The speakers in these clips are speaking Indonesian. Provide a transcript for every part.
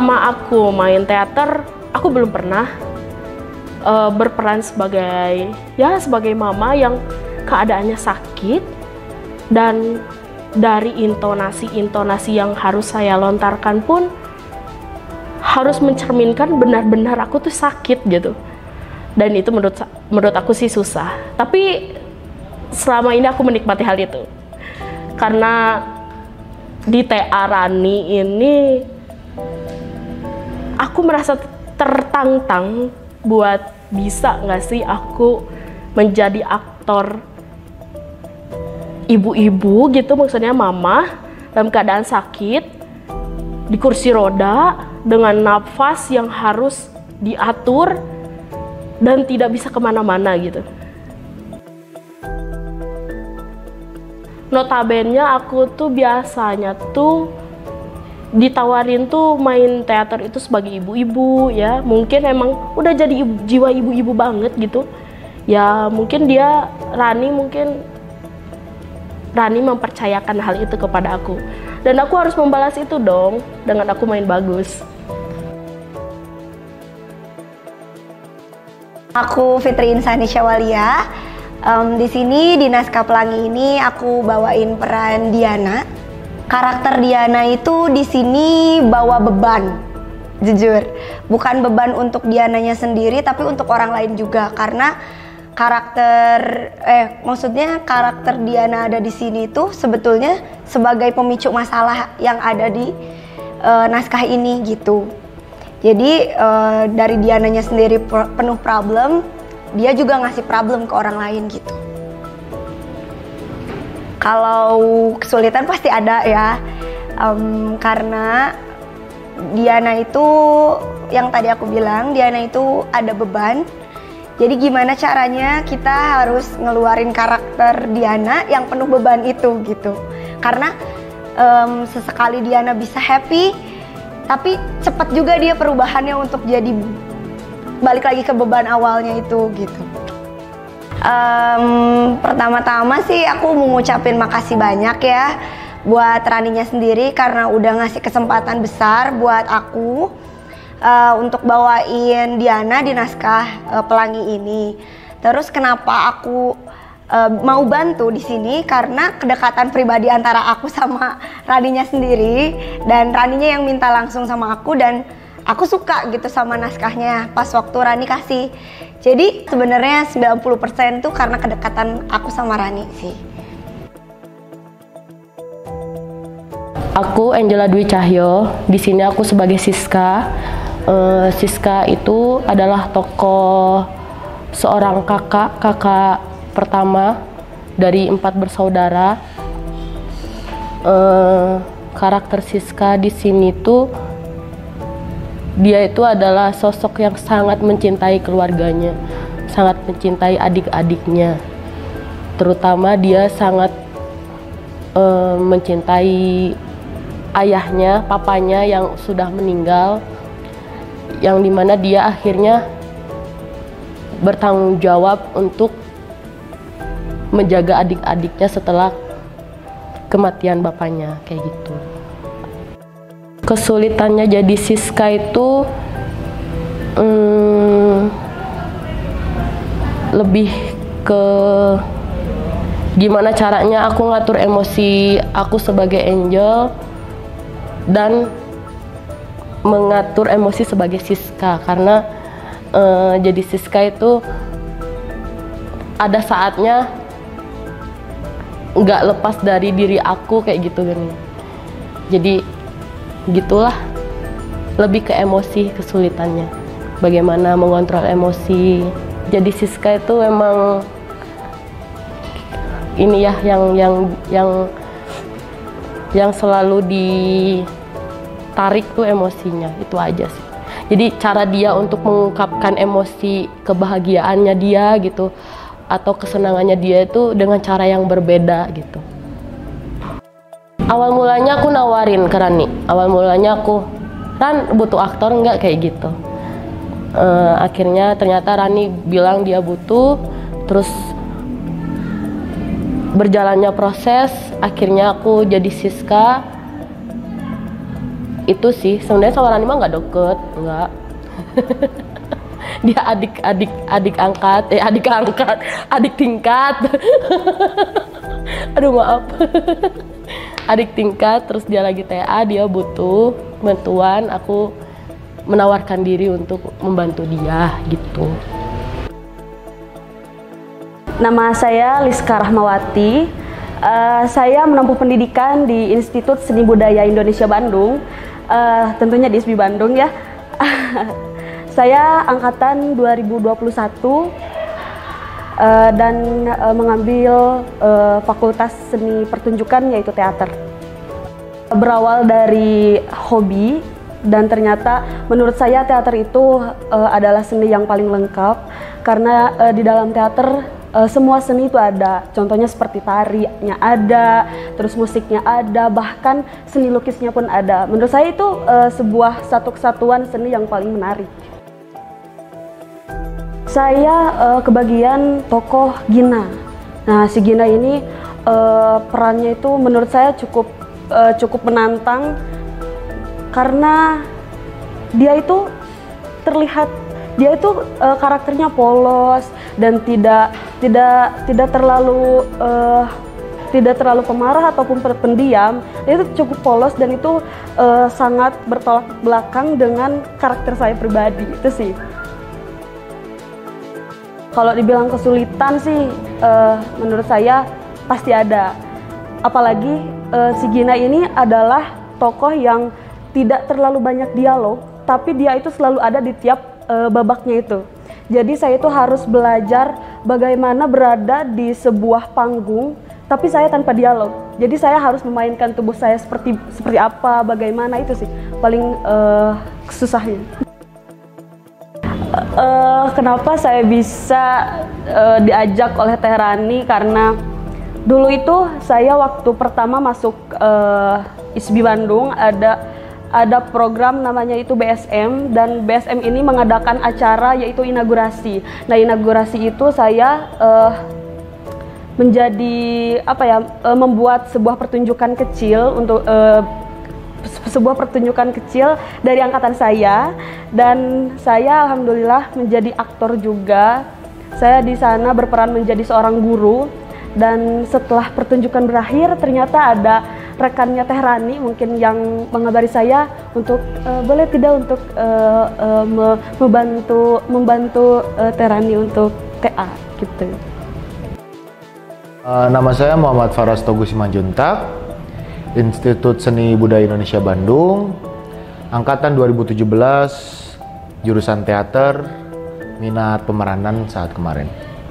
selama aku main teater, aku belum pernah berperan sebagai mama yang keadaannya sakit, dan dari intonasi yang harus saya lontarkan pun harus mencerminkan benar-benar aku tuh sakit gitu. Dan itu menurut aku sih susah. Tapi selama ini aku menikmati hal itu. Karena di TA Rani ini aku merasa tertantang buat bisa nggak sih aku menjadi aktor ibu-ibu gitu, maksudnya mama dalam keadaan sakit di kursi roda dengan nafas yang harus diatur dan tidak bisa kemana-mana gitu. Notabene aku tuh biasanya tuh ditawarin tuh main teater itu sebagai ibu-ibu ya, mungkin emang udah jadi jiwa ibu-ibu banget gitu ya, mungkin Rani mempercayakan hal itu kepada aku, dan aku harus membalas itu dong dengan aku main bagus. Aku Fitri Insani Syawalia. Di sini di Naskah Pelangi ini aku bawain peran Diana. Karakter Diana itu di sini bawa beban, jujur. Bukan beban untuk Diananya sendiri, tapi untuk orang lain juga, karena karakter Diana ada di sini itu sebetulnya sebagai pemicu masalah yang ada di naskah ini gitu. Jadi dari Diananya sendiri penuh problem, dia juga ngasih problem ke orang lain gitu. Kalau kesulitan pasti ada ya, karena Diana itu yang tadi aku bilang, Diana itu ada beban. Jadi gimana caranya kita harus ngeluarin karakter Diana yang penuh beban itu gitu. Karena sesekali Diana bisa happy, tapi cepat juga dia perubahannya untuk jadi balik lagi ke beban awalnya itu gitu. Pertama-tama sih aku mau ngucapin makasih banyak ya buat Raninya sendiri karena udah ngasih kesempatan besar buat aku untuk bawain Diana di Naskah Pelangi ini. Terus kenapa aku mau bantu di sini, karena kedekatan pribadi antara aku sama Raninya sendiri, dan Raninya yang minta langsung sama aku, dan aku suka gitu sama naskahnya pas waktu Rani kasih. Jadi sebenarnya 90% tuh karena kedekatan aku sama Rani sih. Aku Angela Dwi Cahyo. Di sini aku sebagai Siska. Siska itu adalah tokoh seorang kakak pertama dari 4 bersaudara. Karakter Siska di sini tuh dia itu adalah sosok yang sangat mencintai keluarganya, sangat mencintai adik-adiknya. Terutama dia sangat mencintai ayahnya, papanya yang sudah meninggal, yang dimana dia akhirnya bertanggung jawab untuk menjaga adik-adiknya setelah kematian bapaknya, kayak gitu. Kesulitannya jadi Siska itu lebih ke gimana caranya aku ngatur emosi aku sebagai Angel dan mengatur emosi sebagai Siska, karena jadi Siska itu ada saatnya nggak lepas dari diri aku kayak gitu kan. Jadi gitulah, lebih ke emosi kesulitannya, bagaimana mengontrol emosi. Jadi Siska itu memang ini ya yang selalu ditarik tuh emosinya, itu aja sih. Jadi cara dia untuk mengungkapkan emosi kebahagiaannya dia gitu atau kesenangannya dia itu dengan cara yang berbeda gitu. Awal mulanya aku nawarin ke Rani, awal mulanya aku, Ran butuh aktor nggak, kayak gitu. Akhirnya ternyata Rani bilang dia butuh, terus berjalannya proses, akhirnya aku jadi Siska. Itu sih sebenarnya sama Rani mah nggak deket, nggak. Dia adik tingkat. Aduh maaf. Adik tingkat, terus dia lagi TA, dia butuh bantuan, aku menawarkan diri untuk membantu dia gitu. Nama saya Liska Rahmawati. Saya menempuh pendidikan di Institut Seni Budaya Indonesia Bandung, tentunya di ISBI Bandung ya. Saya angkatan 2021 dan mengambil Fakultas Seni Pertunjukan yaitu teater. Berawal dari hobi dan ternyata menurut saya teater itu adalah seni yang paling lengkap karena di dalam teater semua seni itu ada, contohnya seperti tarinya ada, terus musiknya ada, bahkan seni lukisnya pun ada. Menurut saya itu sebuah satu kesatuan seni yang paling menarik. Saya kebagian tokoh Gina. Nah, si Gina ini perannya itu menurut saya cukup menantang karena dia itu terlihat karakternya polos dan tidak terlalu pemarah ataupun pendiam. Dia itu cukup polos dan itu sangat bertolak belakang dengan karakter saya pribadi itu sih. Kalau dibilang kesulitan sih menurut saya pasti ada. Apalagi si Gina ini adalah tokoh yang tidak terlalu banyak dialog, tapi dia itu selalu ada di tiap babaknya itu. Jadi saya itu harus belajar bagaimana berada di sebuah panggung, tapi saya tanpa dialog. Jadi saya harus memainkan tubuh saya seperti apa, bagaimana, itu sih paling susahnya. Kenapa saya bisa diajak oleh Teh Rani, karena dulu itu saya waktu pertama masuk ISBI Bandung ada program namanya itu BSM, dan BSM ini mengadakan acara yaitu inaugurasi. Nah, inaugurasi itu saya membuat sebuah pertunjukan kecil untuk dari angkatan saya, dan saya alhamdulillah menjadi aktor juga. Saya di sana berperan menjadi seorang guru, dan setelah pertunjukan berakhir ternyata ada rekannya Teh Rani mungkin yang mengabari saya untuk boleh tidak untuk membantu Teh Rani untuk TA gitu. Nama saya Muhammad Faras Togu Simanjuntak, Institut Seni Budaya Indonesia Bandung, angkatan 2017, jurusan teater, minat pemeranan saat kemarin.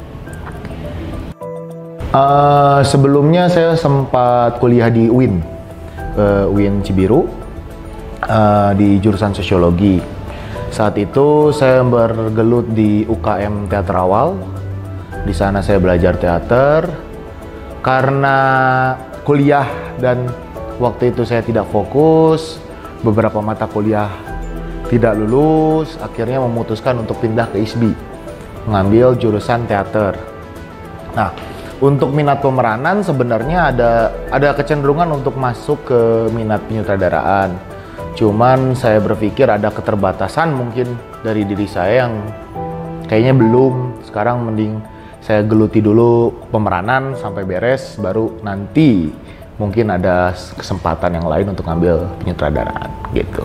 Sebelumnya saya sempat kuliah di UIN Cibiru, di jurusan sosiologi. Saat itu saya bergelut di UKM Teater Awal. Di sana saya belajar teater. Karena kuliah dan waktu itu saya tidak fokus, beberapa mata kuliah tidak lulus, akhirnya memutuskan untuk pindah ke ISBI, mengambil jurusan teater. Nah, untuk minat pemeranan sebenarnya ada kecenderungan untuk masuk ke minat penyutradaraan. Cuman saya berpikir ada keterbatasan mungkin dari diri saya yang kayaknya belum. Sekarang mending saya geluti dulu pemeranan sampai beres, baru nanti mungkin ada kesempatan yang lain untuk ngambil penyutradaraan gitu.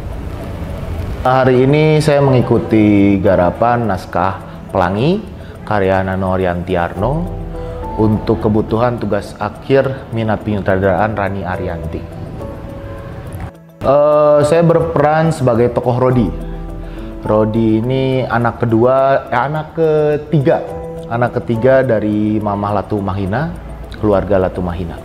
Hari ini saya mengikuti garapan naskah Pelangi karya Nano Riantiarno untuk kebutuhan tugas akhir minat penyutradaraan Rani Arianti. Saya berperan sebagai tokoh Rodi. Rodi ini anak ketiga dari Mamah Latu Mahina, keluarga Latu Mahina.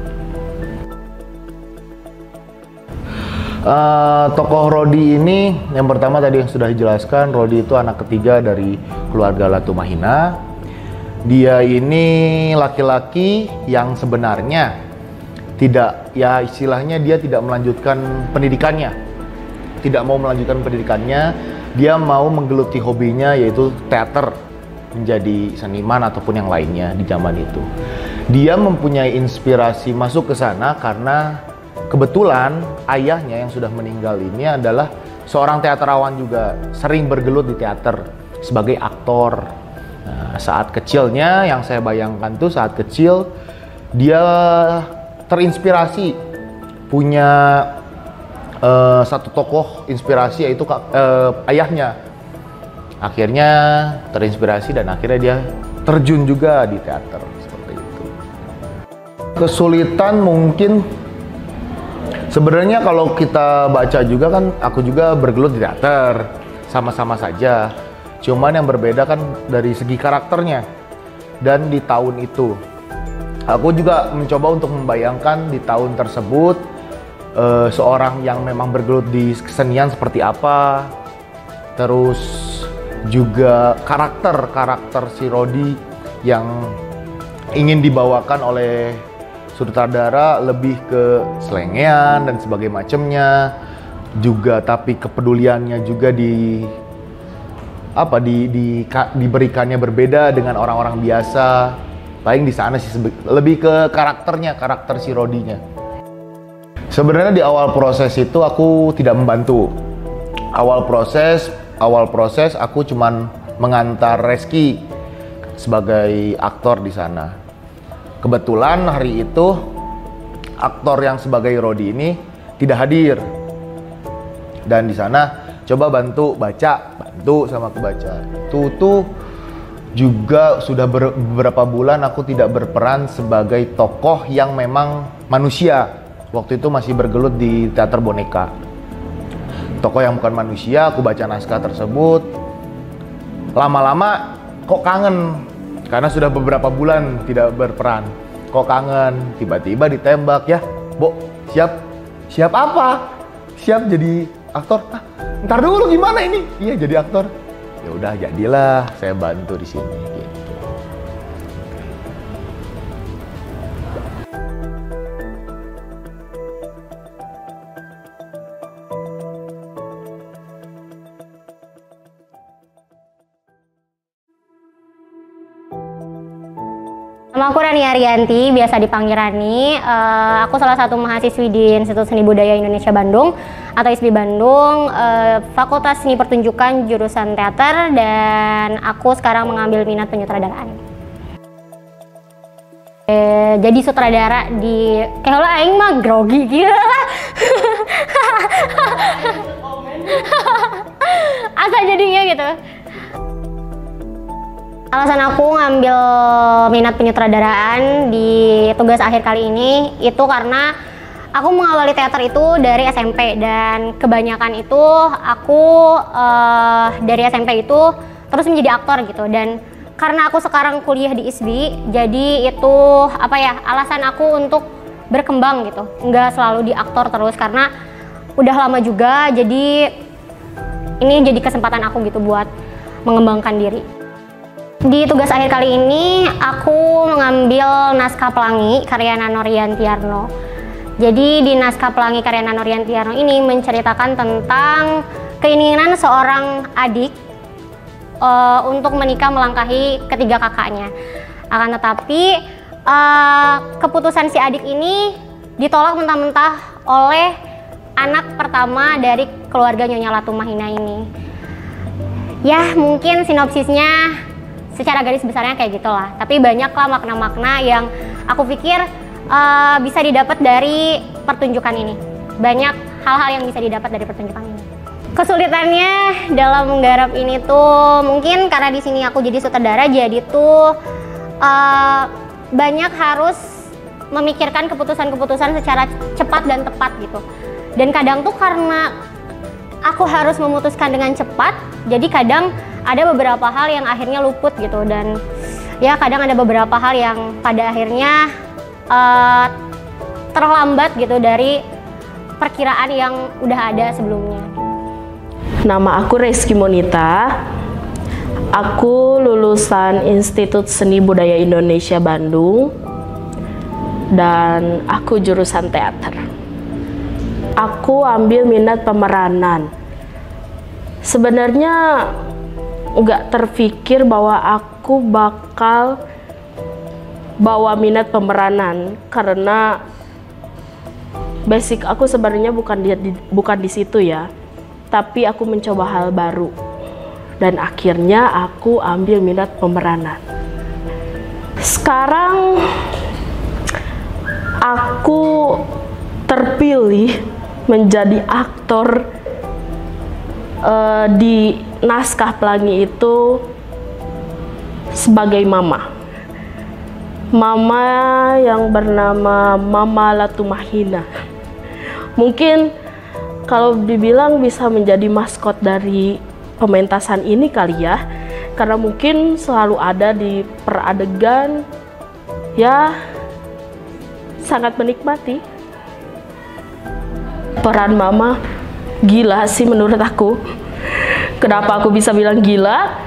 Tokoh Rodi ini yang pertama tadi yang sudah dijelaskan, Rodi itu anak ketiga dari keluarga Latu Mahina. Dia ini laki-laki yang sebenarnya tidak, ya istilahnya dia tidak melanjutkan pendidikannya, tidak mau melanjutkan pendidikannya. Dia mau menggeluti hobinya yaitu teater, menjadi seniman ataupun yang lainnya di zaman itu. Dia mempunyai inspirasi masuk ke sana karena kebetulan ayahnya yang sudah meninggal ini adalah seorang teaterawan juga, sering bergelut di teater sebagai aktor. Nah, saat kecilnya yang saya bayangkan tuh saat kecil dia terinspirasi punya satu tokoh inspirasi yaitu ayahnya. Akhirnya terinspirasi dan akhirnya dia terjun juga di teater seperti itu. Kesulitan mungkin sebenarnya kalau kita baca juga kan aku juga bergelut di teater, sama-sama saja. Cuman yang berbeda kan dari segi karakternya. Dan di tahun itu aku juga mencoba untuk membayangkan di tahun tersebut seorang yang memang bergelut di kesenian seperti apa. Terus juga karakter si Rodi yang ingin dibawakan oleh sutradara lebih ke selengean dan sebagainya macamnya juga, tapi kepeduliannya juga diberikannya berbeda dengan orang-orang biasa. Paling di sana sih lebih ke karakter si Rodinya. Sebenarnya di awal proses itu aku tidak membantu. Awal proses aku cuman mengantar Reski sebagai aktor di sana. Kebetulan hari itu aktor yang sebagai Rodi ini tidak hadir. Dan di sana coba bantu sama aku baca. Itu tuh juga sudah beberapa bulan aku tidak berperan sebagai tokoh yang memang manusia. Waktu itu masih bergelut di teater boneka. Tokoh yang bukan manusia, aku baca naskah tersebut. Lama-lama kok kangen, karena sudah beberapa bulan tidak berperan. Kok kangen, tiba-tiba ditembak, ya Bo, siap apa? Siap jadi aktor? Ntar dulu gimana ini? Iya jadi aktor. Ya udah jadilah, saya bantu di sini. Gitu. Nama aku Rani Arianti, biasa dipanggil Rani. Aku salah satu mahasiswi di Institut Seni Budaya Indonesia Bandung atau ISBI Bandung, Fakultas Seni Pertunjukan jurusan teater, dan aku sekarang mengambil minat penyutradaraan. Jadi sutradara di kayak lah aing mah grogi gitu. Asa jadinya gitu. Alasan aku ngambil minat penyutradaraan di tugas akhir kali ini itu karena aku mengawali teater itu dari SMP, dan kebanyakan itu aku dari SMP itu terus menjadi aktor gitu. Dan karena aku sekarang kuliah di ISBI, jadi itu alasan aku untuk berkembang gitu, nggak selalu di aktor terus karena udah lama juga. Jadi ini jadi kesempatan aku gitu buat mengembangkan diri. Di tugas akhir kali ini aku mengambil naskah Pelangi karya Nano Riantiarno. Jadi di naskah Pelangi karya Nano Riantiarno ini menceritakan tentang keinginan seorang adik untuk menikah melangkahi ketiga kakaknya. Akan tetapi keputusan si adik ini ditolak mentah-mentah oleh anak pertama dari keluarga Nyonya Latumahina ini. Ya mungkin sinopsisnya secara garis besarnya kayak gitulah, tapi banyaklah makna-makna yang aku pikir bisa didapat dari pertunjukan ini. Banyak hal-hal yang bisa didapat dari pertunjukan ini. Kesulitannya dalam menggarap ini tuh mungkin karena di sini aku jadi sutradara, jadi tuh banyak harus memikirkan keputusan-keputusan secara cepat dan tepat gitu. Dan kadang tuh karena aku harus memutuskan dengan cepat, jadi kadang ada beberapa hal yang akhirnya luput gitu, dan ya kadang ada beberapa hal yang pada akhirnya terlambat gitu dari perkiraan yang udah ada sebelumnya. Nama aku Reski Monita. Aku lulusan Institut Seni Budaya Indonesia Bandung dan aku jurusan teater. Aku ambil minat pemeranan. Sebenarnya nggak terfikir bahwa aku bakal bawa minat pemeranan, karena basic aku sebenarnya bukan di situ ya, tapi aku mencoba hal baru dan akhirnya aku ambil minat pemeranan. Sekarang aku terpilih menjadi aktor di Naskah Pelangi itu sebagai mama yang bernama Mama Latumahina. Mungkin kalau dibilang bisa menjadi maskot dari pementasan ini kali ya, karena mungkin selalu ada di peradegan, ya sangat menikmati. Peran mama gila sih menurut aku. Kenapa aku bisa bilang gila?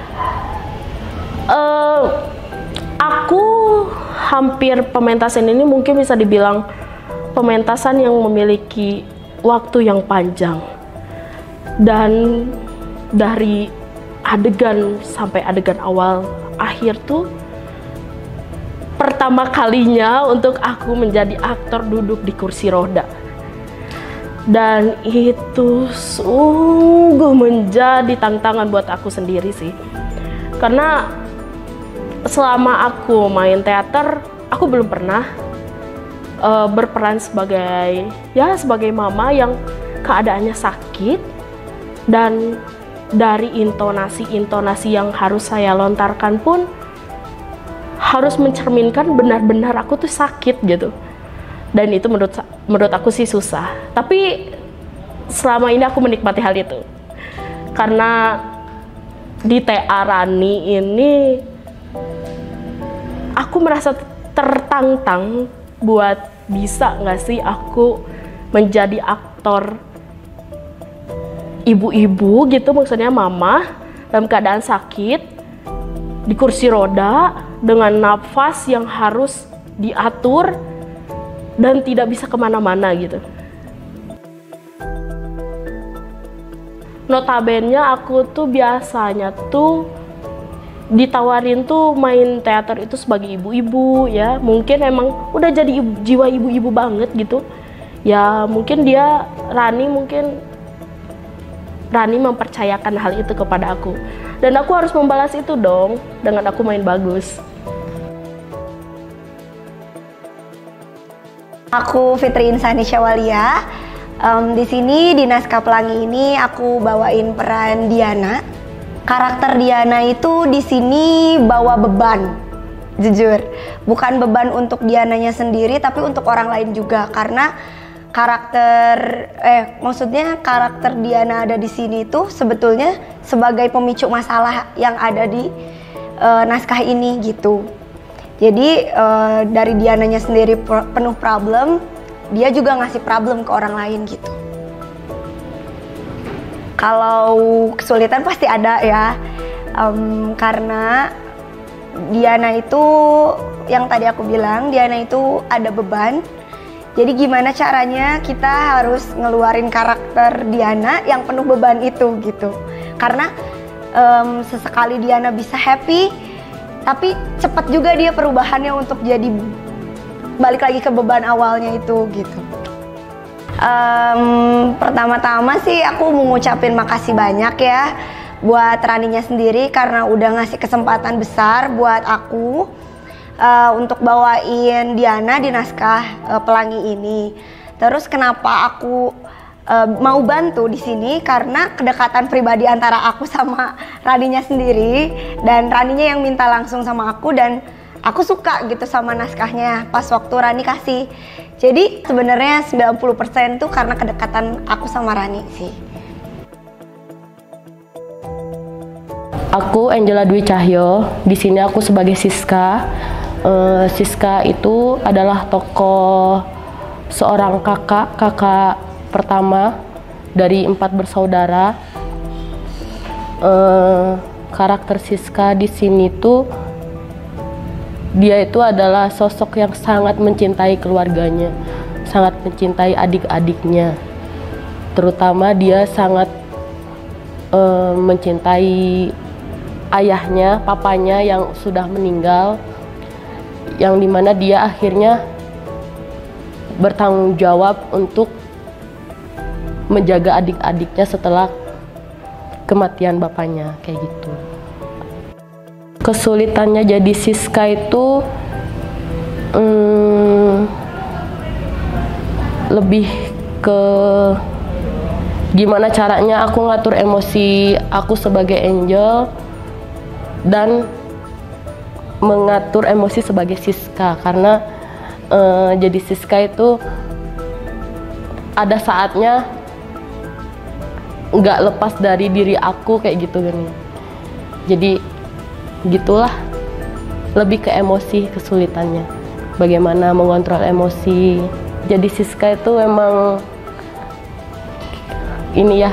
Aku hampir pementasan ini mungkin bisa dibilang pementasan yang memiliki waktu yang panjang, dan dari adegan sampai adegan awal akhir tuh pertama kalinya untuk aku menjadi aktor duduk di kursi roda, dan itu sungguh menjadi tantangan buat aku sendiri sih, karena selama aku main teater aku belum pernah berperan sebagai mama yang keadaannya sakit, dan dari intonasi yang harus saya lontarkan pun harus mencerminkan benar-benar aku tuh sakit gitu. Dan itu menurut aku sih susah, tapi selama ini aku menikmati hal itu karena di TA Rani ini aku merasa tertantang buat bisa nggak sih aku menjadi aktor ibu-ibu gitu, maksudnya mama dalam keadaan sakit di kursi roda dengan nafas yang harus diatur dan tidak bisa kemana-mana gitu. Notabene aku tuh biasanya tuh ditawarin tuh main teater itu sebagai ibu-ibu ya, mungkin emang udah jadi jiwa ibu-ibu banget gitu ya, mungkin Rani mempercayakan hal itu kepada aku, dan aku harus membalas itu dong dengan aku main bagus. Aku Fitri Insani Syawalia. Di sini di Naskah Pelangi ini aku bawain peran Diana. Karakter Diana itu di sini bawa beban, jujur. Bukan beban untuk Diananya sendiri, tapi untuk orang lain juga. Karena karakter Diana ada di sini itu sebetulnya sebagai pemicu masalah yang ada di naskah ini gitu. Jadi dari Diananya sendiri penuh problem, dia juga ngasih problem ke orang lain gitu. Kalau kesulitan pasti ada ya, karena Diana itu yang tadi aku bilang, Diana itu ada beban. Jadi gimana caranya kita harus ngeluarin karakter Diana yang penuh beban itu gitu. Karena sesekali Diana bisa happy, tapi cepat juga dia perubahannya untuk jadi balik lagi ke beban awalnya itu gitu. Pertama-tama sih aku mau ngucapin makasih banyak ya buat Raninya sendiri karena udah ngasih kesempatan besar buat aku untuk bawain Diana di Naskah Pelangi ini. Terus kenapa aku mau bantu di sini karena kedekatan pribadi antara aku sama Raninya sendiri, dan Raninya yang minta langsung sama aku, dan aku suka gitu sama naskahnya pas waktu Rani kasih. Jadi sebenarnya 90% tuh karena kedekatan aku sama Rani sih. Aku Angela Dwi Cahyo. Di sini aku sebagai Siska. Siska itu adalah tokoh seorang kakak pertama dari 4 bersaudara. Karakter Siska di sini tuh dia itu adalah sosok yang sangat mencintai keluarganya, sangat mencintai adik-adiknya. Terutama dia sangat mencintai ayahnya, papanya yang sudah meninggal, yang dimana dia akhirnya bertanggung jawab untuk menjaga adik-adiknya setelah kematian bapaknya, kayak gitu. Kesulitannya jadi Siska itu lebih ke gimana caranya aku ngatur emosi aku sebagai Angel dan mengatur emosi sebagai Siska, karena jadi Siska itu ada saatnya nggak lepas dari diri aku kayak gitu kan. Jadi gitulah, lebih ke emosi kesulitannya, bagaimana mengontrol emosi. Jadi Siska itu memang ini ya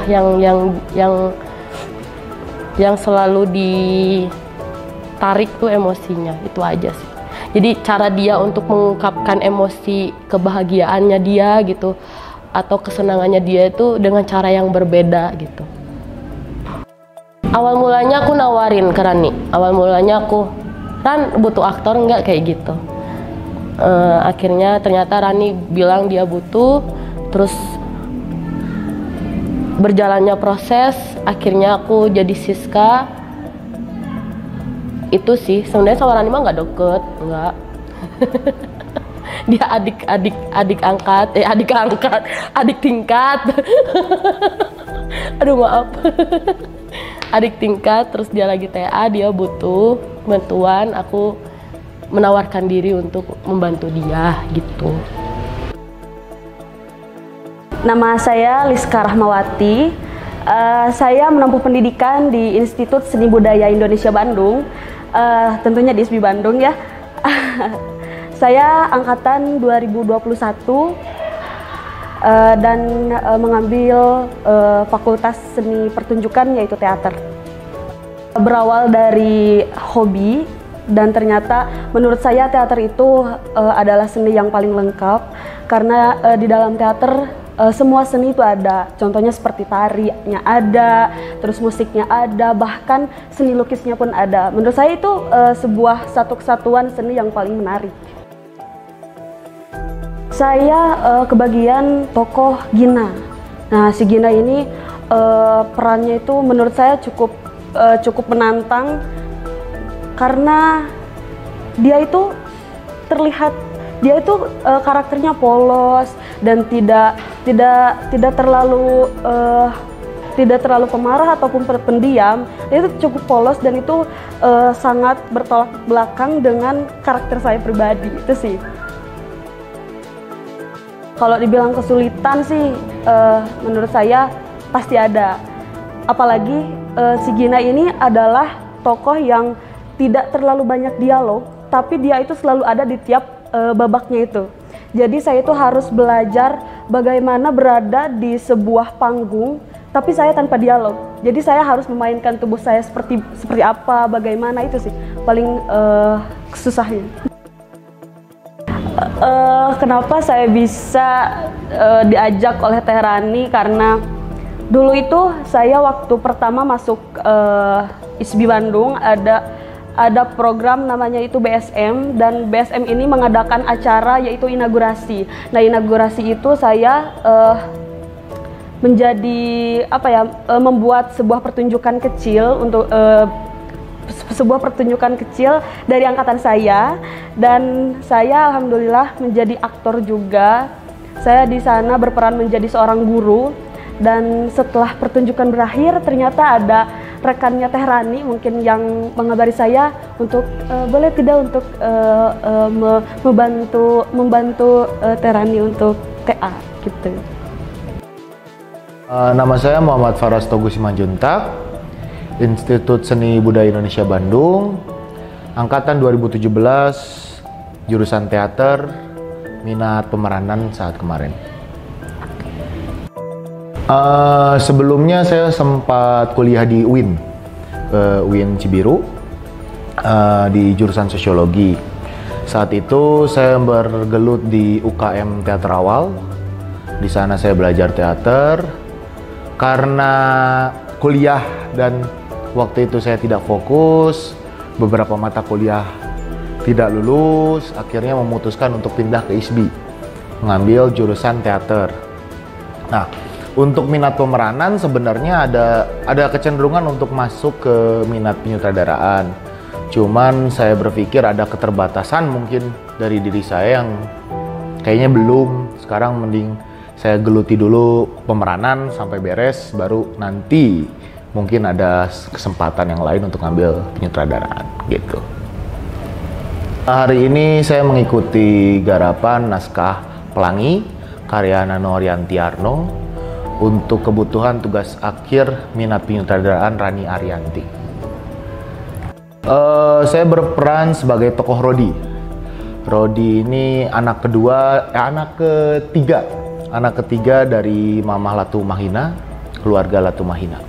yang selalu ditarik tuh emosinya, itu aja sih. Jadi cara dia untuk mengungkapkan emosi kebahagiaannya dia gitu atau kesenangannya dia itu dengan cara yang berbeda gitu. Awal mulanya aku nawarin ke Rani, awal mulanya aku, Ran butuh aktor nggak, kayak gitu. Akhirnya ternyata Rani bilang dia butuh, terus berjalannya proses, akhirnya aku jadi Siska. Itu sih, sebenarnya sama Rani mah nggak deket, nggak. Dia adik tingkat. Aduh maaf. Adik tingkat, terus dia lagi TA, dia butuh bantuan, aku menawarkan diri untuk membantu dia gitu. Nama saya Liska Rahmawati. Saya menempuh pendidikan di Institut Seni Budaya Indonesia Bandung, tentunya di ISBI Bandung ya. Saya angkatan 2021 dan mengambil Fakultas Seni Pertunjukan, yaitu teater. Berawal dari hobi, dan ternyata menurut saya teater itu adalah seni yang paling lengkap, karena di dalam teater semua seni itu ada. Contohnya seperti tarinya ada, terus musiknya ada, bahkan seni lukisnya pun ada. Menurut saya itu sebuah satu kesatuan seni yang paling menarik. Saya kebagian tokoh Gina. Nah, si Gina ini perannya itu menurut saya cukup menantang, karena dia itu terlihat, dia itu karakternya polos dan tidak terlalu pemarah ataupun pendiam. Dia itu cukup polos dan itu sangat bertolak belakang dengan karakter saya pribadi. Itu sih. Kalau dibilang kesulitan sih, menurut saya pasti ada. Apalagi si Gina ini adalah tokoh yang tidak terlalu banyak dialog, tapi dia itu selalu ada di tiap babaknya itu. Jadi saya itu harus belajar bagaimana berada di sebuah panggung, tapi saya tanpa dialog. Jadi saya harus memainkan tubuh saya seperti apa, bagaimana, itu sih paling susahnya. Kenapa saya bisa diajak oleh Teh Rani, karena dulu itu saya waktu pertama masuk ISBI Bandung ada program namanya itu BSM, dan BSM ini mengadakan acara yaitu inaugurasi. Nah, inaugurasi itu saya membuat sebuah pertunjukan kecil untuk dari angkatan saya, dan saya alhamdulillah menjadi aktor juga. Saya di sana berperan menjadi seorang guru, dan setelah pertunjukan berakhir ternyata ada rekannya Teh Rani mungkin yang mengabari saya untuk boleh tidak untuk membantu Teh Rani untuk TA gitu. Nama saya Muhammad Faras Togu Simanjuntak, Institut Seni Budaya Indonesia Bandung, angkatan 2017, jurusan teater, minat pemeranan saat kemarin. Sebelumnya saya sempat kuliah di UIN Cibiru, di jurusan sosiologi. Saat itu saya bergelut di UKM Teater Awal. Di sana saya belajar teater. Karena kuliah dan waktu itu saya tidak fokus, beberapa mata kuliah tidak lulus, akhirnya memutuskan untuk pindah ke ISBI. mengambil jurusan teater. Nah, untuk minat pemeranan sebenarnya ada kecenderungan untuk masuk ke minat penyutradaraan. Cuman saya berpikir ada keterbatasan mungkin dari diri saya yang kayaknya belum. Sekarang mending saya geluti dulu pemeranan sampai beres, baru nanti mungkin ada kesempatan yang lain untuk ngambil penyutradaraan gitu. Hari ini saya mengikuti garapan naskah Pelangi karya Nano Riantiarno untuk kebutuhan tugas akhir minat penyutradaraan Rani Arianti. Saya berperan sebagai tokoh Rodi. Rodi ini anak ketiga dari Mamah Latu Mahina, keluarga Latu Mahina.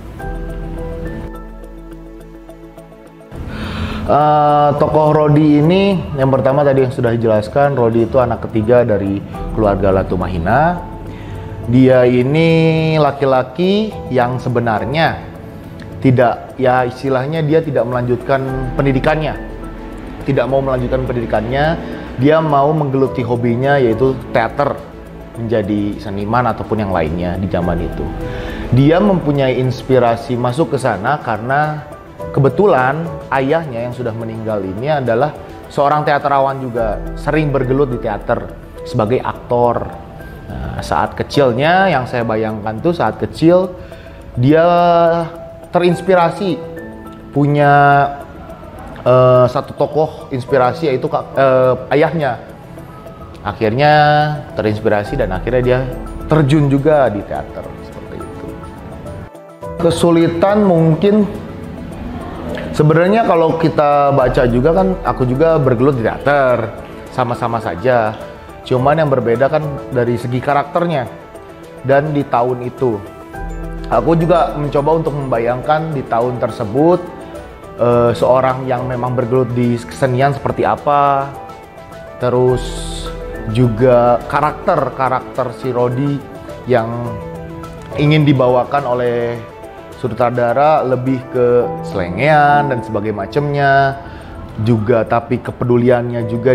Tokoh Rodi ini yang pertama tadi yang sudah dijelaskan, Rodi itu anak ketiga dari keluarga Latu Mahina. Dia ini laki-laki yang sebenarnya tidak, ya istilahnya dia tidak melanjutkan pendidikannya, tidak mau melanjutkan pendidikannya. Dia mau menggeluti hobinya yaitu teater, menjadi seniman ataupun yang lainnya di zaman itu. Dia mempunyai inspirasi masuk ke sana karena kebetulan ayahnya yang sudah meninggal ini adalah seorang teaterawan juga, sering bergelut di teater sebagai aktor. Nah, saat kecilnya yang saya bayangkan tuh saat kecil dia terinspirasi punya satu tokoh inspirasi yaitu ayahnya. Akhirnya terinspirasi dan akhirnya dia terjun juga di teater seperti itu. Kesulitan mungkin sebenarnya kalau kita baca juga kan, aku juga bergelut di teater, sama-sama saja. Cuman yang berbeda kan dari segi karakternya. Dan di tahun itu aku juga mencoba untuk membayangkan di tahun tersebut seorang yang memang bergelut di kesenian seperti apa. Terus juga karakter si Rodi yang ingin dibawakan oleh sutradara lebih ke selengean dan sebagainya macamnya juga, tapi kepeduliannya juga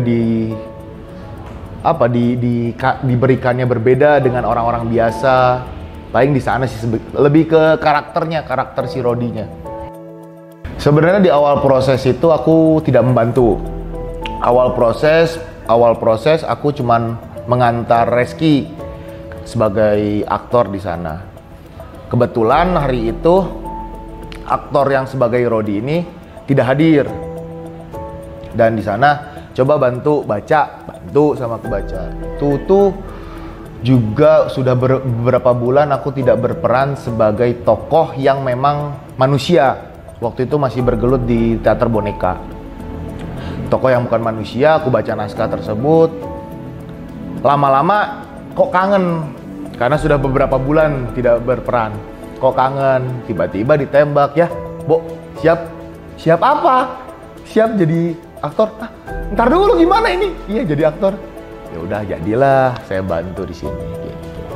diberikannya berbeda dengan orang-orang biasa. Paling di sana sih lebih ke karakter si Rodinya. Sebenarnya di awal proses itu aku tidak membantu. Awal proses aku cuman mengantar Reski sebagai aktor di sana. Kebetulan hari itu aktor yang sebagai Rodi ini tidak hadir. Dan di sana coba bantu sama aku baca. Itu juga sudah beberapa bulan aku tidak berperan sebagai tokoh yang memang manusia. Waktu itu masih bergelut di teater boneka. Tokoh yang bukan manusia, aku baca naskah tersebut. Lama-lama kok kangen, karena sudah beberapa bulan tidak berperan. Kok kangen, tiba-tiba ditembak, ya, Bo, siap apa? Siap jadi aktor? Ntar dulu gimana ini? Iya jadi aktor. Ya udah jadilah, saya bantu di sini. Gitu.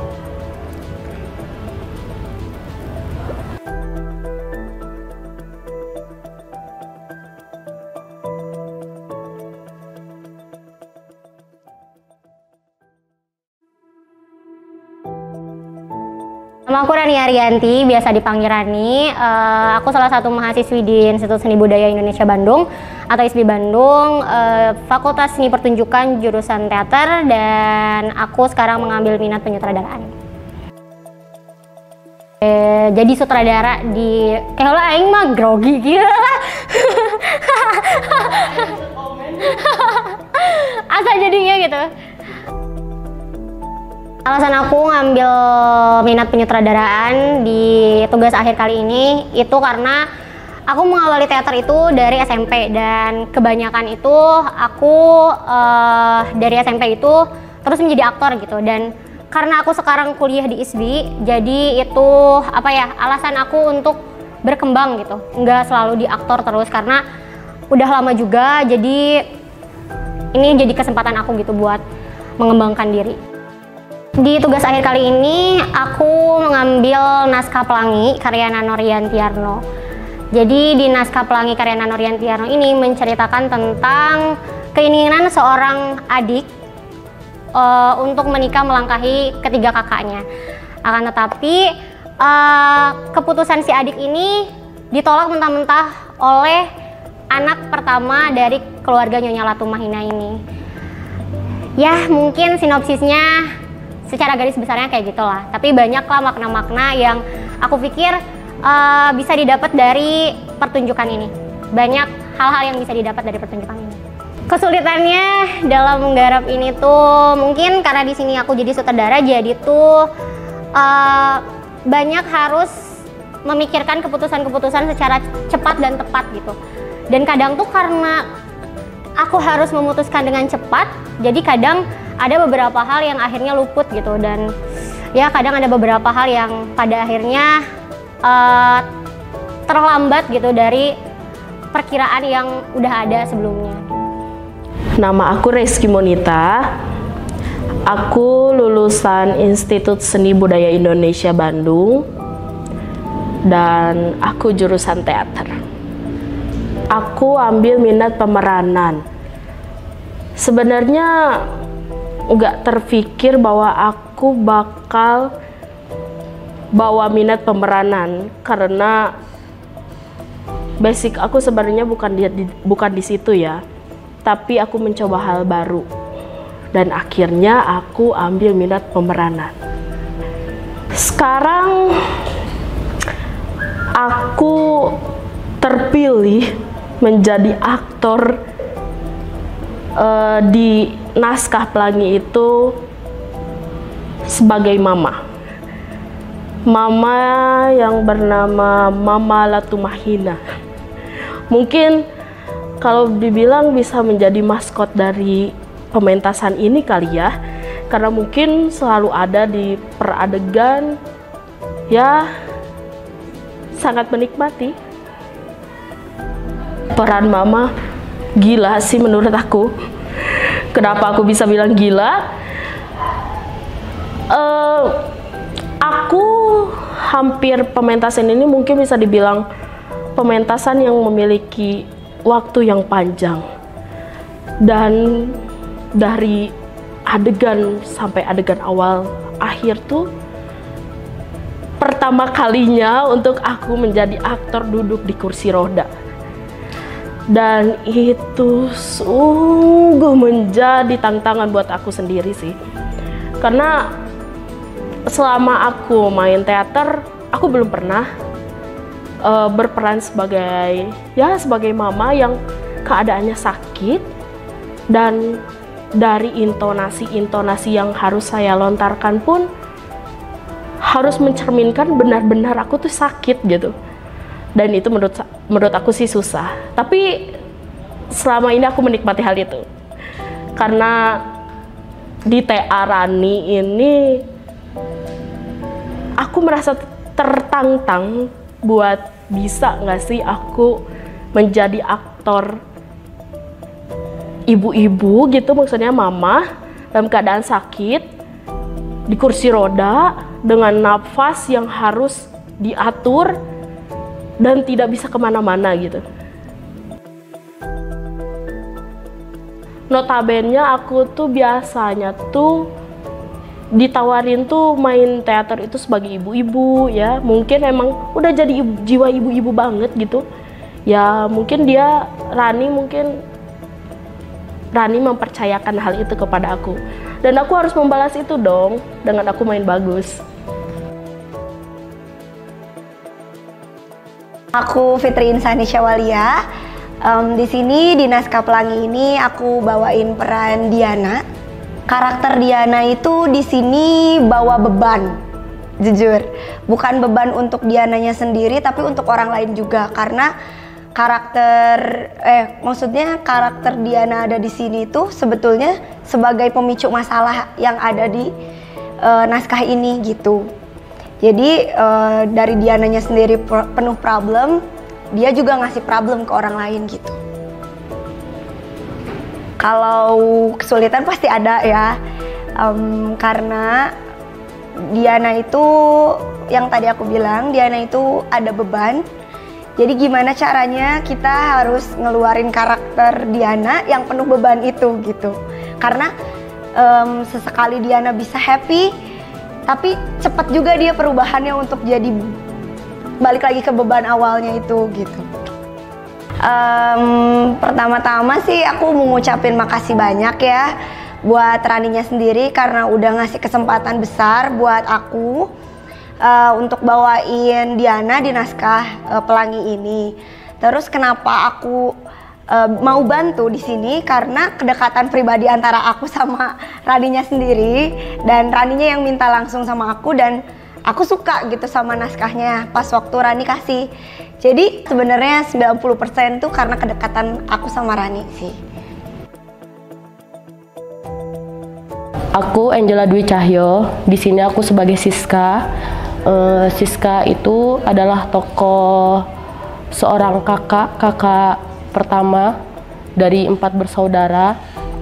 Nama aku Rani Arianti, biasa dipanggil Rani. Aku salah satu mahasiswi di Institut Seni Budaya Indonesia Bandung atau ISBI Bandung, Fakultas Seni Pertunjukan jurusan teater, dan aku sekarang mengambil minat penyutradaraan. Jadi sutradara di kayak lo aing mah grogi gitu. Asa jadinya gitu. Alasan aku ngambil minat penyutradaraan di tugas akhir kali ini itu karena aku mengawali teater itu dari SMP, dan kebanyakan itu aku dari SMP itu terus menjadi aktor gitu. Dan karena aku sekarang kuliah di ISBI, jadi itu apa ya, alasan aku untuk berkembang gitu, nggak selalu di aktor terus karena udah lama juga. Jadi ini jadi kesempatan aku gitu buat mengembangkan diri. Di tugas akhir kali ini aku mengambil naskah Pelangi karya Nano Riantiarno. Jadi di naskah Pelangi karya Nano Riantiarno ini menceritakan tentang keinginan seorang adik untuk menikah melangkahi ketiga kakaknya. Akan tetapi keputusan si adik ini ditolak mentah-mentah oleh anak pertama dari keluarga Nyonya Latumahina ini. Ya mungkin sinopsisnya secara garis besarnya kayak gitulah. Tapi banyaklah makna-makna yang aku pikir bisa didapat dari pertunjukan ini. Banyak hal-hal yang bisa didapat dari pertunjukan ini. Kesulitannya dalam menggarap ini tuh mungkin karena di sini aku jadi sutradara, jadi tuh banyak harus memikirkan keputusan-keputusan secara cepat dan tepat gitu. Dan kadang tuh karena aku harus memutuskan dengan cepat, jadi kadang ada beberapa hal yang akhirnya luput gitu. Dan ya kadang ada beberapa hal yang pada akhirnya terlambat gitu dari perkiraan yang udah ada sebelumnya. Nama aku Reski Monita. Aku lulusan Institut Seni Budaya Indonesia Bandung dan aku jurusan teater. Aku ambil minat pemeranan. Sebenarnya nggak terfikir bahwa aku bakal bawa minat pemeranan karena basic aku sebenarnya bukan di situ ya. Tapi aku mencoba hal baru dan akhirnya aku ambil minat pemeranan. Sekarang aku terpilih menjadi aktor di naskah Pelangi itu sebagai mama yang bernama Mama Latumahina. Mungkin kalau dibilang bisa menjadi maskot dari pementasan ini kali ya, karena mungkin selalu ada di peradegan, ya sangat menikmati. Peran mama gila sih menurut aku. Kenapa aku bisa bilang gila? Aku hampir pementasan ini mungkin bisa dibilang pementasan yang memiliki waktu yang panjang. Dan dari adegan sampai adegan awal akhir tuh pertama kalinya untuk aku menjadi aktor duduk di kursi roda. Dan itu sungguh menjadi tantangan buat aku sendiri sih. Karena selama aku main teater, aku belum pernah berperan sebagai mama yang keadaannya sakit, dan dari intonasi yang harus saya lontarkan pun harus mencerminkan benar-benar aku tuh sakit gitu. Dan itu menurut aku sih susah. Tapi selama ini aku menikmati hal itu. Karena di TA Rani ini aku merasa tertantang buat bisa nggak sih aku menjadi aktor ibu-ibu gitu, maksudnya mama dalam keadaan sakit di kursi roda dengan nafas yang harus diatur dan tidak bisa kemana-mana gitu. Notabene aku tuh biasanya tuh ditawarin tuh main teater itu sebagai ibu-ibu ya. Mungkin emang udah jadi jiwa ibu-ibu banget gitu. Ya mungkin Rani mempercayakan hal itu kepada aku. Dan aku harus membalas itu dong dengan aku main bagus. Aku Fitri Insani Syawalia. Di sini di naskah Pelangi ini aku bawain peran Diana. Karakter Diana itu di sini bawa beban, jujur. Bukan beban untuk Diananya sendiri, tapi untuk orang lain juga. Karena karakter Diana ada di sini itu sebetulnya sebagai pemicu masalah yang ada di naskah ini gitu. Jadi dari Diananya sendiri penuh problem, dia juga ngasih problem ke orang lain gitu. Kalau kesulitan pasti ada ya, karena Diana itu yang tadi aku bilang, Diana itu ada beban. Jadi gimana caranya kita harus ngeluarin karakter Diana yang penuh beban itu gitu. Karena sesekali Diana bisa happy, tapi cepat juga dia perubahannya untuk jadi balik lagi ke beban awalnya itu gitu. Pertama-tama sih aku mau ngucapin makasih banyak ya buat Raninya sendiri karena udah ngasih kesempatan besar buat aku untuk bawain Diana di naskah Pelangi ini. Terus kenapa aku mau bantu di sini karena kedekatan pribadi antara aku sama Raninya sendiri, dan Raninya yang minta langsung sama aku dan aku suka gitu sama naskahnya pas waktu Rani kasih. Jadi sebenarnya 90% tuh karena kedekatan aku sama Rani sih. Aku Angela Dwi Cahyo. Di sini aku sebagai Siska. Siska itu adalah tokoh seorang kakak pertama dari 4 bersaudara.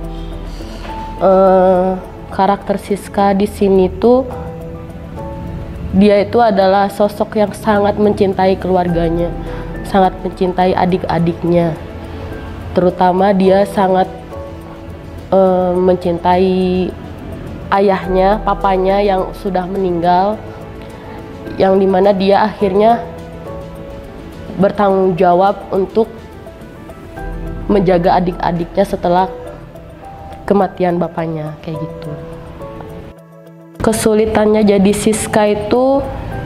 Karakter Siska di sini tuh dia itu adalah sosok yang sangat mencintai keluarganya, sangat mencintai adik-adiknya. Terutama dia sangat mencintai ayahnya, papanya yang sudah meninggal, yang dimana dia akhirnya bertanggung jawab untuk menjaga adik-adiknya setelah kematian bapaknya, kayak gitu. Kesulitannya jadi Siska itu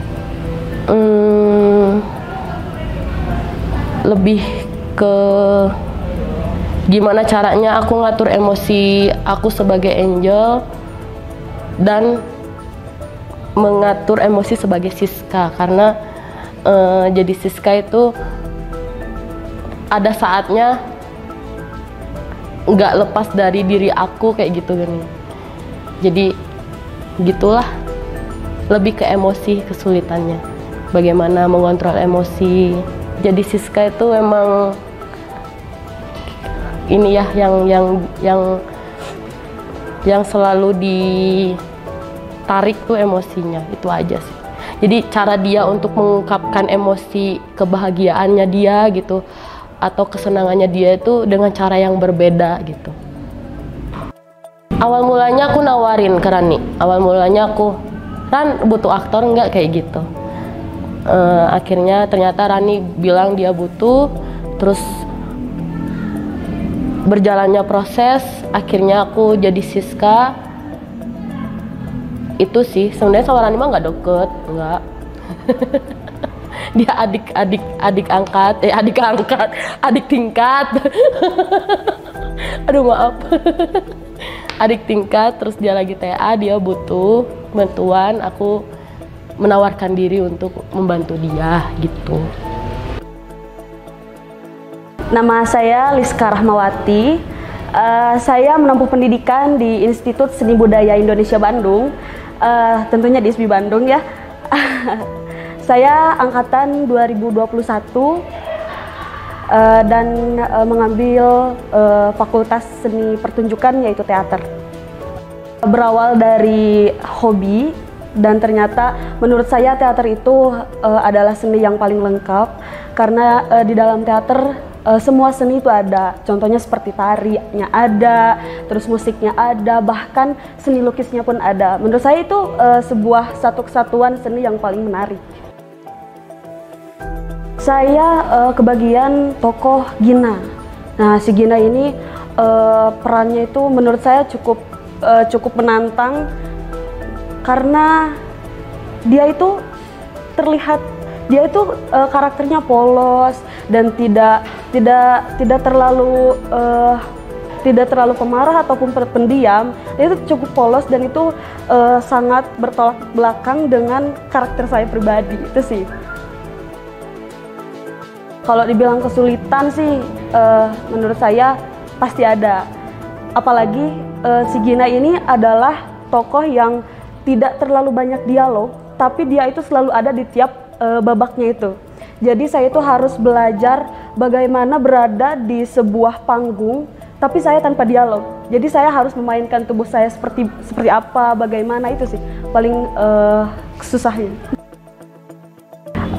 lebih ke gimana caranya aku ngatur emosi aku sebagai Angel dan mengatur emosi sebagai Siska, karena jadi Siska itu ada saatnya nggak lepas dari diri aku kayak gitu kan. Jadi gitulah, lebih ke emosi kesulitannya, bagaimana mengontrol emosi. Jadi Siska itu memang ini ya yang selalu ditarik tuh emosinya, itu aja sih. Jadi cara dia untuk mengungkapkan emosi kebahagiaannya dia gitu atau kesenangannya dia itu dengan cara yang berbeda gitu. Awal mulanya aku nawarin ke Rani, awal mulanya aku, Ran butuh aktor nggak, kayak gitu. Akhirnya ternyata Rani bilang dia butuh, terus berjalannya proses, akhirnya aku jadi Siska. Itu sih, sebenarnya sama Rani mah nggak deket, nggak. Dia adik tingkat. Aduh maaf. Adik tingkat, terus dia lagi TA, dia butuh bantuan, aku menawarkan diri untuk membantu dia gitu. Nama saya Liska Rahmawati. Saya menempuh pendidikan di Institut Seni Budaya Indonesia Bandung, tentunya di ISBI Bandung ya. Saya angkatan 2021 dan mengambil fakultas seni pertunjukan yaitu teater. Berawal dari hobi, dan ternyata menurut saya teater itu adalah seni yang paling lengkap karena di dalam teater semua seni itu ada. Contohnya seperti tarinya ada, terus musiknya ada, bahkan seni lukisnya pun ada. Menurut saya itu sebuah satu kesatuan seni yang paling menarik. Saya kebagian tokoh Gina. Nah, si Gina ini perannya itu menurut saya cukup menantang karena dia itu terlihat karakternya polos dan tidak terlalu pemarah ataupun pendiam. Dia itu cukup polos dan itu sangat bertolak belakang dengan karakter saya pribadi. Itu sih. Kalau dibilang kesulitan sih, menurut saya pasti ada. Apalagi si Gina ini adalah tokoh yang tidak terlalu banyak dialog, tapi dia itu selalu ada di tiap babaknya itu. Jadi saya itu harus belajar bagaimana berada di sebuah panggung, tapi saya tanpa dialog. Jadi saya harus memainkan tubuh saya seperti apa, bagaimana, itu sih paling susahnya.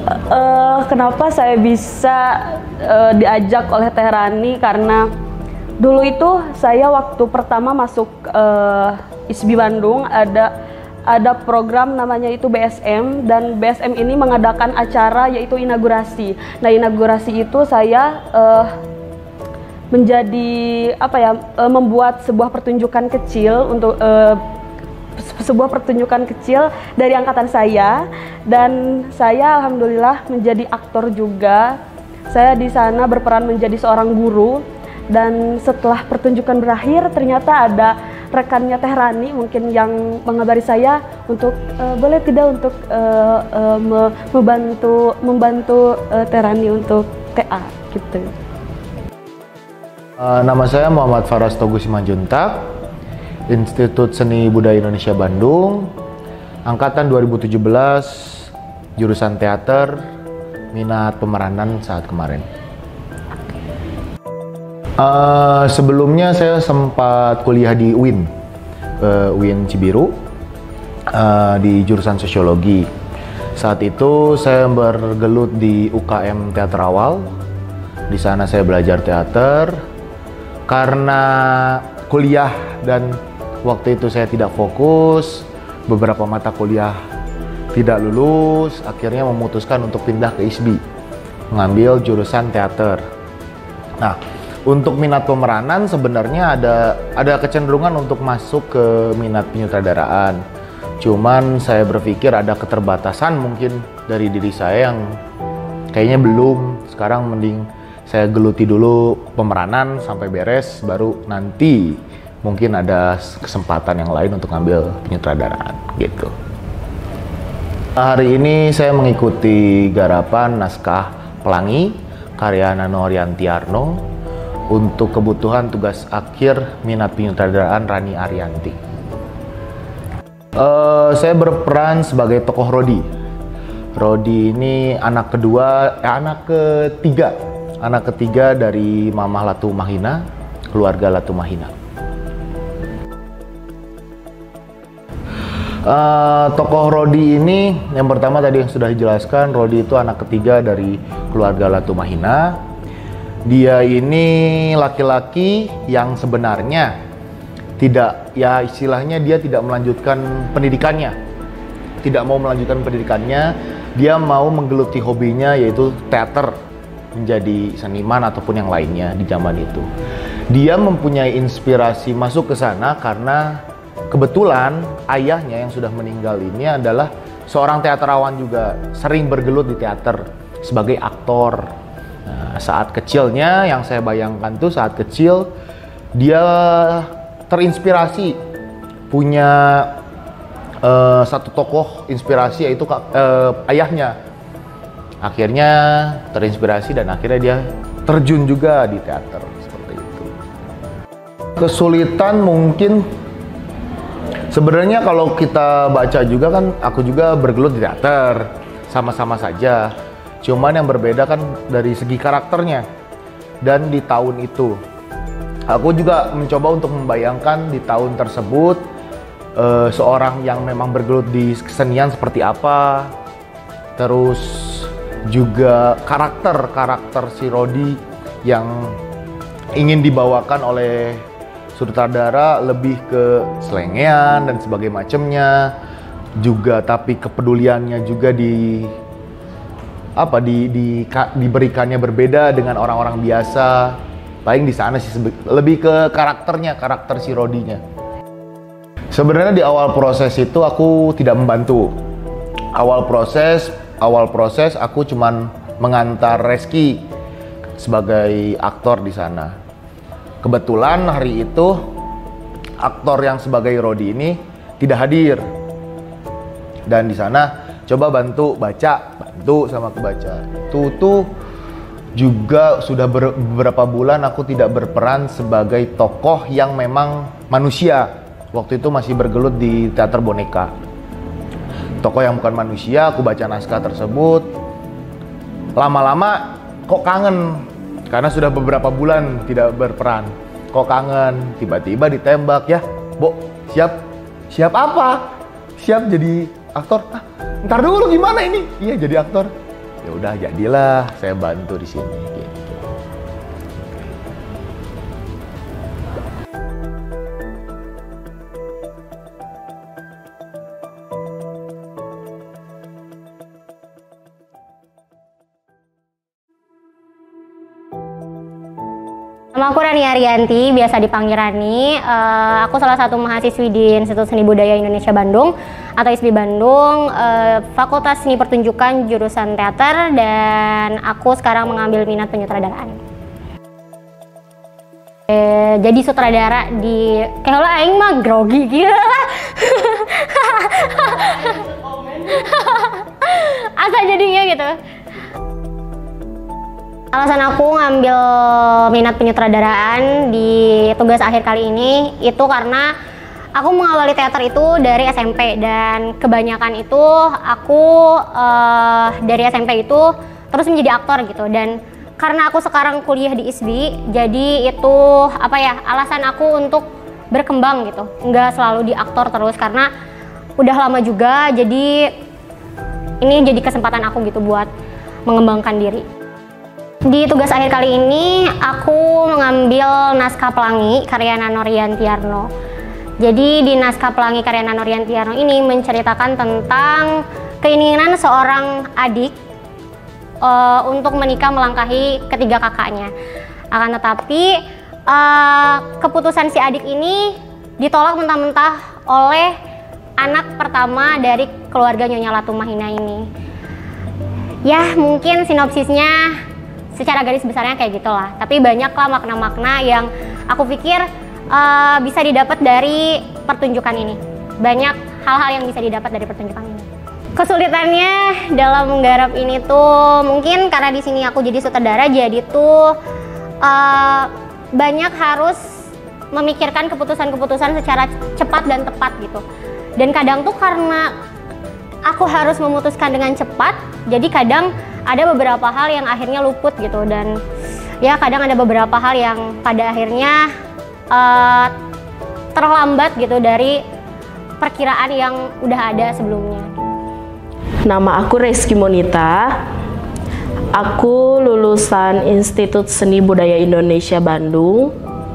Kenapa saya bisa diajak oleh Teh Rani, karena Dulu itu saya waktu pertama masuk ISBI Bandung ada program namanya itu BSM, dan BSM ini mengadakan acara yaitu inaugurasi. Nah, inaugurasi itu saya menjadi membuat sebuah pertunjukan kecil untuk dari angkatan saya, dan saya alhamdulillah menjadi aktor juga. Saya di sana berperan menjadi seorang guru, dan setelah pertunjukan berakhir ternyata ada rekannya Teh Rani mungkin yang mengabari saya untuk boleh tidak untuk membantu Teh Rani untuk TA gitu. Nama saya Muhammad Faras Togu Simanjuntak, Institut Seni Budaya Indonesia Bandung, angkatan 2017, jurusan teater, minat pemeranan saat kemarin. Sebelumnya saya sempat kuliah di UIN Cibiru, di jurusan sosiologi. Saat itu saya bergelut di UKM Teater Awal. Di sana saya belajar teater. Karena kuliah dan waktu itu saya tidak fokus, beberapa mata kuliah tidak lulus, akhirnya memutuskan untuk pindah ke ISBI, mengambil jurusan teater. Nah, untuk minat pemeranan sebenarnya ada kecenderungan untuk masuk ke minat penyutradaraan. Cuman saya berpikir ada keterbatasan mungkin dari diri saya yang kayaknya belum. Sekarang mending saya geluti dulu pemeranan sampai beres, baru nanti mungkin ada kesempatan yang lain untuk ngambil penyutradaraan gitu. Hari ini saya mengikuti garapan naskah Pelangi karya Nano Riantiarno untuk kebutuhan tugas akhir minat penyutradaraan Rani Arianti. Saya berperan sebagai tokoh Rodi. Rodi ini anak ketiga dari Mamah Latu Mahina, keluarga Latu Mahina. Tokoh Rodi ini yang pertama tadi yang sudah dijelaskan, Rodi itu anak ketiga dari keluarga Latu Mahina. Dia ini laki-laki yang sebenarnya tidak, ya istilahnya dia tidak melanjutkan pendidikannya. Tidak mau melanjutkan pendidikannya, dia mau menggeluti hobinya yaitu teater, menjadi seniman ataupun yang lainnya di zaman itu. Dia mempunyai inspirasi masuk ke sana karena kebetulan ayahnya yang sudah meninggal ini adalah seorang teaterawan juga, sering bergelut di teater sebagai aktor. Nah, saat kecilnya yang saya bayangkan tuh saat kecil dia terinspirasi punya satu tokoh inspirasi yaitu ayahnya. Akhirnya terinspirasi dan akhirnya dia terjun juga di teater seperti itu. Kesulitan mungkin sebenarnya kalau kita baca juga kan aku juga bergelut di teater, sama-sama saja. Cuman yang berbeda kan dari segi karakternya. Dan di tahun itu aku juga mencoba untuk membayangkan di tahun tersebut seorang yang memang bergelut di kesenian seperti apa. Terus juga karakter si Rodi yang ingin dibawakan oleh sutradara lebih ke selengean dan sebagainya macamnya juga, tapi kepeduliannya juga diberikannya berbeda dengan orang-orang biasa. Paling di sana sih lebih ke karakter si Rodinya. Sebenarnya di awal proses itu aku tidak membantu. Awal proses aku cuman mengantar Reski sebagai aktor di sana. Kebetulan hari itu aktor yang sebagai Rodi ini tidak hadir. Dan di sana coba bantu sama kebaca. Itu juga sudah beberapa bulan aku tidak berperan sebagai tokoh yang memang manusia. Waktu itu masih bergelut di teater boneka. Tokoh yang bukan manusia, aku baca naskah tersebut. Lama-lama kok kangen, karena sudah beberapa bulan tidak berperan. Kok kangen, tiba-tiba ditembak, ya, Bo, siap apa? Siap jadi aktor? Ntar dulu gimana ini? Iya jadi aktor. Ya udah jadilah, saya bantu di sini. Gitu. Nama aku Rani Arianti, biasa dipanggil Rani. Aku salah satu mahasiswi di Institut Seni Budaya Indonesia Bandung atau ISBI Bandung, Fakultas Seni Pertunjukan jurusan teater, dan aku sekarang mengambil minat penyutradaraan. Jadi sutradara di kayak lah aing mah grogi gitu. Asa jadinya gitu. Alasan aku ngambil minat penyutradaraan di tugas akhir kali ini itu karena aku mengawali teater itu dari SMP, dan kebanyakan itu aku dari SMP itu terus menjadi aktor gitu. Dan karena aku sekarang kuliah di ISBI, jadi itu apa ya, alasan aku untuk berkembang gitu, nggak selalu di aktor terus karena udah lama juga. Jadi ini jadi kesempatan aku gitu buat mengembangkan diri. Di tugas akhir kali ini aku mengambil naskah Pelangi karya Nano Riantiarno. Jadi di naskah Pelangi karya Nano Riantiarno ini menceritakan tentang keinginan seorang adik untuk menikah melangkahi ketiga kakaknya. Akan tetapi keputusan si adik ini ditolak mentah-mentah oleh anak pertama dari keluarga Nyonya Latumahina ini. Ya mungkin sinopsisnya secara garis besarnya kayak gitulah, tapi banyaklah makna-makna yang aku pikir bisa didapat dari pertunjukan ini. Banyak hal-hal yang bisa didapat dari pertunjukan ini. Kesulitannya dalam menggarap ini tuh mungkin karena di sini aku jadi sutradara, jadi tuh banyak harus memikirkan keputusan-keputusan secara cepat dan tepat gitu. Dan kadang tuh karena aku harus memutuskan dengan cepat, jadi kadang ada beberapa hal yang akhirnya luput gitu, dan ya kadang ada beberapa hal yang pada akhirnya terlambat gitu dari perkiraan yang udah ada sebelumnya. Nama aku Reski Monita. Aku lulusan Institut Seni Budaya Indonesia Bandung,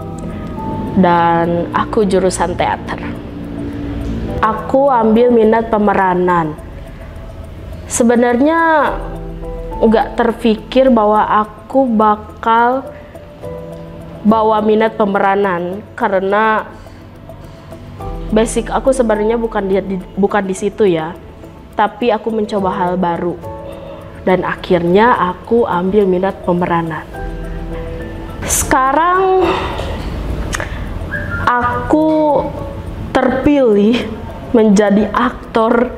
dan aku jurusan teater. Aku ambil minat pemeranan. Sebenarnya nggak terpikir bahwa aku bakal bawa minat pemeranan, karena basic aku sebenarnya bukan di situ ya, tapi aku mencoba hal baru dan akhirnya aku ambil minat pemeranan. Sekarang aku terpilih menjadi aktor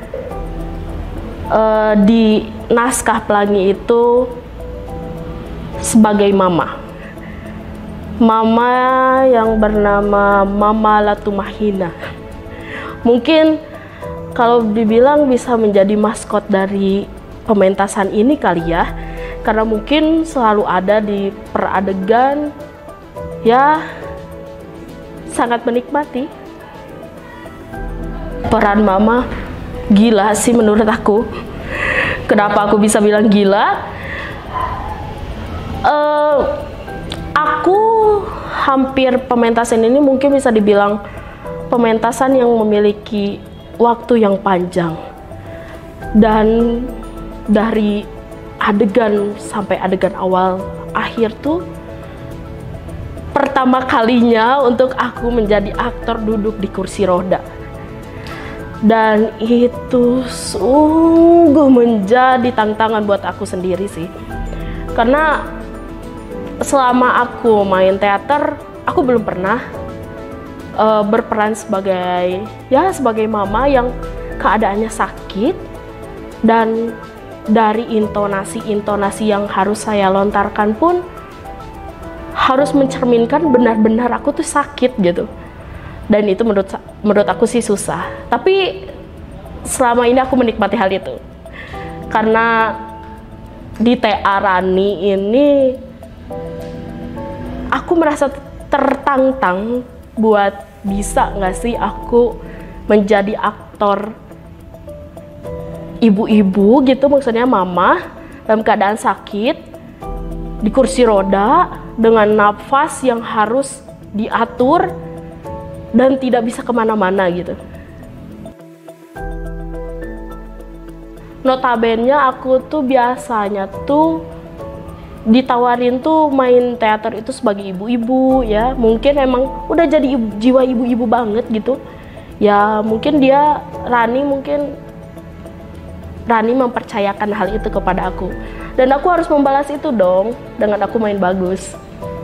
di naskah Pelangi itu sebagai mama yang bernama Mama Latumahina. Mungkin kalau dibilang bisa menjadi maskot dari pementasan ini kali ya, karena mungkin selalu ada di peradegan, ya sangat menikmati. Peran mama gila sih menurut aku. Kenapa aku bisa bilang gila? Aku hampir pementasan ini mungkin bisa dibilang pementasan yang memiliki waktu yang panjang, dan dari adegan sampai adegan awal akhir tuh pertama kalinya untuk aku menjadi aktor duduk di kursi roda. Dan itu sungguh menjadi tantangan buat aku sendiri sih, karena selama aku main teater aku belum pernah berperan sebagai mama yang keadaannya sakit, dan dari intonasi yang harus saya lontarkan pun harus mencerminkan benar-benar aku tuh sakit gitu. Dan itu menurut aku sih susah. Tapi selama ini aku menikmati hal itu. Karena di TA Rani ini aku merasa tertantang buat bisa nggak sih aku menjadi aktor ibu-ibu gitu, maksudnya mama dalam keadaan sakit di kursi roda dengan nafas yang harus diatur dan tidak bisa kemana-mana gitu. Notabene aku tuh biasanya tuh ditawarin tuh main teater itu sebagai ibu-ibu ya, mungkin emang udah jadi jiwa ibu-ibu banget gitu ya, mungkin Rani mempercayakan hal itu kepada aku, dan aku harus membalas itu dong dengan aku main bagus.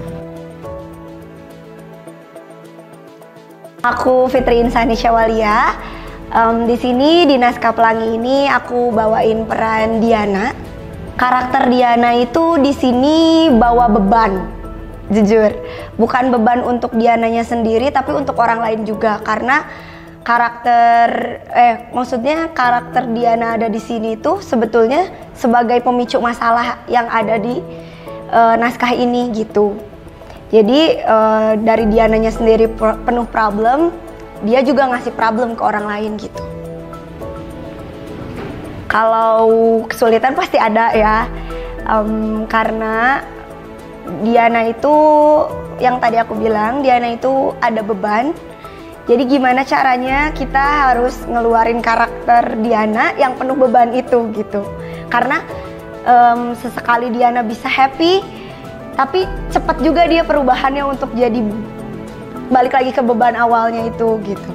Aku Fitri Insani Syawalia. Di sini di Naskah Pelangi ini aku bawain peran Diana. Karakter Diana itu di sini bawa beban, jujur. Bukan beban untuk Diananya sendiri, tapi untuk orang lain juga. Karena karakter Diana ada di sini itu sebetulnya sebagai pemicu masalah yang ada di naskah ini gitu. Jadi dari Diananya sendiri penuh problem, dia juga ngasih problem ke orang lain gitu. Kalau kesulitan pasti ada ya, karena Diana itu yang tadi aku bilang, Diana itu ada beban. Jadi gimana caranya kita harus ngeluarin karakter Diana yang penuh beban itu gitu. Karena sesekali Diana bisa happy, tapi cepat juga dia perubahannya untuk jadi balik lagi ke beban awalnya itu gitu.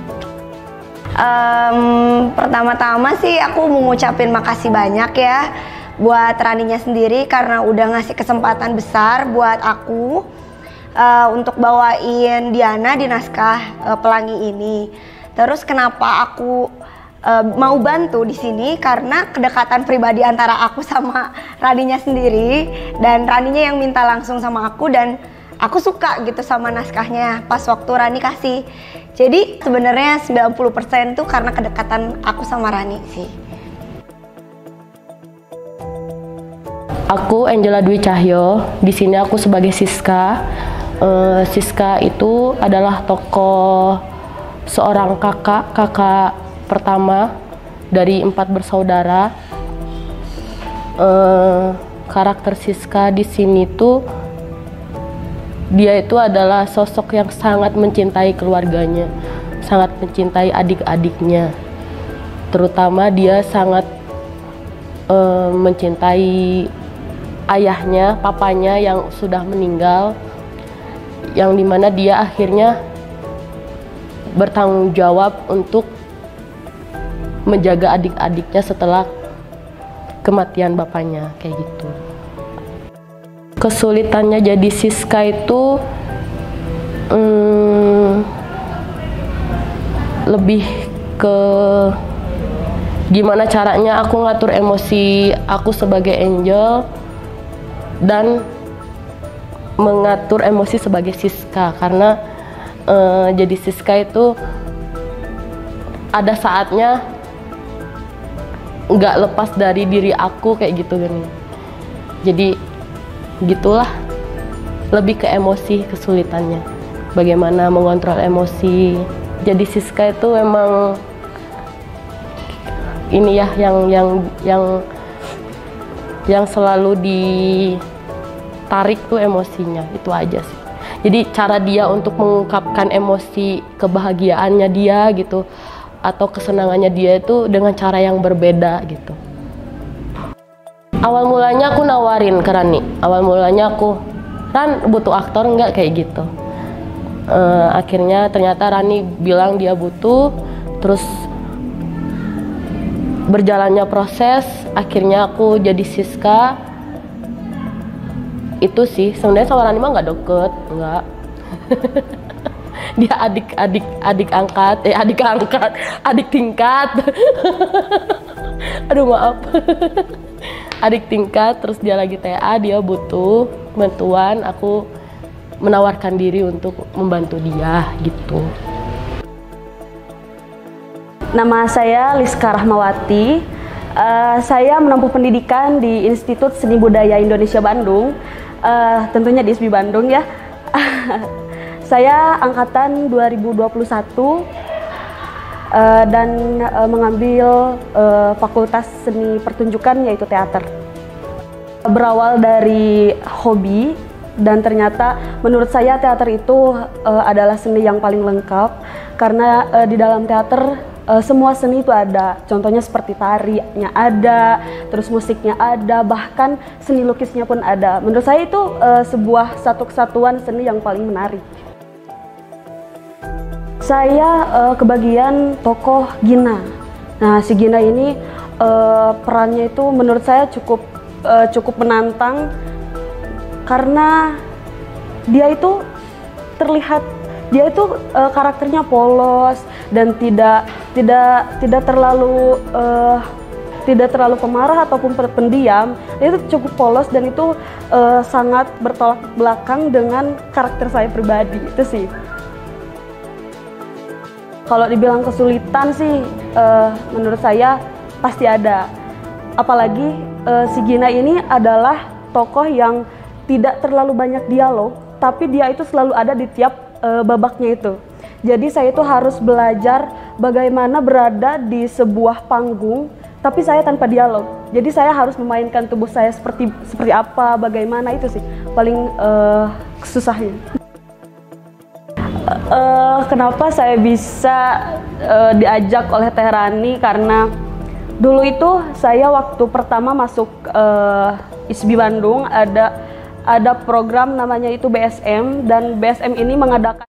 Pertama-tama sih aku mau ngucapin makasih banyak ya buat Raninya sendiri karena udah ngasih kesempatan besar buat aku untuk bawain Diana di Naskah Pelangi ini. Terus kenapa aku mau bantu di sini karena kedekatan pribadi antara aku sama Raninya sendiri, dan Raninya yang minta langsung sama aku, dan aku suka gitu sama naskahnya pas waktu Rani kasih. Jadi sebenarnya 90% tuh karena kedekatan aku sama Rani sih. Aku Angela Dwi Cahyo. Di sini aku sebagai Siska. Siska itu adalah tokoh seorang kakak pertama dari 4 bersaudara. Karakter Siska di sini tuh dia itu adalah sosok yang sangat mencintai keluarganya, sangat mencintai adik-adiknya. Terutama dia sangat mencintai ayahnya, papanya yang sudah meninggal, yang dimana dia akhirnya bertanggung jawab untuk menjaga adik-adiknya setelah kematian bapaknya, kayak gitu. Kesulitannya jadi Siska itu lebih ke gimana caranya aku ngatur emosi aku sebagai Angel dan mengatur emosi sebagai Siska, karena jadi Siska itu ada saatnya nggak lepas dari diri aku kayak gitu kan. Jadi gitulah, lebih ke emosi kesulitannya, bagaimana mengontrol emosi. Jadi Siska itu memang ini ya yang selalu ditarik tuh emosinya, itu aja sih. Jadi cara dia untuk mengungkapkan emosi kebahagiaannya dia gitu atau kesenangannya dia itu dengan cara yang berbeda gitu. Awal mulanya aku nawarin ke Rani, awal mulanya aku, Ran butuh aktor nggak, kayak gitu. Akhirnya ternyata Rani bilang dia butuh, terus berjalannya proses, akhirnya aku jadi Siska. Itu sih, sebenarnya sama Rani mah nggak deket, nggak. Dia adik tingkat. Aduh maaf. Adik tingkat, terus dia lagi TA, dia butuh bantuan, aku menawarkan diri untuk membantu dia gitu. Nama saya Liska Rahmawati. Saya menempuh pendidikan di Institut Seni Budaya Indonesia Bandung, tentunya di ISBI Bandung ya. Saya angkatan 2021 dan mengambil Fakultas Seni Pertunjukan yaitu teater. Berawal dari hobi, dan ternyata menurut saya teater itu adalah seni yang paling lengkap karena di dalam teater semua seni itu ada. Contohnya seperti tarinya ada, terus musiknya ada, bahkan seni lukisnya pun ada. Menurut saya itu sebuah satu kesatuan seni yang paling menarik. Saya kebagian tokoh Gina. Nah, si Gina ini perannya itu menurut saya cukup menantang karena dia itu terlihat karakternya polos dan tidak terlalu pemarah ataupun pendiam. Dia itu cukup polos dan itu sangat bertolak belakang dengan karakter saya pribadi. Itu sih. Kalau dibilang kesulitan sih, menurut saya pasti ada. Apalagi si Gina ini adalah tokoh yang tidak terlalu banyak dialog, tapi dia itu selalu ada di tiap babaknya itu. Jadi saya itu harus belajar bagaimana berada di sebuah panggung, tapi saya tanpa dialog. Jadi saya harus memainkan tubuh saya seperti apa, bagaimana, itu sih paling susahnya. Kenapa saya bisa diajak oleh Teh Rani? Karena dulu itu saya waktu pertama masuk ISBI Bandung ada program namanya itu BSM, dan BSM ini mengadakan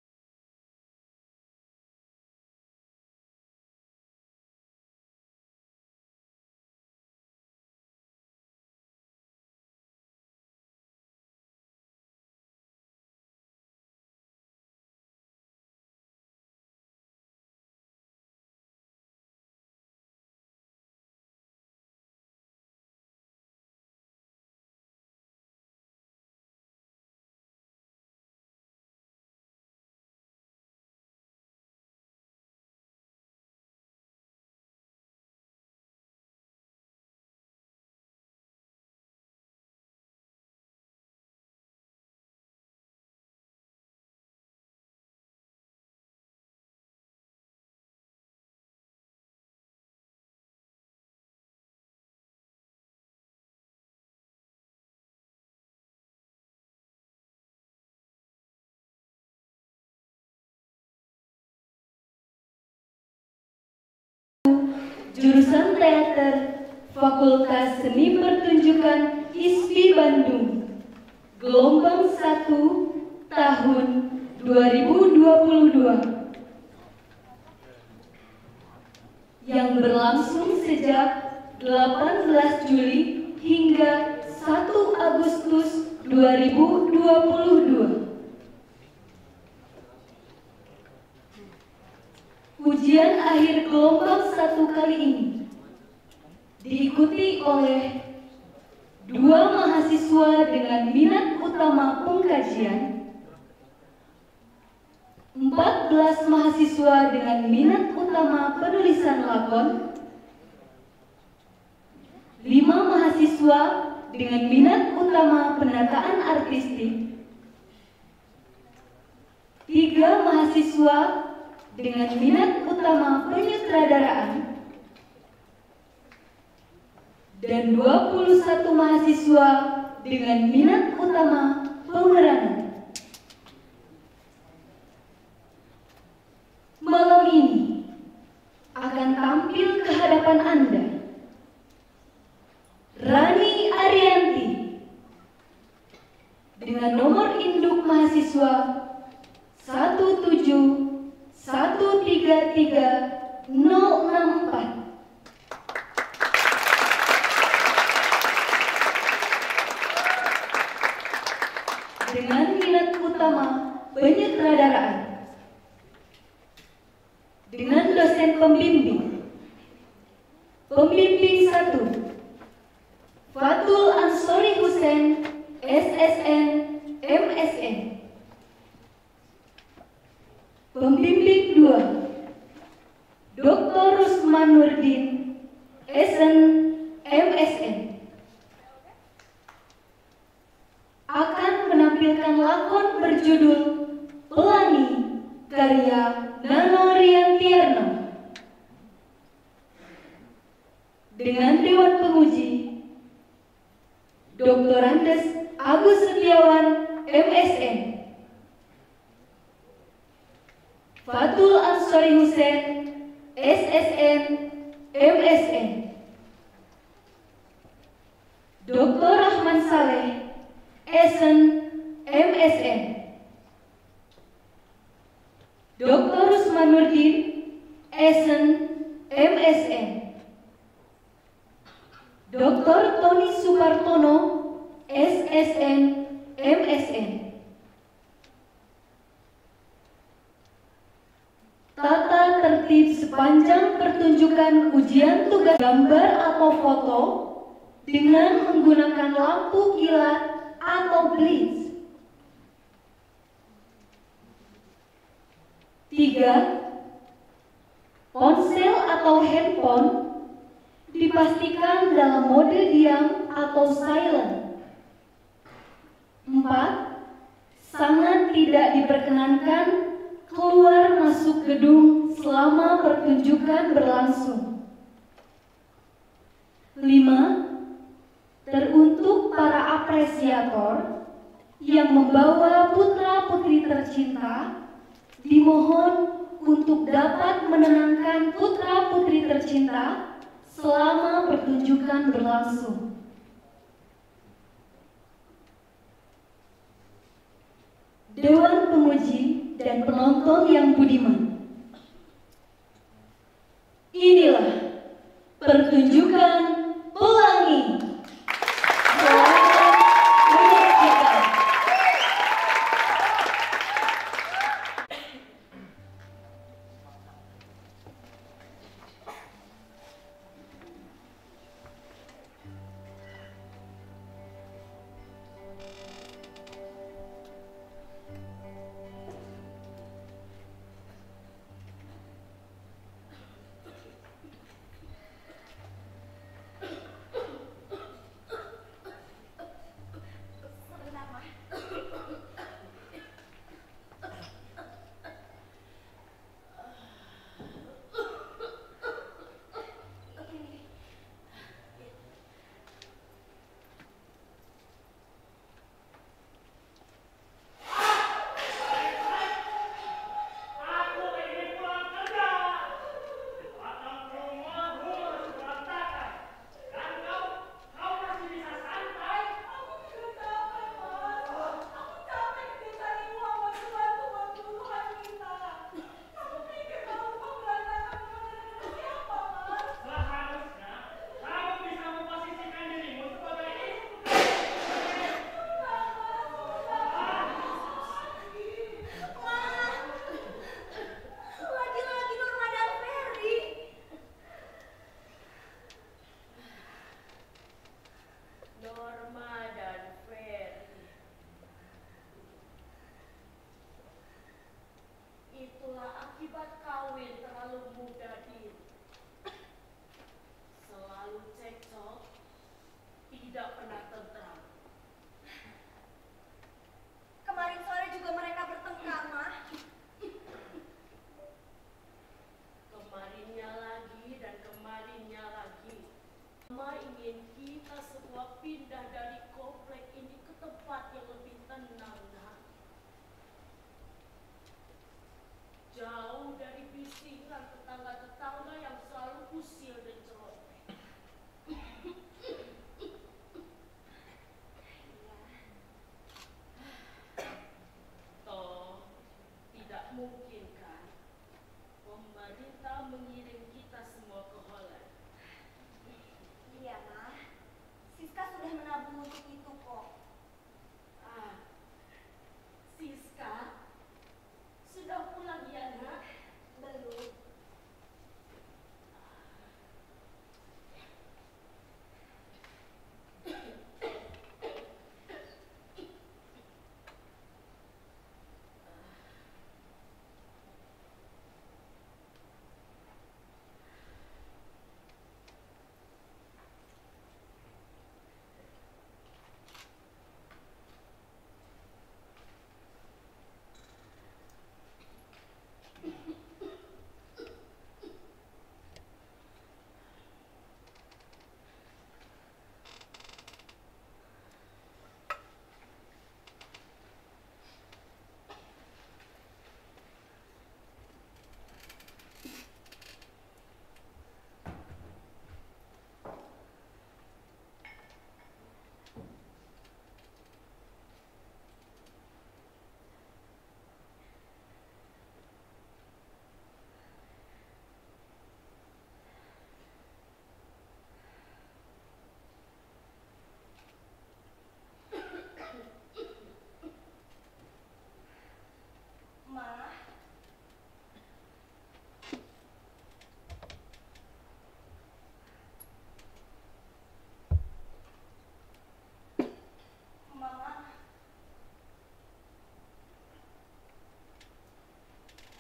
Jurusan Teater Fakultas Seni Pertunjukan ISBI Bandung, Gelombang 1 tahun 2022 yang berlangsung sejak 18 Juli hingga 1 Agustus 2022. Ujian akhir gelombang 1 kali ini diikuti oleh 2 mahasiswa dengan minat utama pengkajian, 14 mahasiswa dengan minat utama penulisan lakon, 5 mahasiswa dengan minat utama penataan artistik, 3 mahasiswa dengan minat utama penyutradaraan, dan 21 mahasiswa dengan minat utama pemeranan. Malam ini akan tampil ke hadapan Anda Rani Arianti dengan nomor induk mahasiswa 17133-064. Dengan minat utama penyutradaraan, dengan dosen pembimbing 1 Fatul Ansori Hussein, SSN, MSN. Pembimbing 2 Dr. Rusman Nurdin, SN, MSN. Akan menampilkan lakon berjudul Pelangi karya Nano Riantiarno. Dengan Dewan Penguji Dr. Andes Agus Setiawan, MSN. Fatul Ansori Hussein, SSN, MSN. Dr. Rahman Saleh, SN, MSN. Dr. Rusman Nurdin, SN, MSN. Dr. Tony Supartono, SSN, MSN. Tata tertib sepanjang pertunjukan ujian tugas gambar atau foto dengan menggunakan lampu kilat atau blitz. 3. Ponsel atau handphone dipastikan dalam mode diam atau silent. 4. Sangat tidak diperkenankan keluar masuk gedung selama pertunjukan berlangsung. 5. Teruntuk para apresiator yang membawa putra-putri tercinta, dimohon untuk dapat menenangkan putra-putri tercinta selama pertunjukan berlangsung. Dewan Penguji dan penonton yang budiman, inilah pertunjukan Pelangi. Selamat menyaksikan.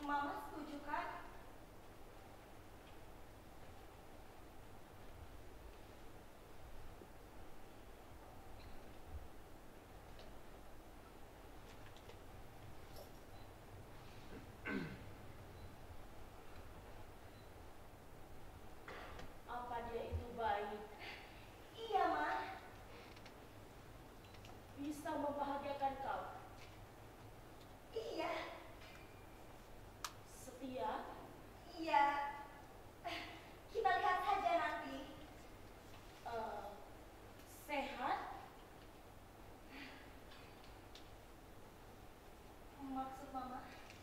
Mama setuju kan? Apa dia itu baik? Iya, Ma. Bisa membahagiakan kau? Iya. Setia? Iya. Kita lihat saja nanti. Sehat? Maksud Mama?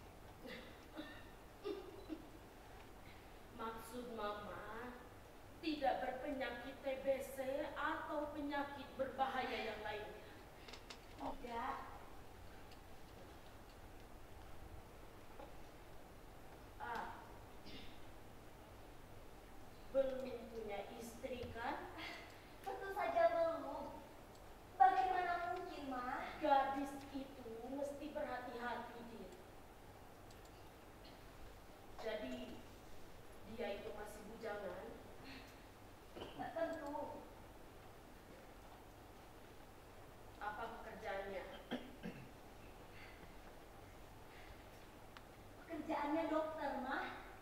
Maksud Mama tidak berpenyakit TBC atau penyakit berbahaya yang lainnya. Tidak. Belum punya istri kan? Tentu saja belum. Bagaimana mungkin, Ma? Gadis itu mesti berhati-hati dia. Jadi dia itu masih bujangan. Tentu. Apa pekerjaannya? Pekerjaannya dokter, Ma.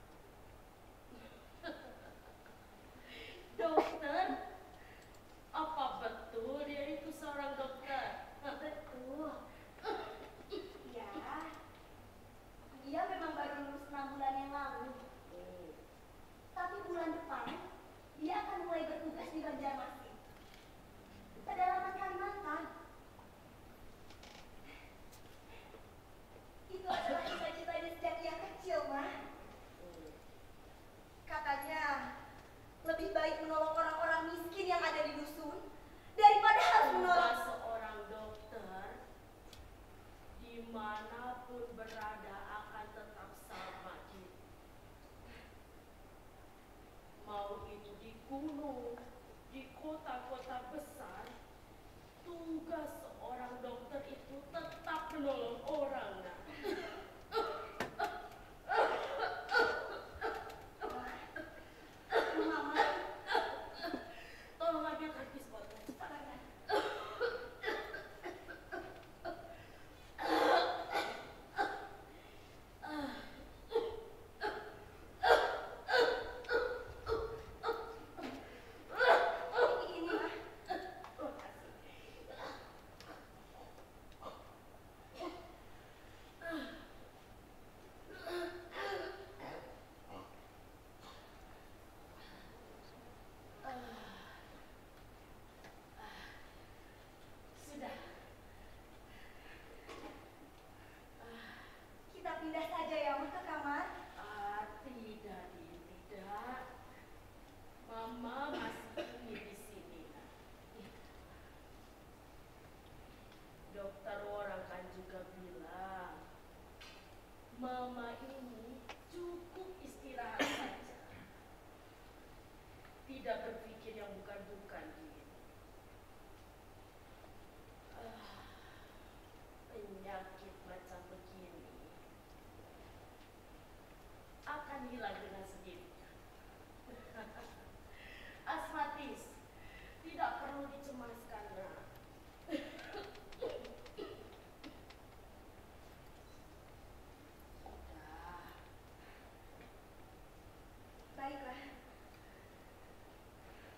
Dokter? Apa betul dia itu seorang dokter? Betul. Ya. Dia memang baru lulus 6 bulan yang lalu. Tapi bulan depan dia akan mulai bertugas di Banjarmasin, pedalaman Kalimantan. Itu adalah cita-citanya sejak dia kecil, Ma. Katanya lebih baik menolong orang-orang miskin yang ada di dusun daripada harus menolong Seorang dokter dimanapun berada akan tetap sama gitu. Mau itu di gunung, di kota-kota besar, tugas seorang dokter itu tetap menolong orang. Nah. Mama. Tolong ambil kardus buatnya. Ini, Ma. Sudah. Kita pindah saja ya, Ma, ke kamar. Tidak, tidak. Mama masih ingin di sini. Dokter orang kan juga bilang, Mama ini cukup istirahat saja. Tidak berpikir yang bukan-bukan gitu. Penyakit macam begini akan hilang dengan sendirinya. Asmatis, tidak perlu dicemaskan, Nak. Sudah. Baiklah.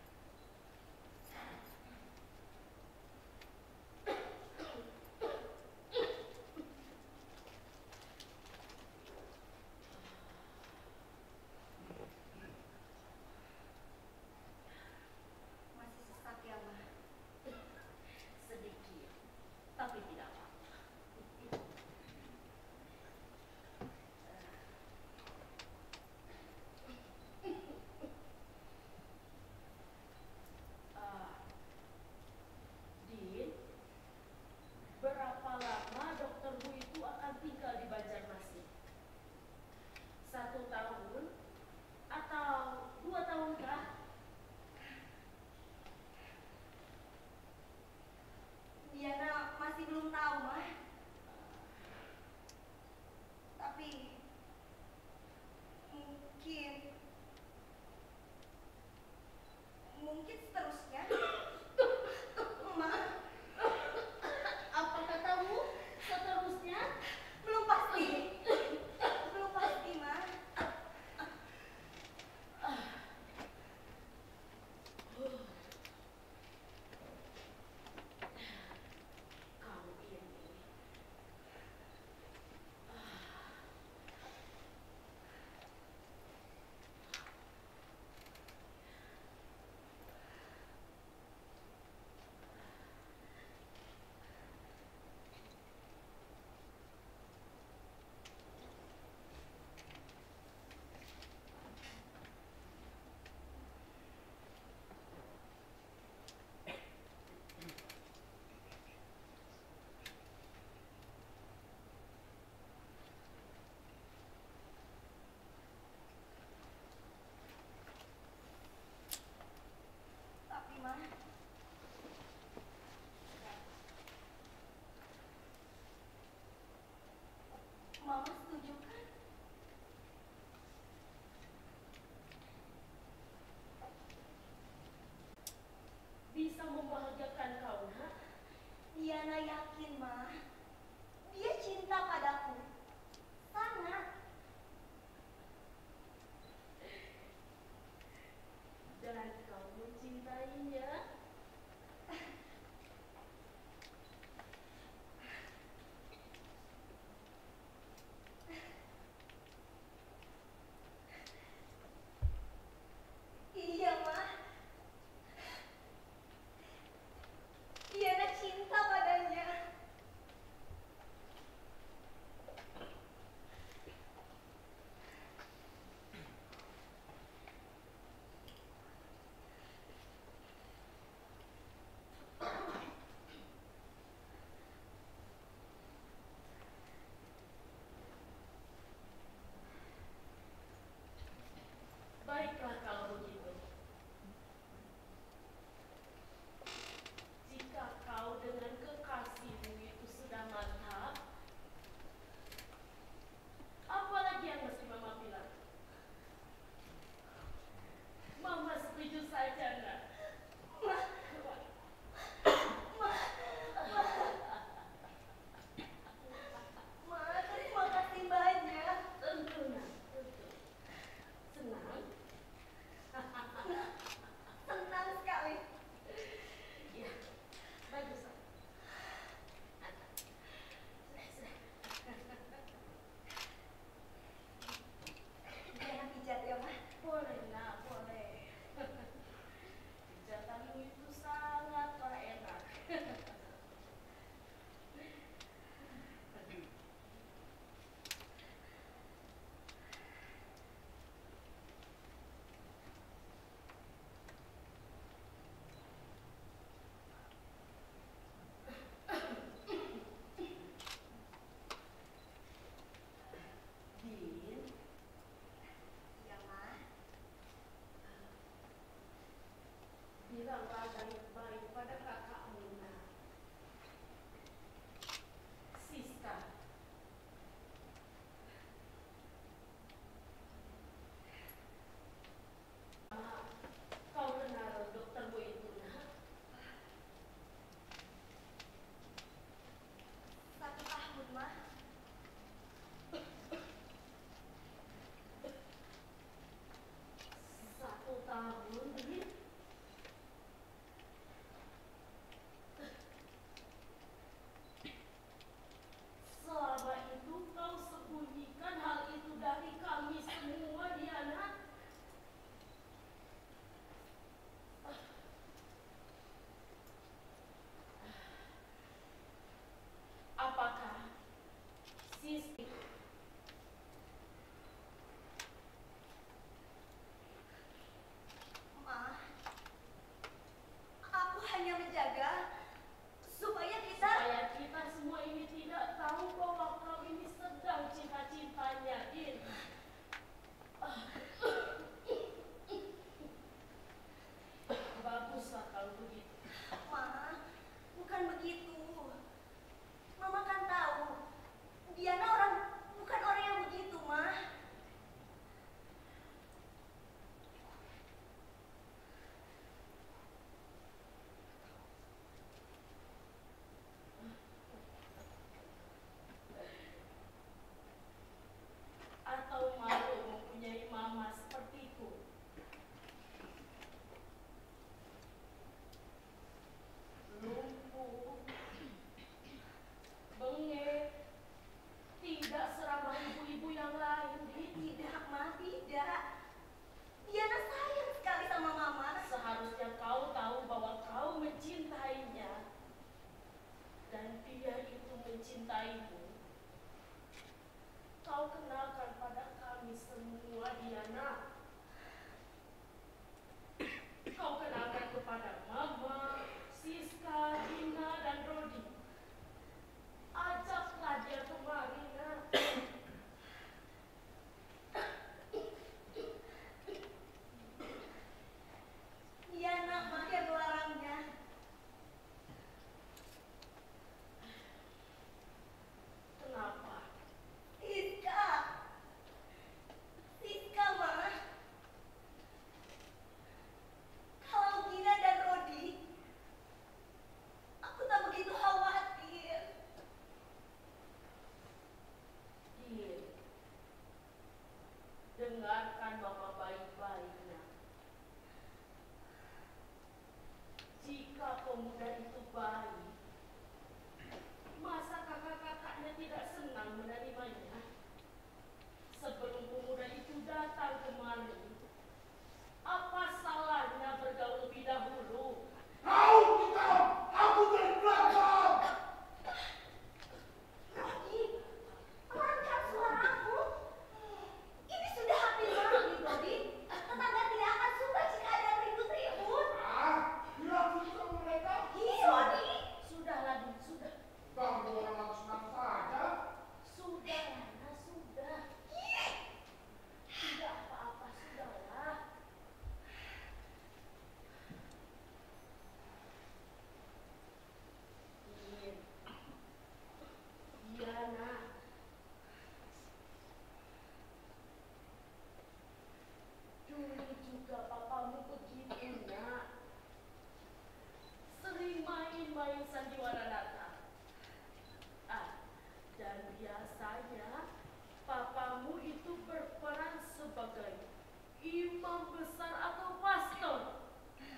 imam besar atau pastor.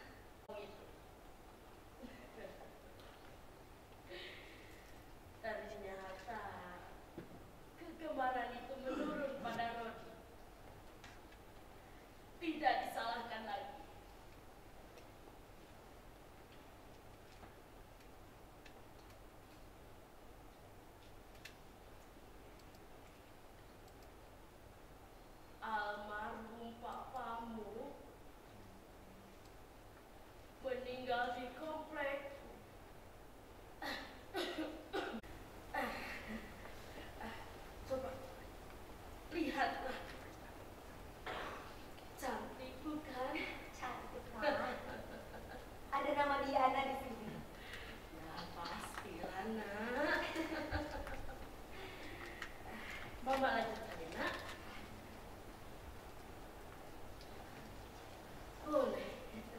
Ternyata kegemaran itu menurun pada Rodi. Tidak disalahkan lagi. Almarhum papamu meninggal di komplek. Coba lihatlah, cantik bukan? Cantik, Ma. Ada nama Diana di sini. Ya pastilah nak. Mama lanjutkan ya nak. Boleh.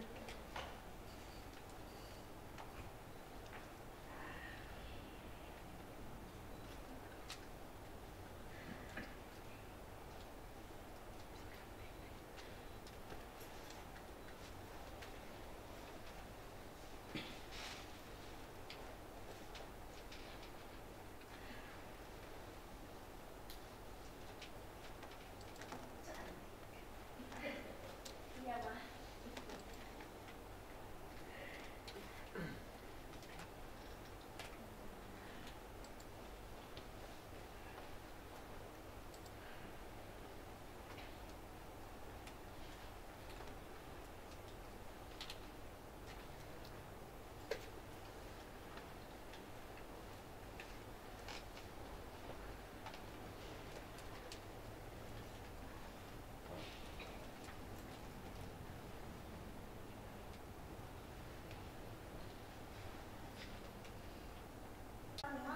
Iya, Ma. Mama,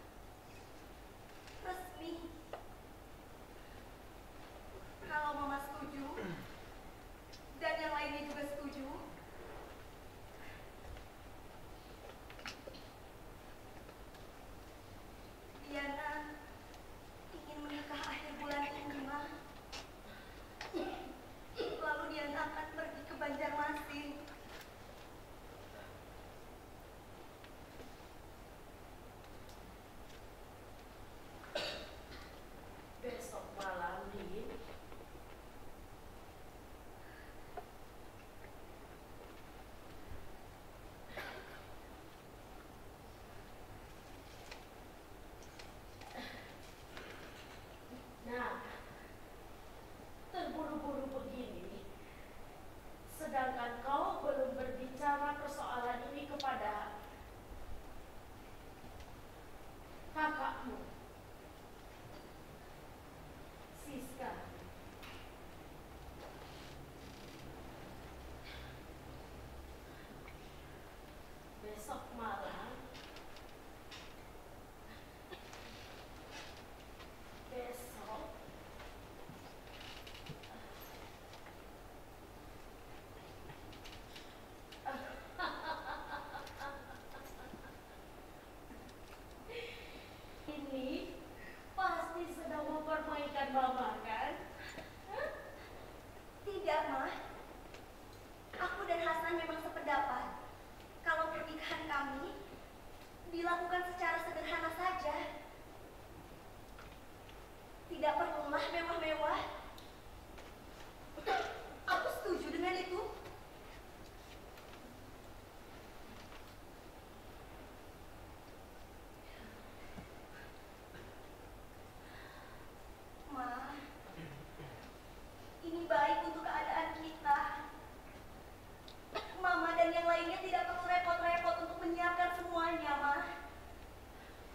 resmi. Kalau Mama setuju dan yang lainnya juga setuju, Diana ingin menikah akhir bulan ini, Ma. Lalu Diana akan pergi ke Banjarmasin. Besok malam, Din. Nah, terburu-buru begini, sedangkan kau belum berbicara persoalan ini kepada kakakmu, Siska. Besok malam, besok ini pasti sedang mempermainkan Mama, kan? Hah? Tidak, Ma. Aku dan Hasan memang sependapat. Kalau pernikahan kami dilakukan secara sederhana saja. Tidak perlulah mewah-mewah. Aku setuju dengan itu. Ma, ini baik untuk keadaan kita. Mama dan yang lainnya tidak perlu repot-repot untuk menyiapkan semuanya, Ma.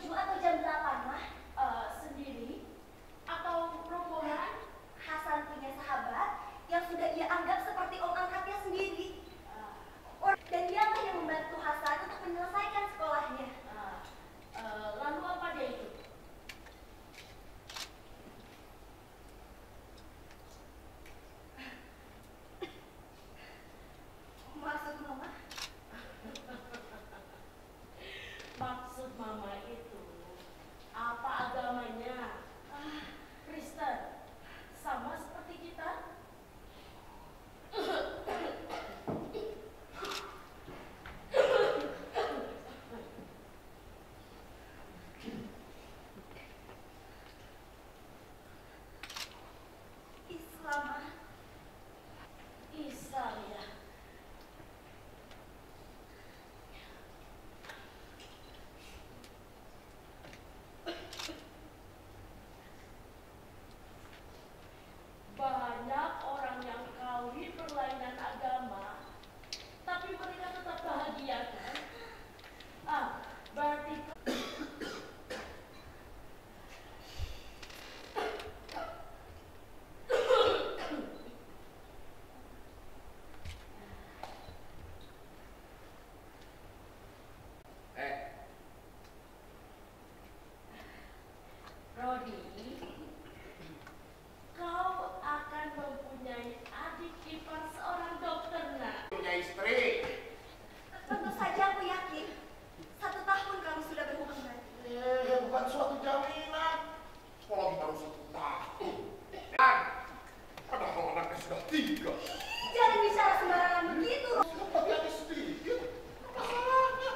7 atau jam 8 mah? Sendiri atau rombongan? Hasan punya sahabat yang sudah ia anggap seperti om angkatnya sendiri. Dan dialah yang membantu Hasan untuk menyelesaikan sekolahnya. Lalu apa dia itu? Maksud mama? Maksud mama itu apa agamanya? Kristen, sama seperti kita. Islam. Islam ya. Banyak orang yang kawin berlainan agama, tapi mereka tetap bahagia kan? Berarti Rodi, kau akan mempunyai adik ipar seorang dokter, nak. Punya istri. Tentu saja aku yakin 1 tahun kami sudah berhubungan. Bukan suatu jaminan. Apalagi baru 1 tahun. Dan padahal anaknya sudah 3. Jangan bicara sembarangan begitu. Tapi ada sedikit. Apa salahnya?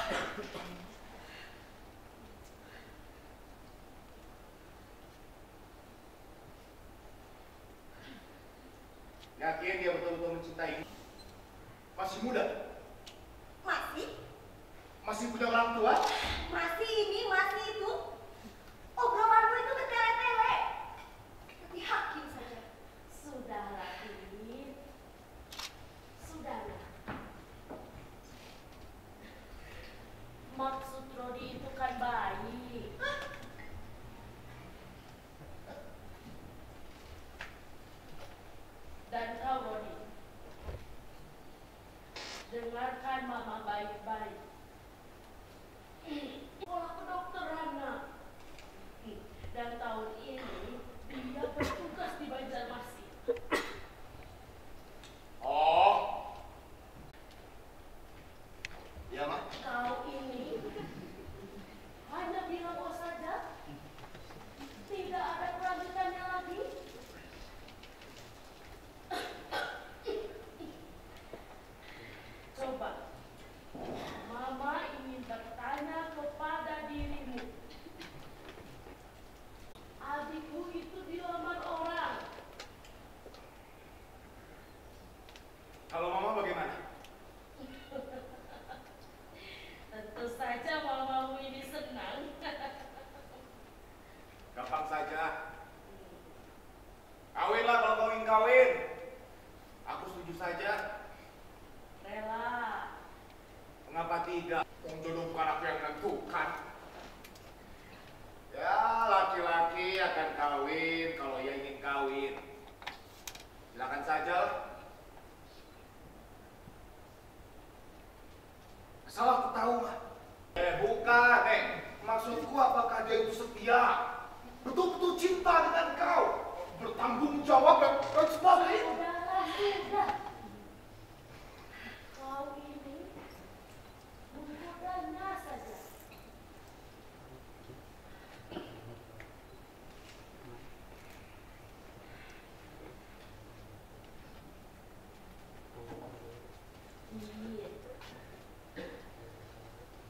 Yakin dia betul-betul mencintai? Masih muda? Masih? Masih punya orang tua? Masih ini, masih itu. Obrolanmu itu bertele-tele. Seperti hakim saja. Sudahlah, Ini. Sudahlah. Maksud Rodi itu kan baik. Dan kau, Rodi, dengarkan mama baik-baik. Sekolah kedokteran, nak. Dan tahun ini dia bertugas di Banjarmasin. Oh. Iya, Mak. Kau ini hanya bilang oh saja, tidak ada kelanjutannya lagi. Coba, Mama ingin bertanya kepada dirimu. Adikmu itu dilamar orang. Kalau Mama bagaimana? Tentu saja mamamu ini senang. Gampang saja. Kawinlah kalau kau ingin kawin. Aku setuju saja. Rela. Mengapa tidak? Wong jodoh bukan aku yang menentukan. Ya, laki-laki akan kawin kalau ia ingin kawin. Silakan saja. Asal aku tahu, Mak. Bukan, maksudku apakah dia itu setia? Betul-betul cinta dengan kau? Bertanggung jawab dan sebagainya. Sudahlah, sudah. Kau ini menggodanya saja. Iya.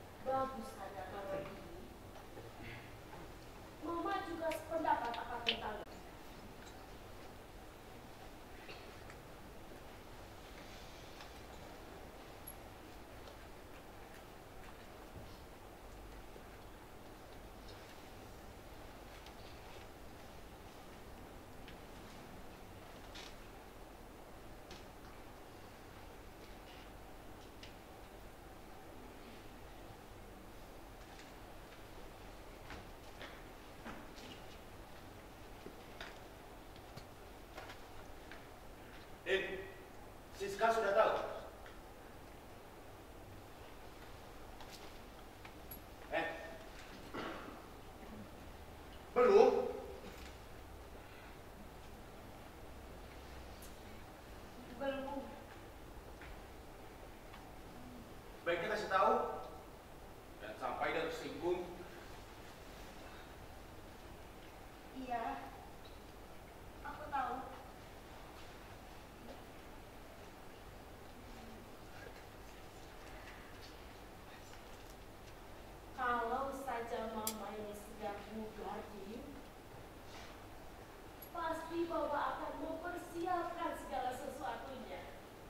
pasti Bapak akan mempersiapkan segala sesuatunya.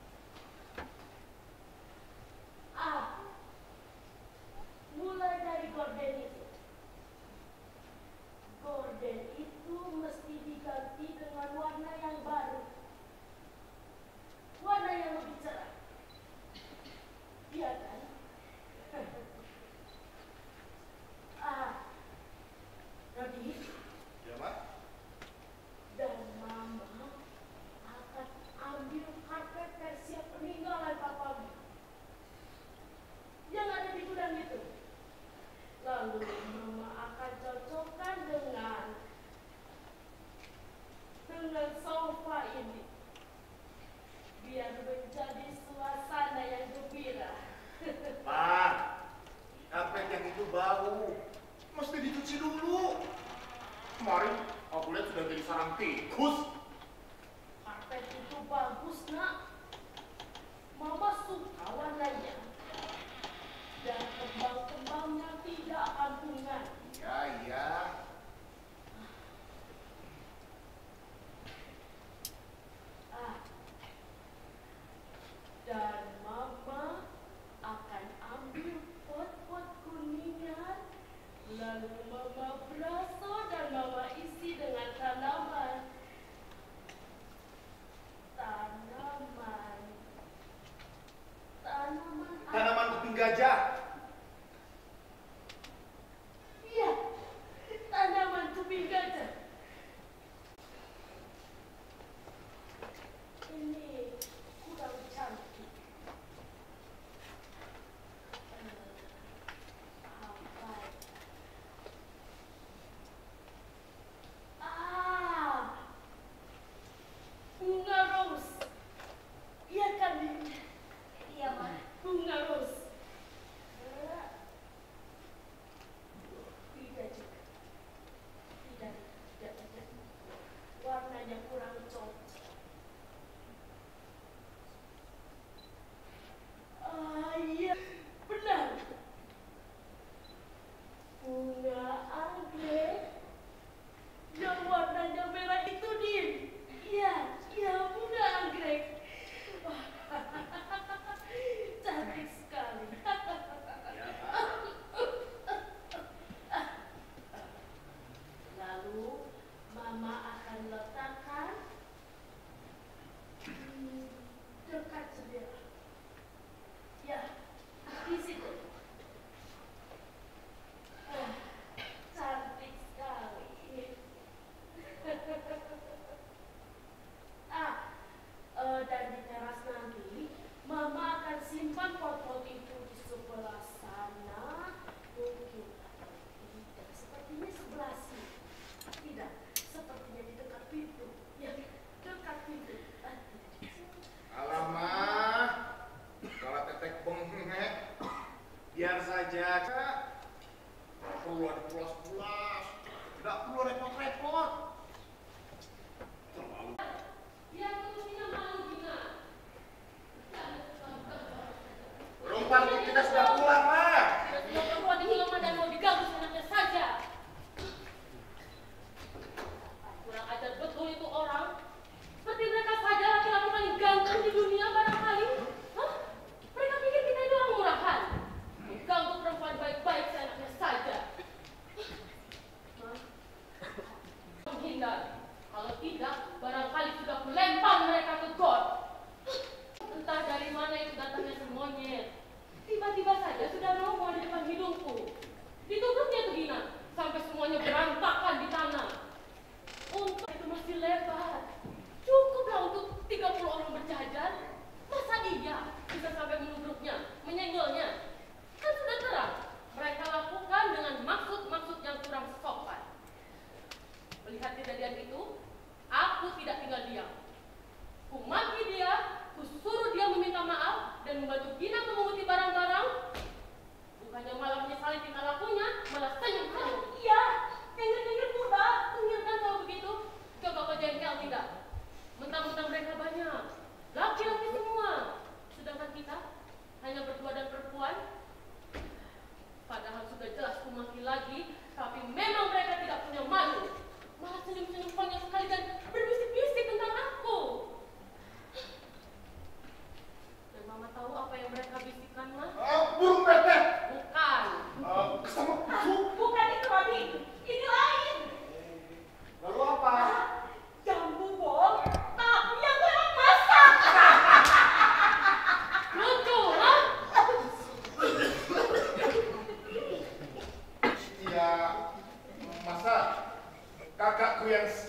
Mulai dari gorden itu. Gorden itu mesti diganti dengan warna yang baru. Warna yang lebih cerah. Iya kan? Rodi. Ya, Mak. Dan Mama akan ambil karpet persia peninggalan papamu yang ada di gudang itu. Lalu Mama akan cocokkan dengan sofa ini biar menjadi suasana yang gembira. Pak, karpet yang itu bau. Mesti dicuci dulu. Kemarin aku lihat sudah jadi sarang tikus. Karpet itu bagus, Nak. Mama suka warnanya. Dan kembang-kembangnya tidak akan punah. Iya, iya. Dan Mama akan ambil pot-pot kuningan, lalu Mama beraso dan Mama isi dengan tanaman. Tanaman kuping gajah. Iya, tanaman kuping gajah. Ini kurang cantik. Bunga rose. Iya kan, Din? Iya, Ma. Bunga rose. Tidak juga. Tidak. Warnanya kurang cocok. Iya, benar. Bunga anggrek yang warnanya merah itu, Din. Iya, bunga anggrek. Cantik sekali. Lalu Mama akan letakkan dekat jendela. Ya, di situ. Cantik sekali. Dan di teras nanti, Mama akan simpan pot-pot itu di sebelah sana. Mungkin atau tidak, sepertinya sebelah sini. Tidak, sepertinya di dekat pintu. Ya, dekat pintu. Alamak, kalau tetek bengek, biar saja, Kak. Tidak perlu ada pulas-pulas, tidak perlu repot-repot. Terlalu. Ya, tulisnya malu gina. Perempuan kita sudah pulang, Mak. Sudah perempuan ini lemah dan mau diganggu senangnya saja. Kurang ajar betul itu orang. Seperti mereka saja laki-laki paling ganteng di dunia barangkali. Hah? Mereka pikir kita itu orang murahan. Mengganggu perempuan baik-baik seenaknya saja.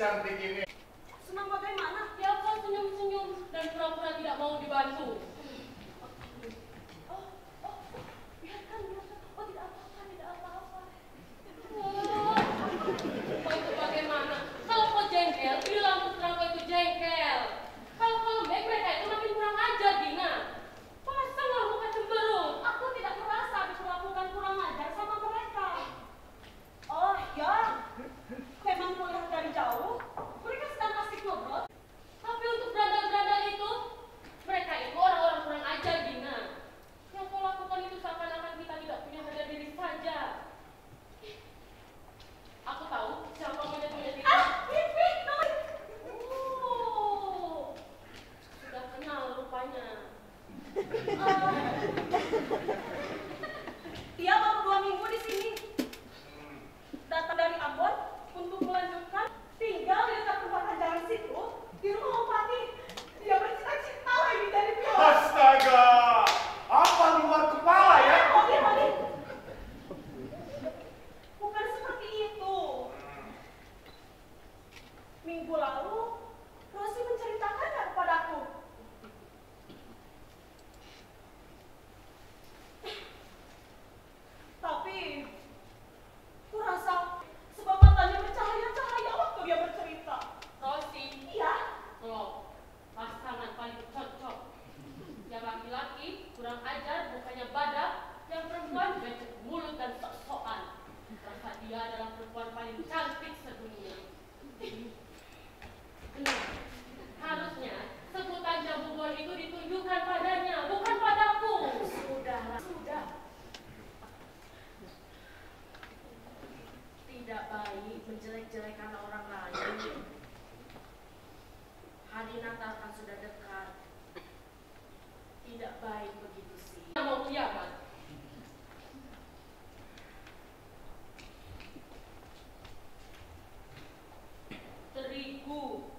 secantik ini. Senang bagaimana? Ya kau senyum-senyum dan pura-pura tidak mau dibantu. Biarkan. Oh, tidak apa-apa, tidak apa-apa. Kau itu bagaimana? Kalau kau jengkel, bilang terus terang kau itu jengkel. Kalau kau lembek, mereka itu makin kurang ajar, Dina. Pasanglah muka cemberut. Aku tidak merasa diperlakukan kurang ajar sama mereka. Oh ya, memang melihat dari jauh, mereka sedang asik ngobrol. Tapi untuk berandal-berandal itu, mereka itu orang-orang kurang ajar, Dina. Yang kau lakukan itu seakan-akan kita tidak punya harga diri saja. Aku tahu siapa monyet-monyet itu. Sudah kenal rupanya. Dia baru 2 minggu di sini. Datang dari Ambon untuk melanjutkan tinggal di dekat tempat ajaran situ di rumah Bupati. Dia bercita-cita lagi dari Pion. Astaga, apa luar kepala ya? Modi. Bukan seperti itu. Minggu lalu, Rosi menceritakannya kepadaku. Tapi, kurasa sebab matanya bercahaya-cahaya waktu dia bercerita. Rosi, Iya, loh, pasangan paling cocok. Yang laki-laki kurang ajar, bukannya badak. Yang perempuan becek mulut dan sok-sokan. Rasa dia adalah perempuan paling cantik sedunia. Benar, harusnya sebutan Jabubon itu ditunjukkan padanya, bukan padaku. Sudah. Tidak baik menjelek-jelekan orang lain. Hari Natal kan sudah dekat. Tidak baik begitu sih. Mau kiamat. Terigu,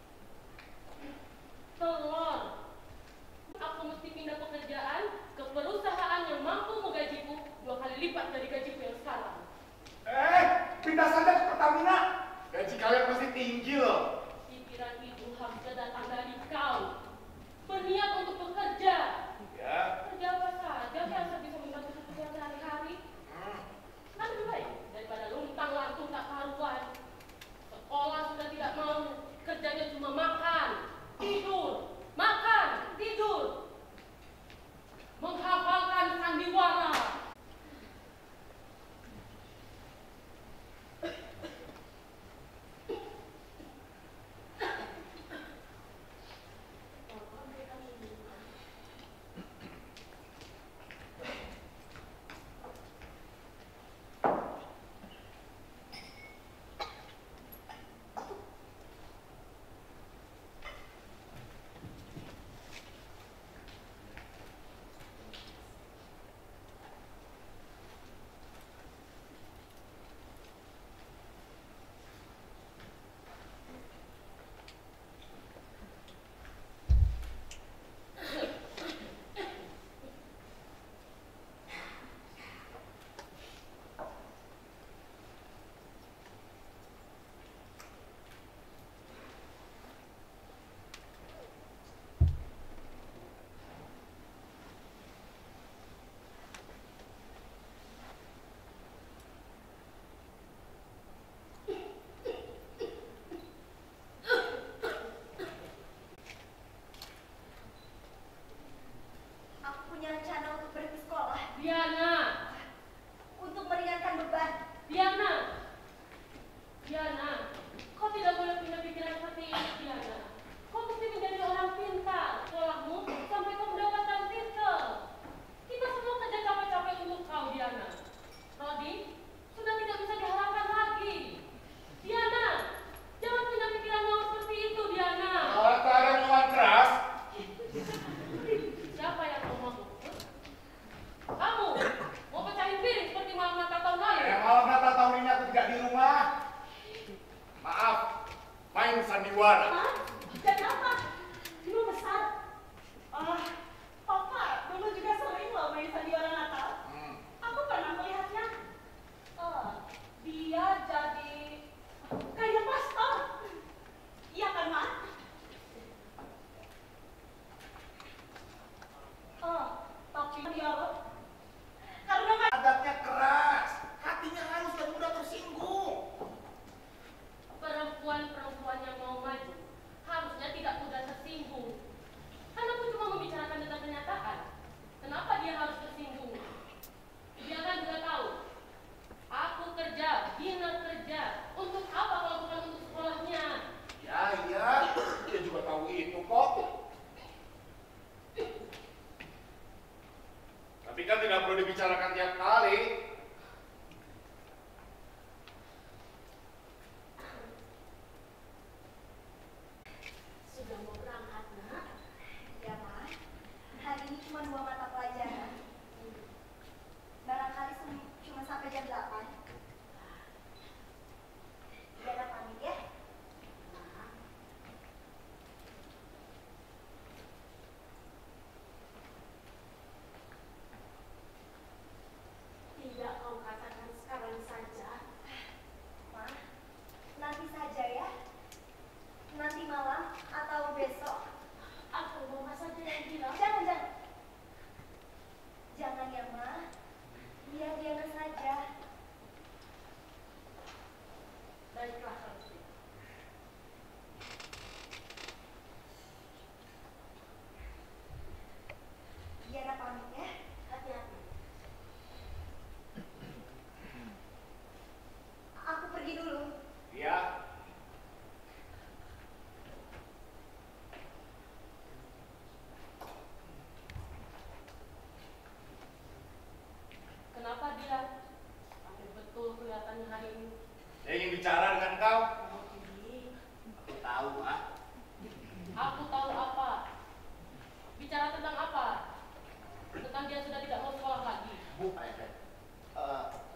telur. Aku mesti pindah pekerjaan ke perusahaan yang mampu menggajiku 2 kali lipat dari gajiku yang sekarang. Pindah saja ke Pertamina. Gaji kalian pasti tinggi loh. Pikiran itu harusnya datang dari kau. Berniat untuk bekerja. Ya. Kerja apa saja yang bisa membantu kebutuhan sehari-hari. Kan lebih baik daripada luntang-lantung tak karuan. Sekolah sudah tidak mau, kerjanya cuma makan, tidur, makan, tidur. Menghafalkan sandiwara.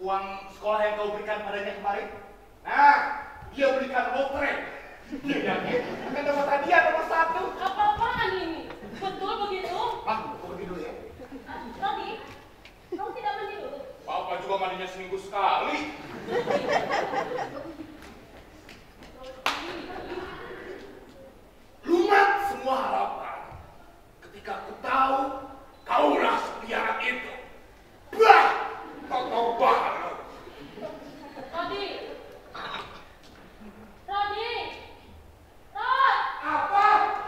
uang sekolah yang kau berikan padanya kemarin? Nah, dia berikan lotre. Dia yakin akan dapat hadiah nomor 1. Apa-apaan ini? Betul begitu? Ah, aku pergi dulu ya. Rodi, kamu tidak mandi dulu? Papa juga mandinya seminggu sekali. Lumat semua harapan. Ketika aku tahu kaulah sepiaran itu. Bah! Kau tahu banget. Rodi! Rodi! Rod! Apa?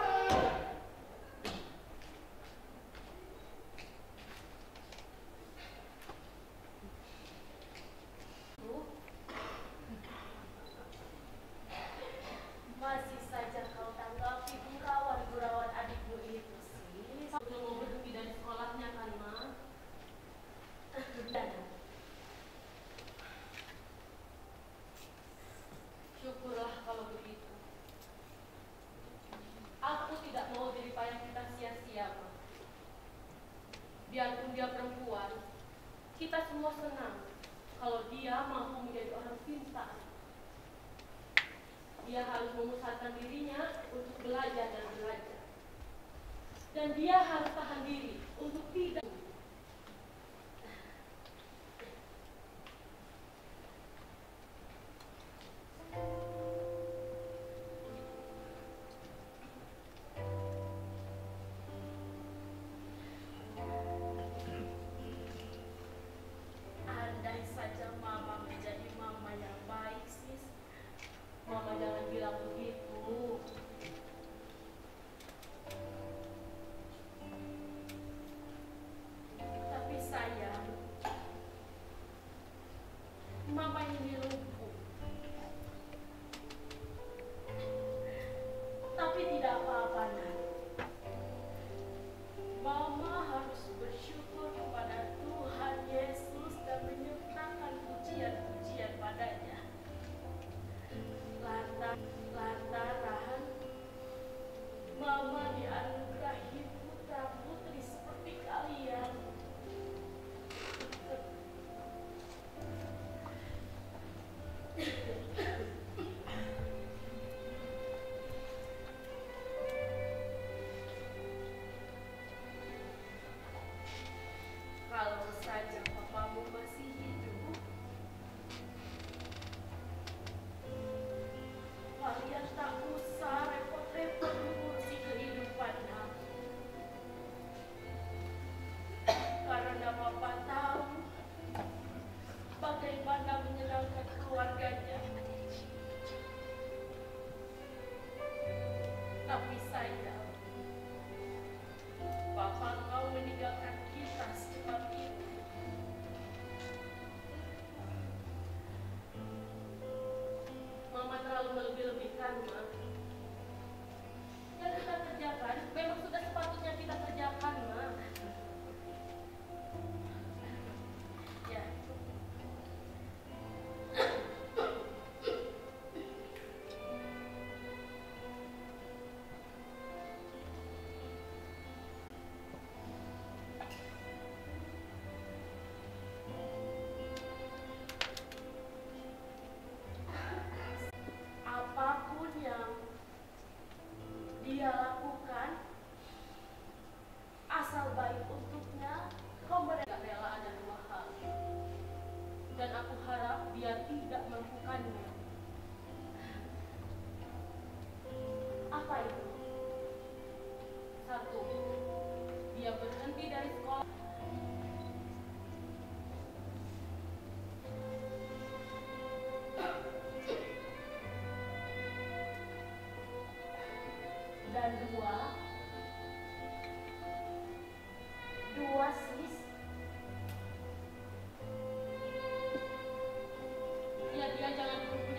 Masih saja kau tanggapi gurauan adikmu itu sih. Belum mau berhenti dari sekolahnya kan, Ma? Syukurlah kalau begitu. Aku tidak mau jadi payah kita sia-sia, Ma. Biarpun dia perempuan, kita semua senang kalau dia mampu menjadi orang pintar. Dia harus memusatkan dirinya untuk belajar dan belajar. Dan dia harus tahan diri untuk tidak. Andai saja Mama menjadi mama yang baik, sis. Mama jangan bilang begitu. Tapi sayang, Mama ini lumpuh. Tapi tidak apa-apa, Nak. Mama harus bersyukur kepada Tuhan Yesus dan menyertakan pujian-pujian padanya. Lantaran Mama dianugerahi putra-putri seperti kalian. Kalau saja papamu masih hidup, kalian tak usah repot-repot mengurusi kehidupan aku. Karena Papa tahu bagaimana menyenangkan keluarganya. Tapi sayang, Papa kau meninggalkan kita secepat itu. Mama terlalu melebih-lebihkan, Ma. Yang kita kerjakan memang sudah sepatutnya kita kerjakan, Ma. Ya. Apapun yang dia lakukan, asal baik untuknya, kau mereka rela ada 2 hal. Dan aku harap dia tidak melakukannya. Apa itu? 1, dia berhenti dari sekolah. Dan 2 sis, ya dia jangan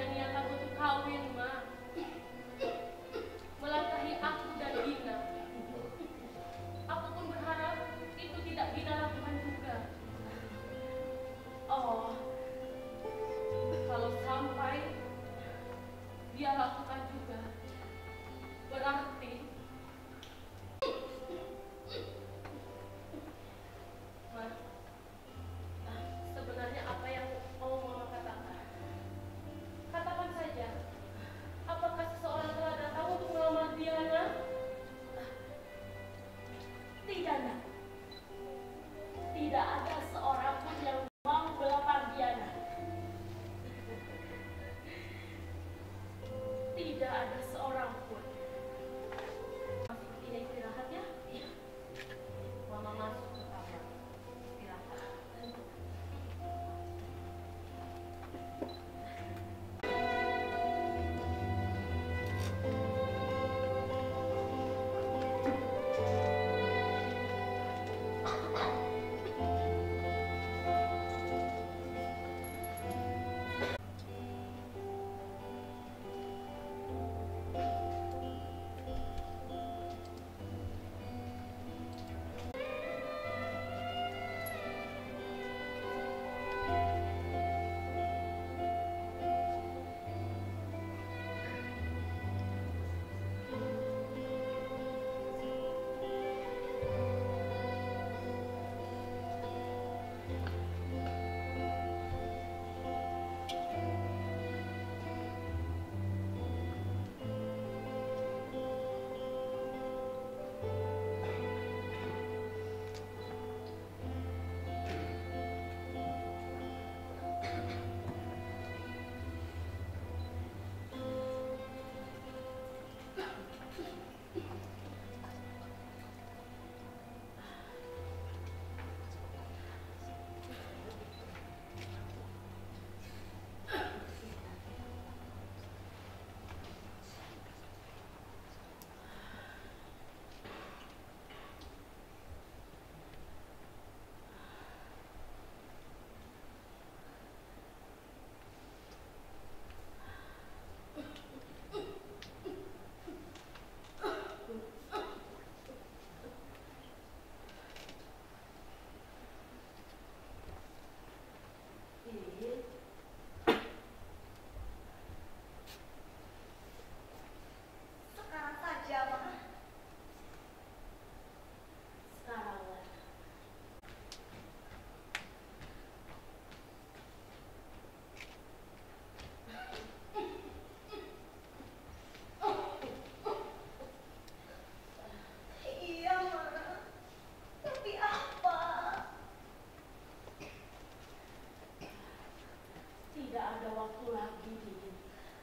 tidak ada waktu lagi, Din.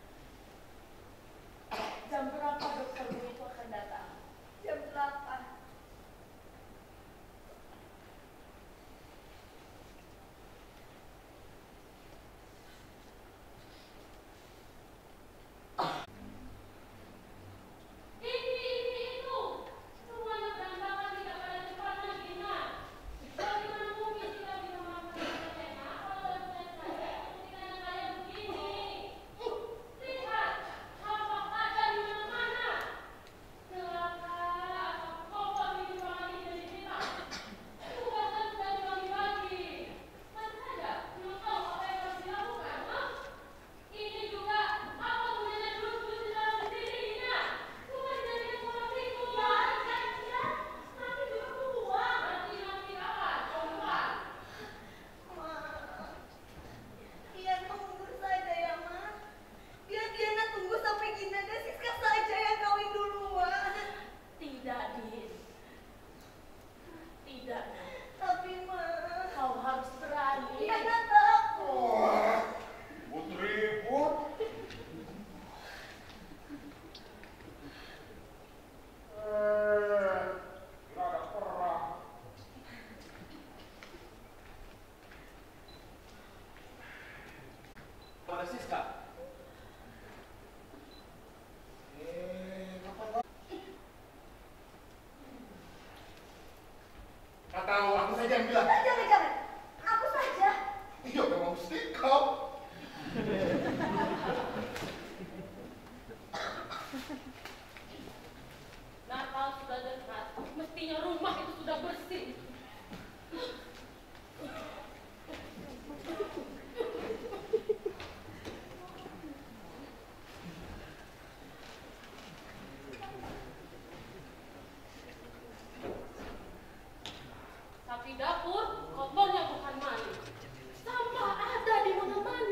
Jam berapa doktermu itu akan datang? Jam 8. Atau aku saja yang bilang? Jangan. Aku saja. Iya, memang mesti kau. Natal sudah dekat, mestinya rumah itu sudah bersih. Tapi dapur kotornya bukan main. Sampah ada di mana-mana.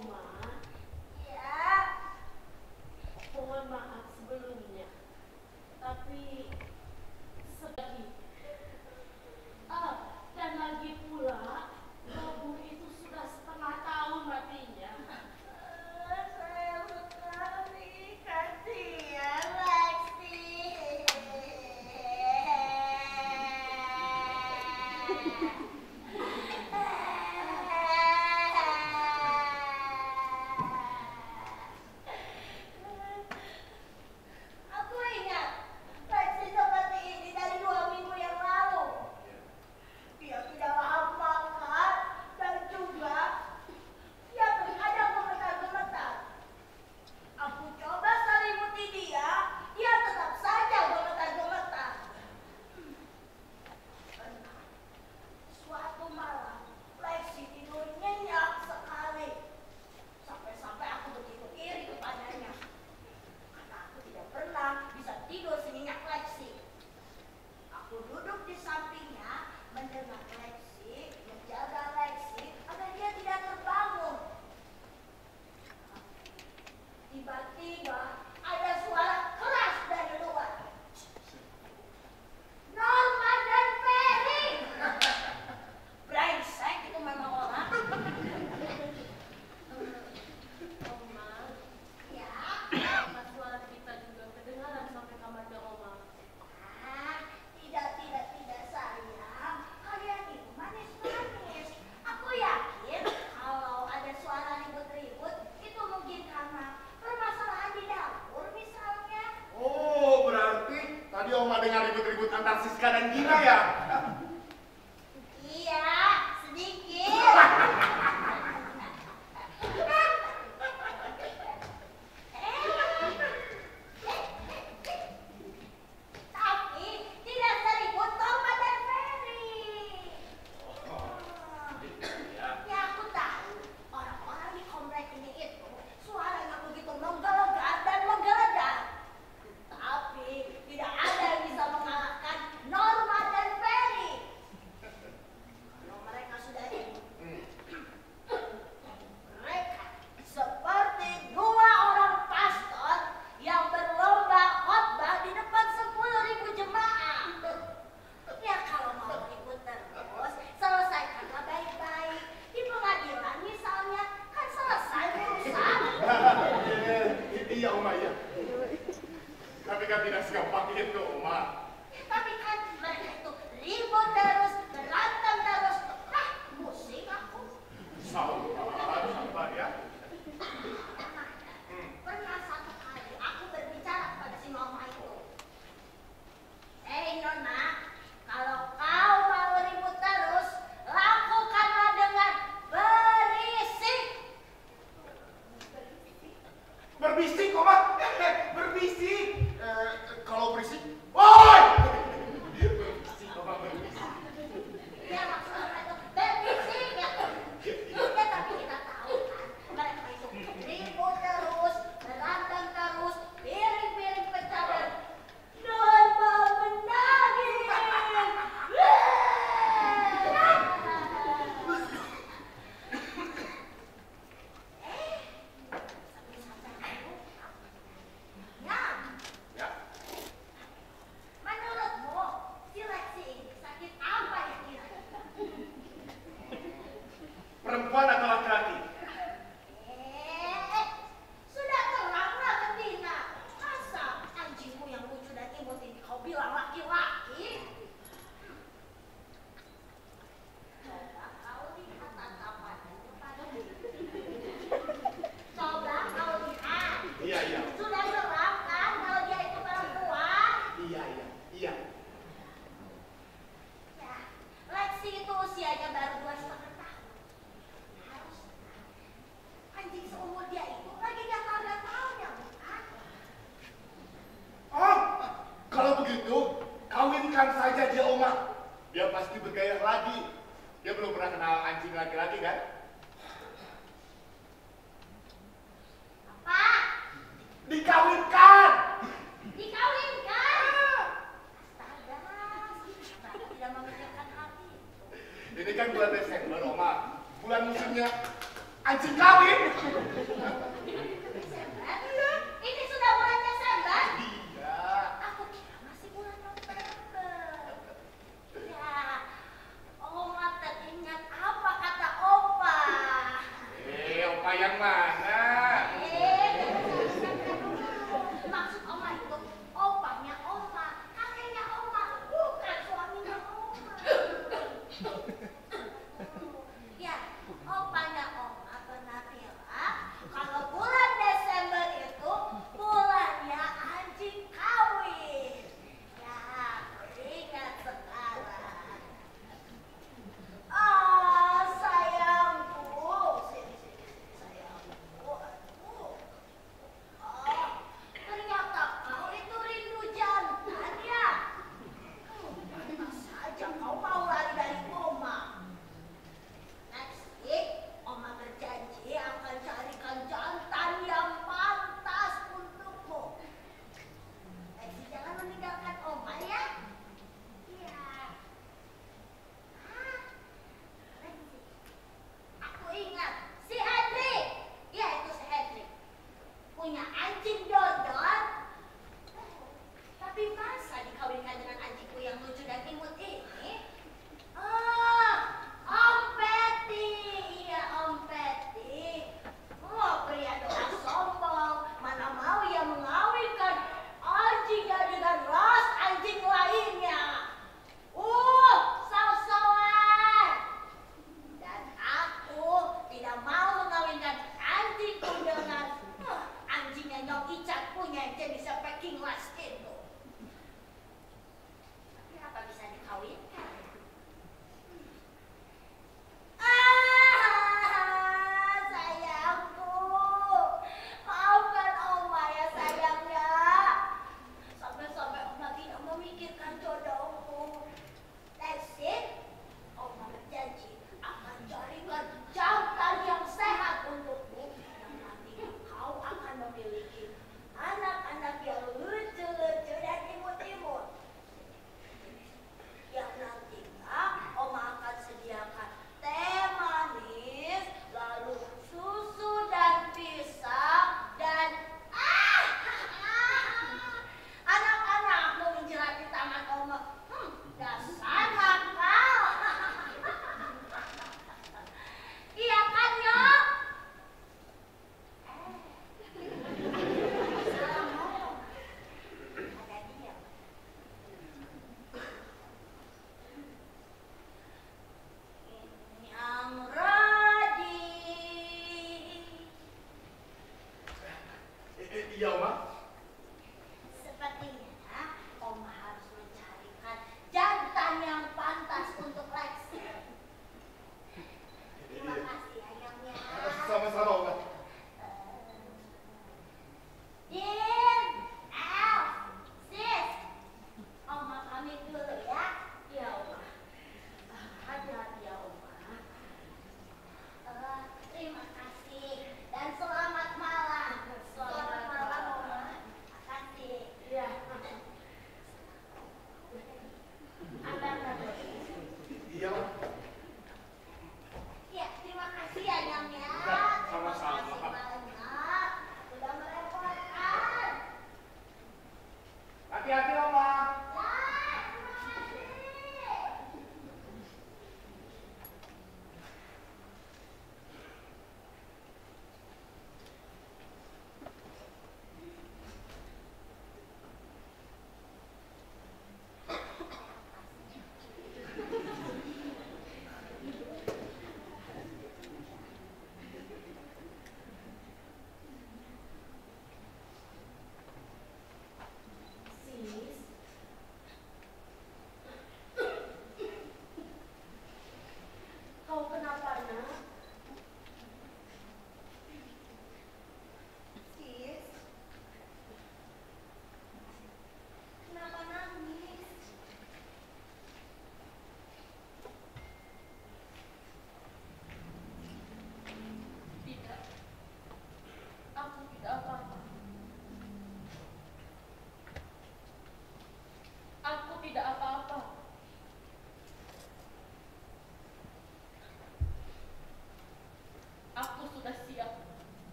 Oma. Ya. Mohon maaf sebelumnya. Tapi sedih. Dan lagi pula, Babu itu sudah setengah tahun matinya. Sayang sekali, kasihan Lexi. Aku ingat Lexi seperti ini dari 2 minggu yang lalu. Dia tidak lahap makan dan juga dia terkadang gemetar-gemetar. Aku coba selimuti dia tetap saja gemetar-gemetar. Suatu malam, Lexi tidur nyenyak sekali. Sampai-sampai aku begitu iri kepadanya. Karena aku tidak pernah bisa tidur senyenyak Lexi. Aku duduk di sampingnya, mendengar Lexi, menjaga Lexi agar dia tidak terbangun. Tiba-tiba ada suara keras dari luar. Norma dan Ferry. Brengsek itu memang orang. Oma, Ya. apa suara kita juga kedengaran sampai kamarnya Oma? Tidak sayang. Kalian itu manis-manis. Aku yakin kalau ada suara ribut-ribut itu mungkin karena permasalahan di dapur misalnya. Oh, berarti tadi Oma dengar ribut-ribut antar Siska dan Gina ya? Iya, sedikit. Tapi tidak seribut Norma dan Ferry. Ya aku tahu orang-orang di komplek ini itu suaranya begitu menggelegar dan menggelegar. Tapi tidak ada yang bisa mengalahkan Norma dan Ferry. Kalau mereka sudah ribut, mereka seperti 2 orang pastor yang berlomba khotbah di depan 10.000 jemaah. Ya kalau mau ribut terus, selesaikanlah baik-baik. Di pengadilan misalnya, kan selesai urusan. Iya, Oma, iya. Tapi kan tidak segampang itu, Oma. Tapi kan mereka itu ribut terus, berantem terus. Musik aku. Sabar ya. Pernah satu kali aku berbicara kepada si Norma itu. Hei Nona, kalau kau mau ribut terus, lakukanlah dengan berisik. Berbisik, Oma. Berbisik. Kalau berisik, woi! Berbisik, Oma, berbisik. Ya maksudnya itu berisik ya. Ya tapi kita tahu kan, mereka itu ribut terus, berantem terus, piring-piring pecah dan Norma menangis. Sampai-sampai aku ya. Ya. Menurutmu, si Lexi ini sakit apa ya kira? Perempuan atau laki-laki? Sudah teranglah betina. Masa anjingmu yang lucu dan imut ini kau bilang laki-laki? Coba kau lihat tatapannya kepadamu. Coba kau lihat. Iya. Sudah jelas kan kalau dia itu perempuan? Iya. Ya, Lexi itu usianya baru 2,5 tahun. Harusnya anjing seumur dia itu lagi gatal-gatalnya, bukan? Oh, kalau begitu, kawinkan saja dia, Oma. Dia pasti bergairah lagi. Dia belum pernah kenal anjing laki-laki, kan? Apa? Dikawinkan! Dikawinkan? Astaga, kenapa tidak memikirkan hati? Ini kan bulan Desember, Oma. Bulan musimnya Anjing kawin. Desember? Ini sudah bulan Desember? Iya. Aku kira masih bulan November. Ya, Oma teringat apa kata Opa? Opa yang mana? Maksud Oma itu opanya Oma, kakeknya Oma, bukan suaminya Oma. Ya, opanya Oma benar bilang kalau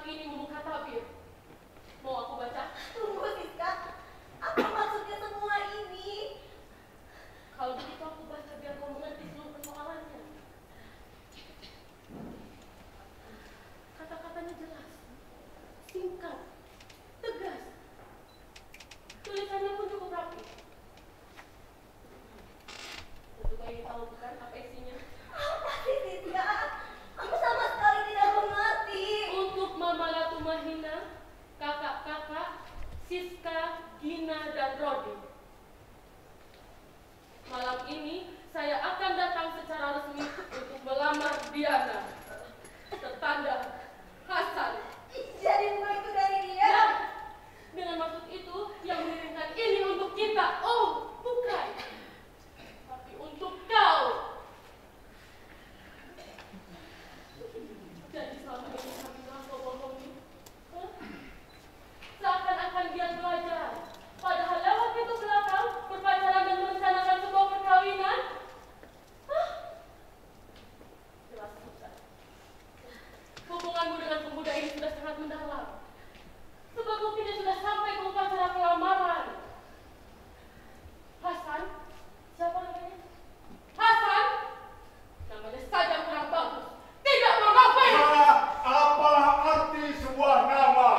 ini membuka tabir. Mau aku baca? Tunggu, Siska. Apa maksudnya semua ini? Kalau begitu aku baca biar kau mengerti seluruh persoalannya. Kata-katanya jelas, singkat, tegas. Tulisannya pun cukup rapi. Tentu kau ingin tahu bukan apa isinya? Apa sih, Siska? Aku sama sekali tidak mengerti. Untuk Mama Latu Mahina, kakak-kakak, Siska, Gina, dan Rodi. Malam ini saya akan datang secara resmi untuk melamar Diana. Tertanda Hasan. Jadi bukan itu dari dia? Ya, dengan maksud itu yang mengirimkan ini untuk kita. Oh, bukan. Tapi untuk kau. Jadi selama ini kami kau bohongi. Seakan-akan dia belajar. Padahal lewat pintu belakang berpacaran dan merencanakan sebuah perkawinan. Jelas susah. Hubunganmu dengan pemuda ini sudah sangat mendalam. Sebab buktinya sudah sampai ke upacara pelamaran. Hasan? Siapa namanya? Hasan? Namanya saja kurang bagus. Tidak mengapa. Apalah arti sebuah nama?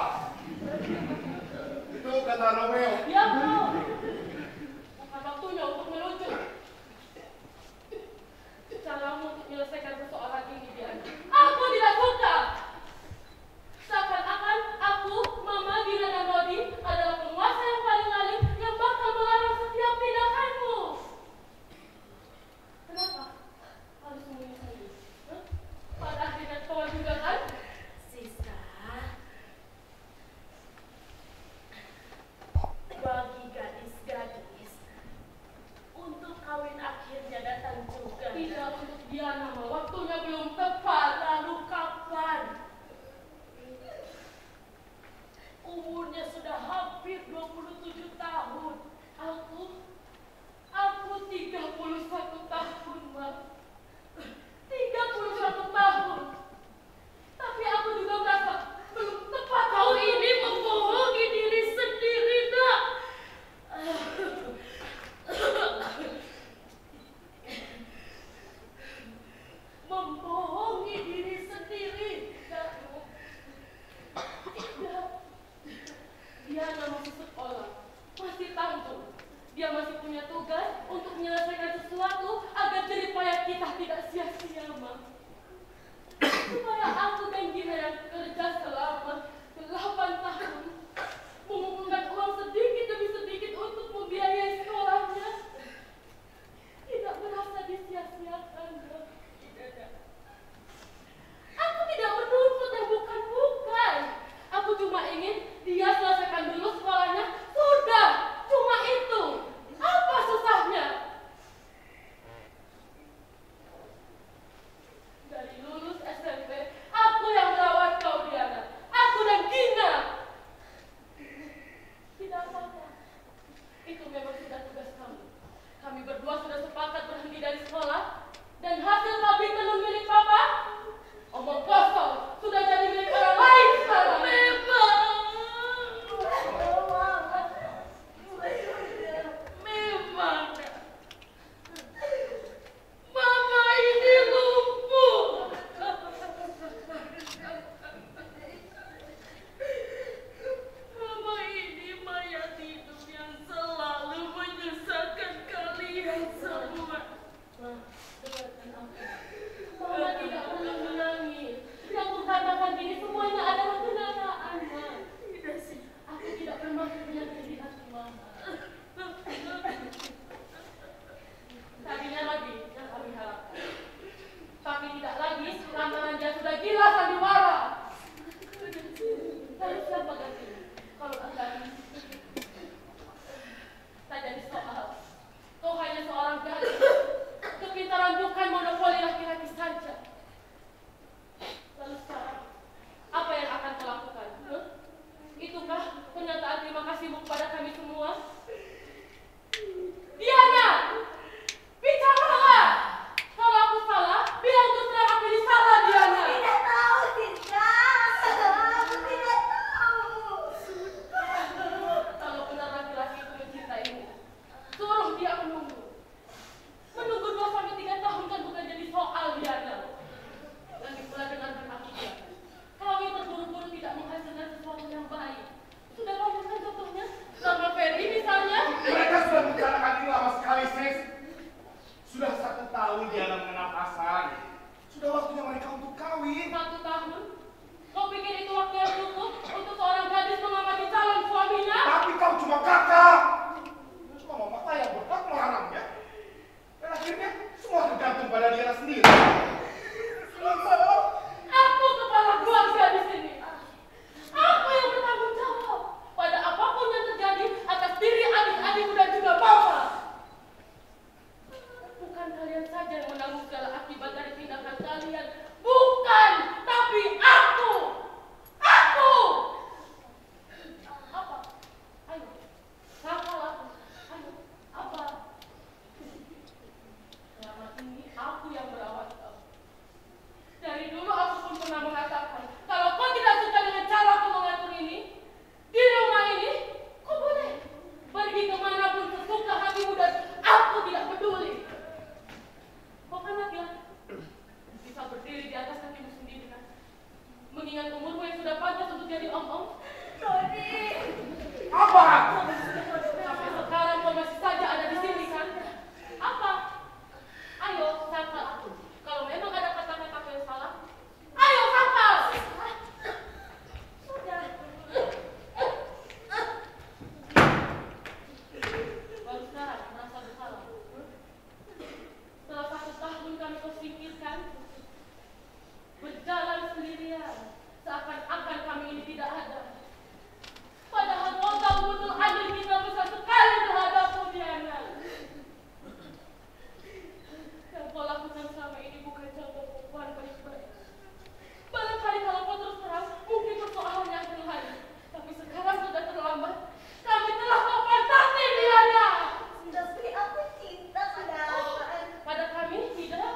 Itu kata Romeo. Ya kau. Bukan waktunya untuk melucu. Caramu untuk menyelesaikan persoalan ini, Diana. Aku tidak suka. Seakan-akan aku, Mama, Gina, dan Rodi adalah penguasa yang paling alim yang bakal melarang setiap tindakanmu. Kenapa? Harus sembunyi-sembunyi? Pada akhirnya kau juga kan? Siska. mengingat umurmu yang sudah pantas untuk jadi om-om. Dodi. Apa? Sampai sekarang kau masih saja ada di sini kan? Apa? Ayo, sangkal aku. Kalau memang ada kata-kata yang salah, ayo sangkal! Sudah. Baru sekarang merasa bersalah. Setelah 1 tahun kami kau singkirkan, berjalan sendirian, seakan-akan kami ini tidak ada. Padahal kau tahu betul andil kita besar sekali terhadapmu, Diana. Yang kau lakukan selama ini bukan contoh perempuan baik-baik. Barangkali kalau kau terus terang, mungkin persoalannya akan lain. Tapi sekarang sudah terlambat. Kami telah kau pantasi, Diana. Tapi aku cinta pada Hasan. Pada kami tidak.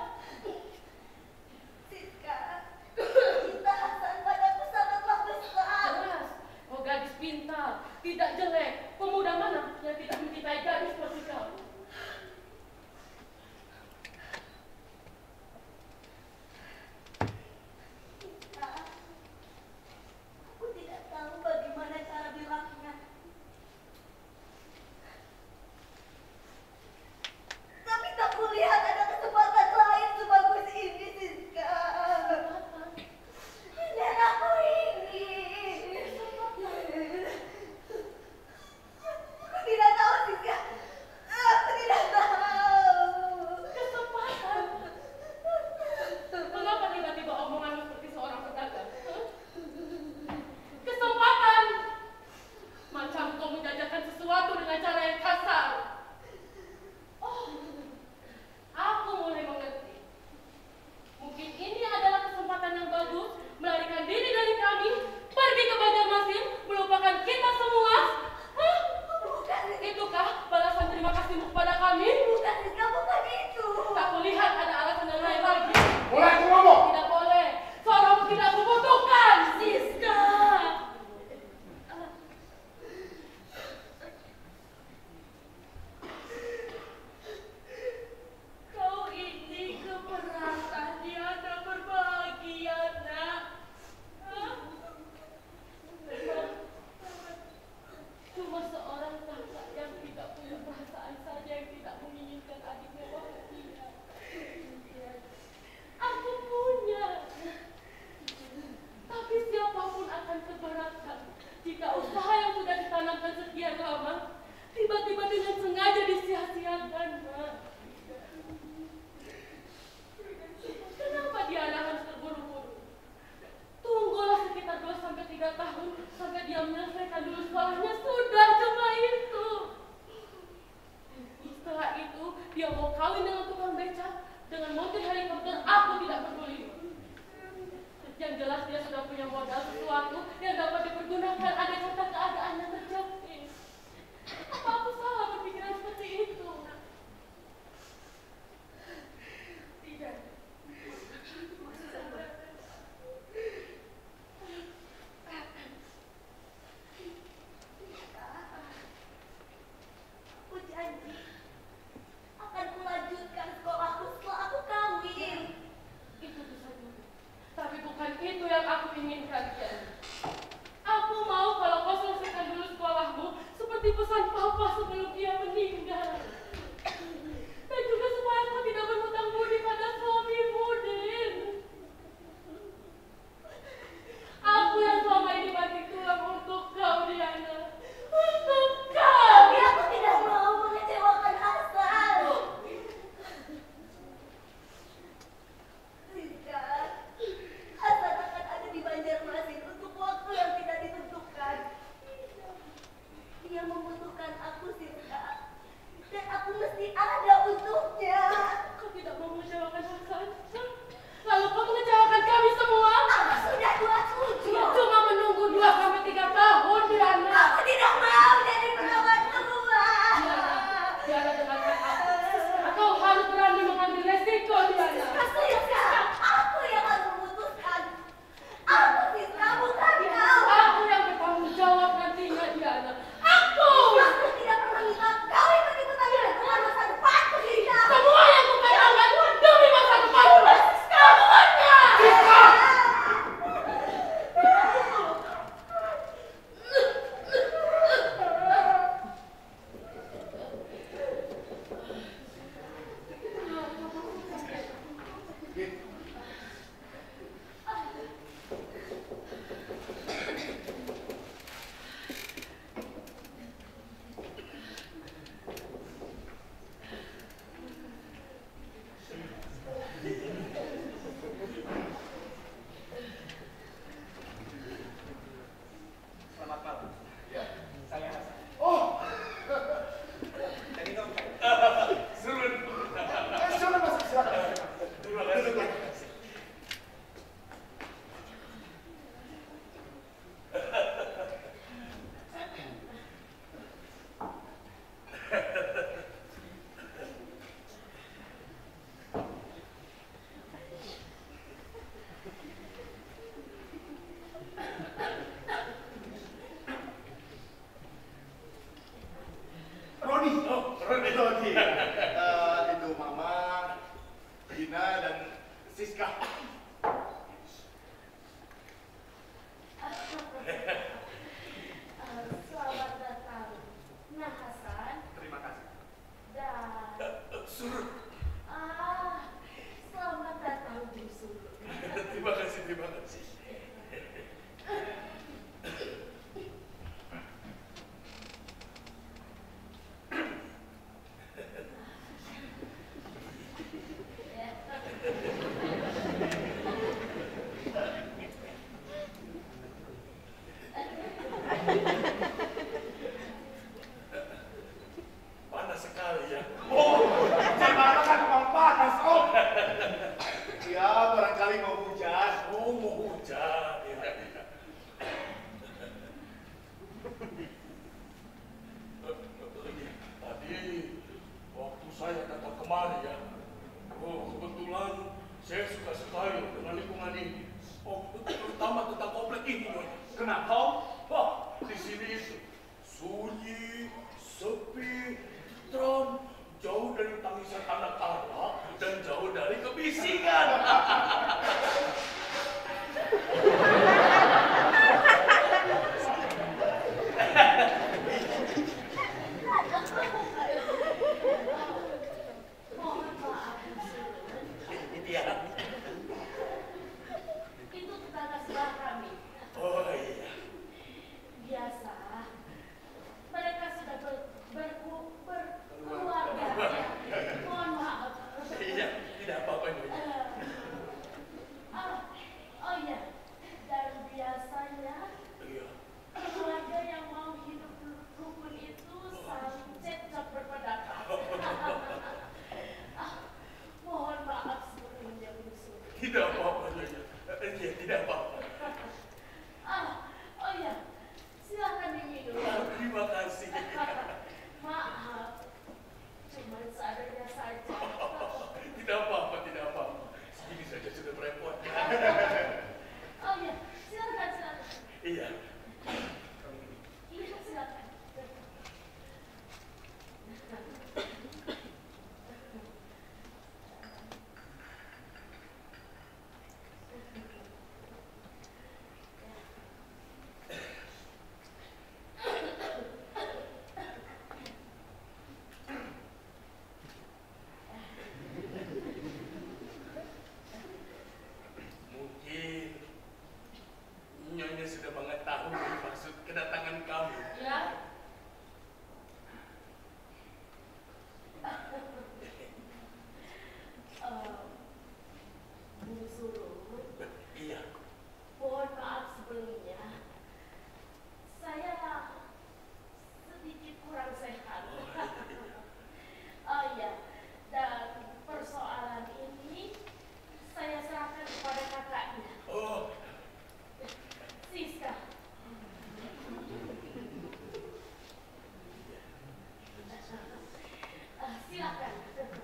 Siska, cinta Hasan padaku sangatlah besar. Jelas, kau gadis pintar, tidak jelek. Pemuda mana yang tidak mencintai gadis seperti kau? Siska, aku tidak tahu bagaimana cara bilangnya. Tapi tak kulihat ada kesempatan lain sebagus ini, Siska. Dan aku ingin. Aku tidak tahu, Siska. Aku tidak tahu. Kesempatan. Mengapa tiba-tiba omonganmu seperti seorang pedagang? Hah? Kesempatan. Macam kau menjajakan sesuatu dengan cara yang kasar. Oh, aku mulai mengerti. Mungkin ini adalah kesempatan yang bagus melarikan diri dari kami, pergi ke Banjarmasin, melupakan kita semua. Hah? Bukan, Itukah balasan terima kasihmu kepada kami? bukan, Siska, bukan itu. Tak kulihat ada alasan yang lain lagi. Boleh aku ngomong? Tidak boleh. Suaramu tidak kubutuhkan, Siska. Kau ini keberatan Diana berbahagia, nak. Hah? Cuma seorang kakak yang tidak punya perasaan saja yang tidak menginginkan adiknya bahagia. Aku punya. Tapi siapapun akan keberatan jika usaha yang sudah ditanamkan sekian lama tiba-tiba dengan sengaja disia-siakan, Nak. Kenapa Diana harus terburu-buru? Tunggulah sekitar 2-3 tahun sampai dia menyelesaikan dulu sekolahnya. Sudah, cuma itu. Setelah itu, dia mau kawin dengan tukang becak, dengan montir helikopter, aku tidak peduli. Yang jelas dia sudah punya modal sesuatu yang dapat dipergunakan ada kata keadaannya terjepit. Apa aku salah berpikiran seperti itu? Tidak. Aku janji akan melanjutkan sekolahku setelah aku kawin. Itu bisa dulu. Tapi bukan itu yang aku inginkan, Jen. Aku mau kalau kau Kenapa? Wah, di sini sunyi, sepi, tentram, jauh dari tangisan anak-anak dan jauh dari kebisingan. Itu tetangga sebelah kami. Oh iya. Biasa. Mereka sudah berkeluarga. Mohon maaf. Iya, tidak apa-apa Nyonya. Oh iya. Dan biasanya Iya. keluarga yang mau hidup rukun itu saling cecok berpendapat. Mohon maaf sebelumnya musuh. Tidak apa-apa Nyonya. Iya, tidak apa-apa. Oh iya. Silakan diminum. Terima kasih. Maaf. Cuma seadanya saja. Tidak apa-apa, tidak apa-apa. Segini saja sudah merepotkan. Oh iya, silakan. Iya. Iya, silakan. Mungkin Nyonya sudah mengetahui maksud kedatangan kami. Ya. Bu Suruh, Iya. mohon maaf sebelumnya. Saya sedikit kurang sehat. Oh iya, dan persoalan ini saya serahkan kepada kakaknya. Oh, Siska. Silakan.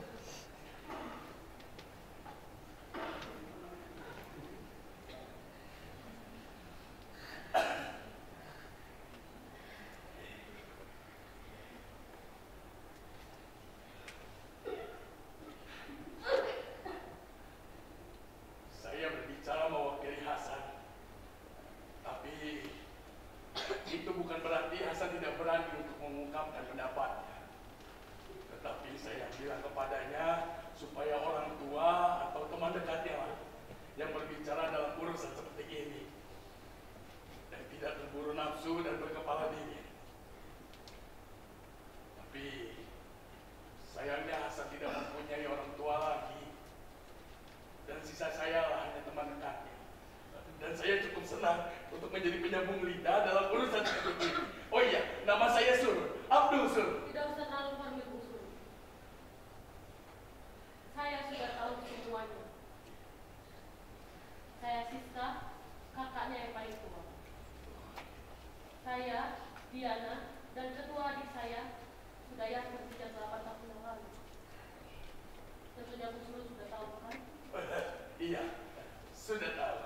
saya berbicara mewakili Hasan. Tapi itu bukan berarti Hasan tidak berani untuk mengungkapkan pendapatnya. Tetapi saya bilang kepadanya supaya orang tua atau teman dekatnya lah yang berbicara dalam urusan seperti ini dan tidak terburu nafsu dan berkepala dingin. Tapi sayangnya Hasan tidak mempunyai orang tua lagi dan sisa saya lah hanya teman dekatnya. Dan saya cukup senang untuk menjadi penyambung lidah dalam urusan seperti ini. Oh iya, nama saya Sur, Abdul Sur. Tidak usah terlalu formil, Bu Sur. Saya sudah tahu semuanya. Saya Siska, kakaknya yang paling tua. Saya, Diana, dan kedua adik saya sudah yakin sejak 8 tahun yang lalu. Tentunya Bu Sur sudah tahu, kan? Iya, sudah tahu.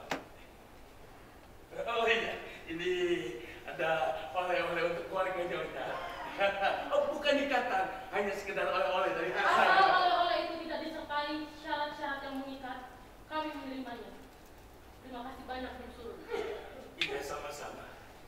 Oh iya, ini ada oleh-oleh untuk keluarga Nyonya. Oh, bukan ikatan, hanya sekedar oleh-oleh dari Asal saya. oleh-oleh itu tidak disertai syarat-syarat yang mengikat, kami menerimanya. Terima kasih banyak, Bu Sur. Iya, sama-sama.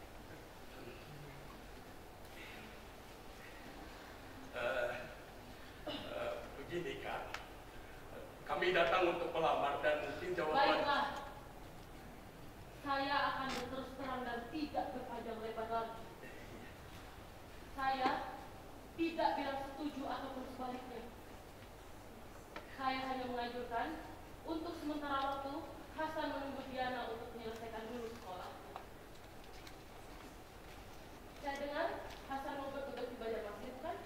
Begini kan, kami datang untuk melamar dan tinjau Baiklah. Saya akan berterus terang dan tidak berpanjang lebar lagi. Saya tidak bilang setuju ataupun sebaliknya. Saya hanya menganjurkan untuk sementara waktu Hasan menunggu Diana untuk menyelesaikan dulu sekolahnya. Saya dengar Hasan mau bertugas di Banjarmasin, bukan?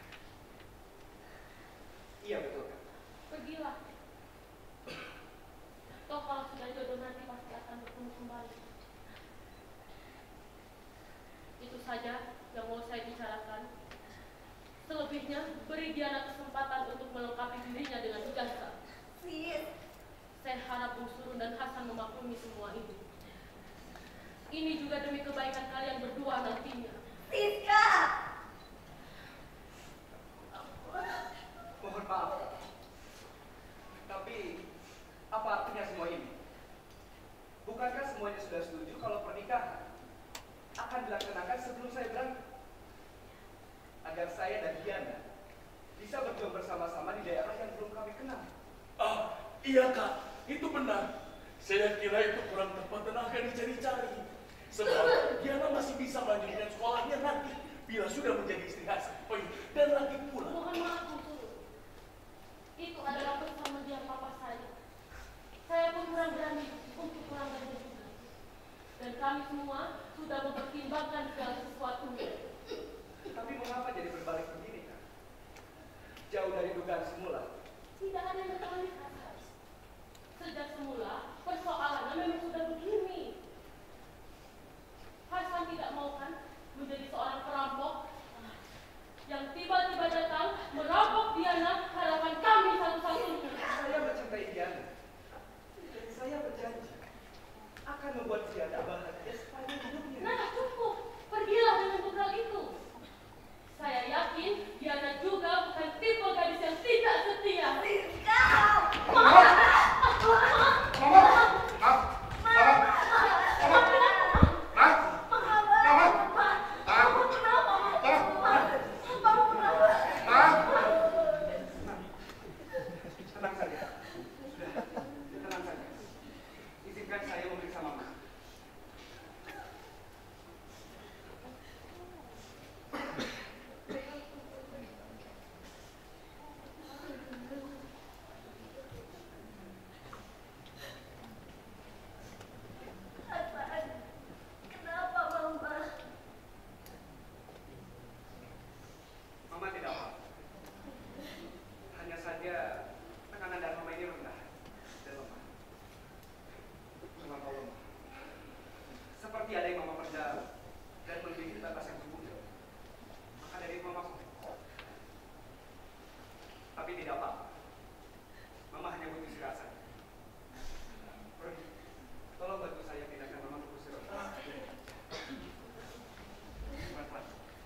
Iya betul. Pergilah. Toh kalau sudah jodoh nanti pasti akan bertemu kembali. Itu saja yang mau saya bicarakan. Selebihnya, beri Diana kesempatan untuk melengkapi dirinya dengan ijazah. Saya harap Bung Surun dan Hasan memaklumi semua ini. Ini juga demi kalau pernikahan akan dilaksanakan sebelum saya berangkat, agar saya dan Diana bisa berjuang bersama-sama di daerah yang belum kami kenal. Ah, iya Kak, itu benar. Saya kira itu kurang tepat dan akan dicari-cari. Sebab Diana masih bisa melanjutkan sekolahnya nanti bila sudah menjadi istri Hasan. Oh iya, dan lagi pula. Mohon maaf, Bu. Itu adalah persamaan papa saya. Saya pun kurang berani untuk melanggarnya juga. Dan kami semua sudah mempertimbangkan segala sesuatunya. Tapi mengapa jadi berbalik begini, Kak? Jauh dari dugaan semula. Tidak ada yang terbalik, Hasan. Sejak semula, persoalannya memang sudah begini. Hasan tidak mau kan menjadi seorang perampok yang tiba-tiba datang merampok Diana harapan kami satu-satunya. Saya mencintai Diana. Dan saya berjanji akan membuat Diana bahagia sepanjang hidupnya. Nah, cukup. Pergilah dengan bekal itu. Saya yakin Diana juga bukan tipe gadis yang tidak setia. Tenang saja. Tenang saja. Izinkan saya memeriksa Mama. Kenapa, Mama? Mama tidak apa. Hanya saja tekanan darah Mama ini rendah dan lemah. Mama tahu lemah. Seperti ada yang Mama pendam dan melebihi batas yang sempurna. Maka dari itu Mama sakit. Tapi tidak apa. Mama hanya butuh istirahat saja. Pergi. Tolong bantu saya pindahkan Mama ke kursi roda. Pelan-pelan.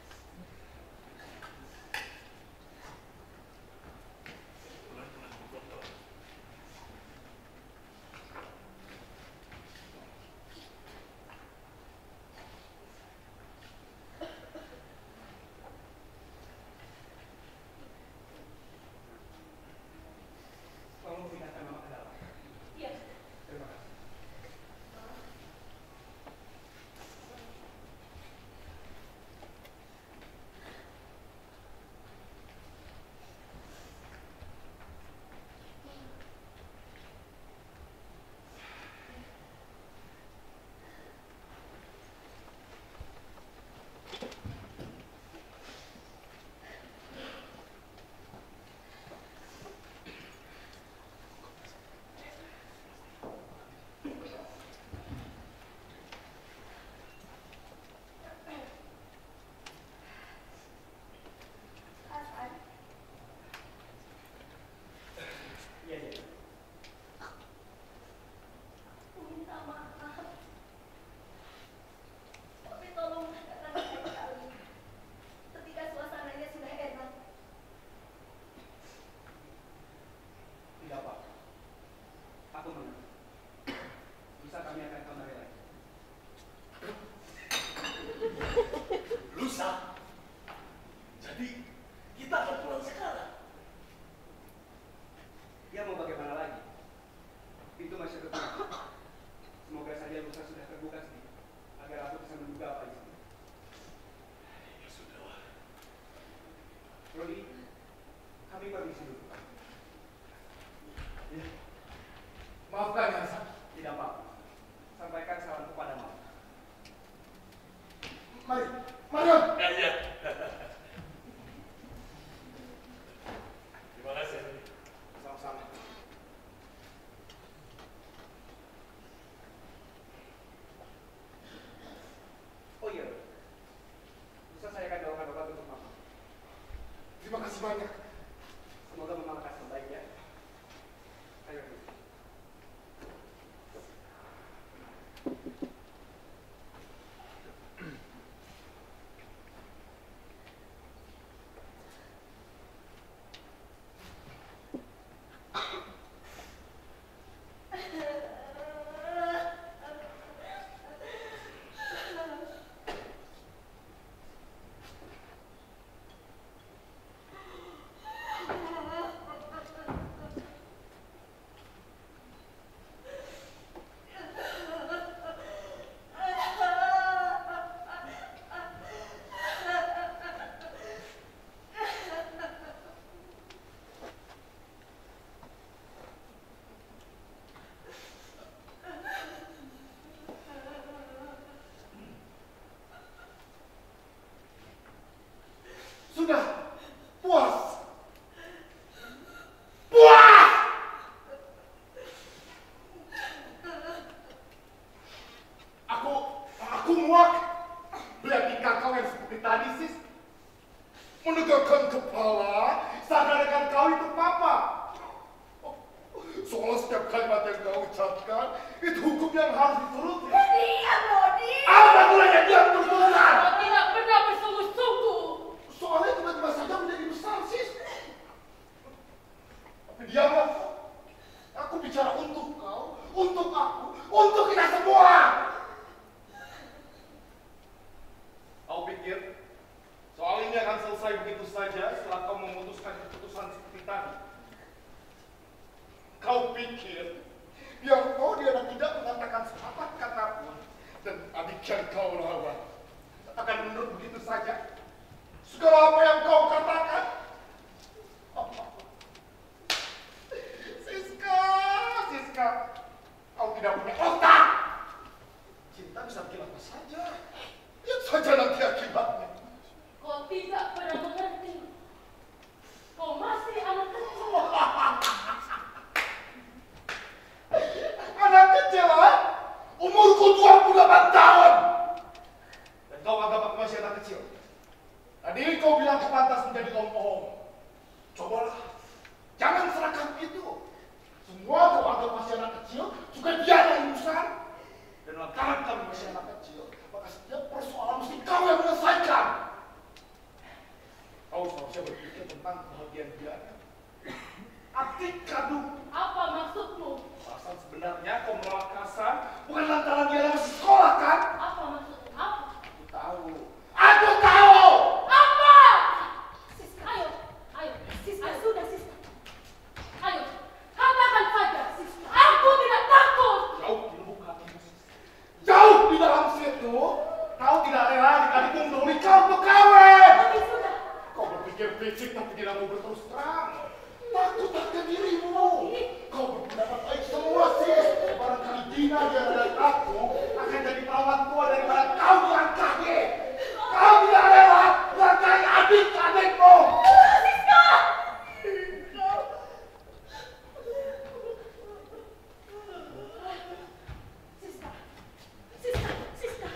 Tolong pindahkan Mama ke dalam. Iya. Terima kasih. Iya, iya. Minta maaf. Tapi tolong katakan sekali. Ketika suasananya sudah enak. Tidak apa. Aku mengerti. Bisa kami akan kembali lagi. Lusa. Jadi kita akan pulang sekarang. Ya mau bagaimana lagi? Pintu masih tertutup. Semoga saja lusa sudah terbuka sedikit agar aku bisa menduga apa isinya. Ya sudahlah. Rodi, kami permisi dulu. Iya. Maafkan ya, Hasan. Tidak apa-apa. Sampaikan salam kepada Mama. Mari, Marion. Ya, iya. Terima kasih. Sama-sama. Oh iya, bisa saya akan doakan obat untuk Mama. Terima kasih banyak. Semoga Mama lekas membaik ya. Ayo. tadi, sis. Menegakkan kepala, sadarkan kau itu papa. Soalnya setiap kalimat yang kau ucapkan, itu hukum yang harus dituruti. Diam, Rodi. Apa gunanya diam terus-terusan? Kau tidak pernah bersungguh-sungguh. Soalnya tiba-tiba saja menjadi besar, sis. Tapi diamlah. Aku bicara untuk kau, untuk aku, untuk kita semua. Kau pikir soal ini akan selesai begitu saja setelah kau memutuskan keputusan seperti tadi? Kau pikir biar kau dia tidak mengatakan sepatah kata pun dan adik yang kau lawan akan menurut begitu saja? Segala apa yang kau katakan? Siska, kau tidak punya otak. Cinta bisa bikin apa saja. Lihat saja nanti akibatnya. Kau tidak pernah mengerti. Kau masih anak kecil. Anak kecil, ha? Umurku 28 tahun. Dan kau anggap aku masih anak kecil. Tadi kau bilang aku pantas menjadi om-om. Cobalah, jangan seragam itu. Semua kau anggap masih anak kecil, juga dia yang urusan. Dan lantaran kami masih anak kecil, maka setiap persoalan mesti kau yang menyelesaikan. Kau seharusnya berpikir tentang kebahagiaan dia. Adik kandung. Apa maksudmu? Alasan sebenarnya kau menolak Hasan bukan lantaran dia masih sekolah, kan? Apa maksudmu? Apa? Aku tahu. Aku tahu! Apa? Siska, ayo. Siska, sudah Siska. Ayo, katakan saja Siska. Aku tidak takut. Jauh di lubuk hatimu, Sis. Jauh di dalam situ, kau tidak rela adik-adikmu mendahului kau untuk kawin. Tapi sudah. Kau berpikir fisik tapi tidak mau berterus terang. Takut akan dirimu. Kau berpendapat baik semua, Sis. Barangkali Dina dan aku akan jadi perawat tua daripada kau diangkahi. Kau tidak rela melangkahi adik-adikmu. Siska! Siska.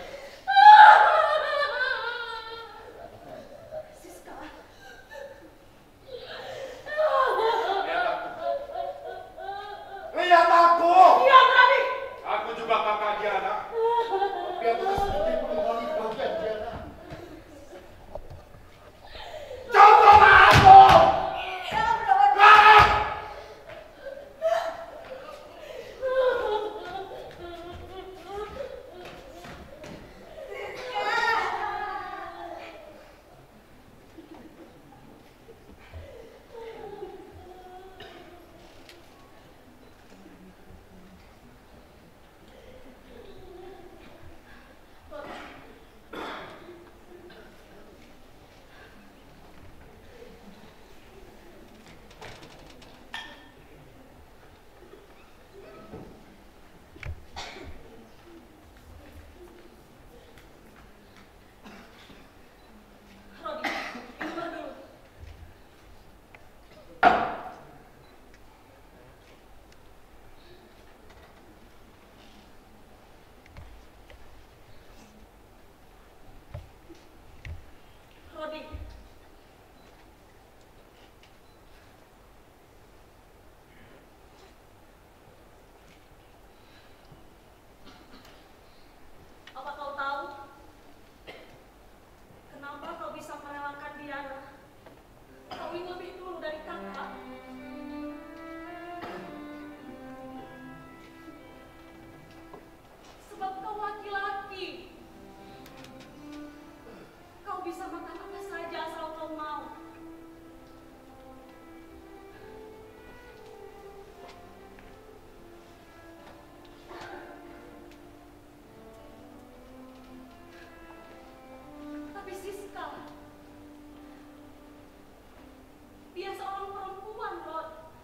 Lihat aku. Diam, Rani. Aku juga kakak Diana. Tapi aku tak sedikit pun mengalami bagian Diana. Contohlah aku. Rodi. Apa kau tahu kenapa kau bisa merelakan Diana? Kau ini lebih dulu dari kakak. Sebab kau laki-laki. Kau bisa makan apa saja asal kau mau. Tapi Siska, dia seorang perempuan, Rod.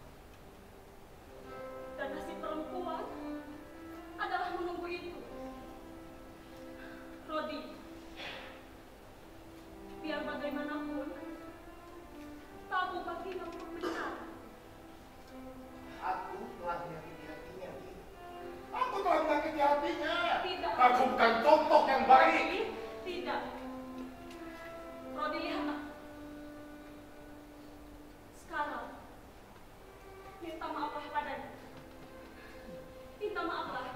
Dan nasib perempuan adalah menunggu itu. Rodi, biar bagaimanapun, tabu baginya untuk benar. Aku telah menyakiti hatinya. Aku telah menyakiti hatinya. Tidak. Aku bukan contoh yang baik. Tidak. dilihat. Sekarang, minta maaflah padanya. Minta maaflah.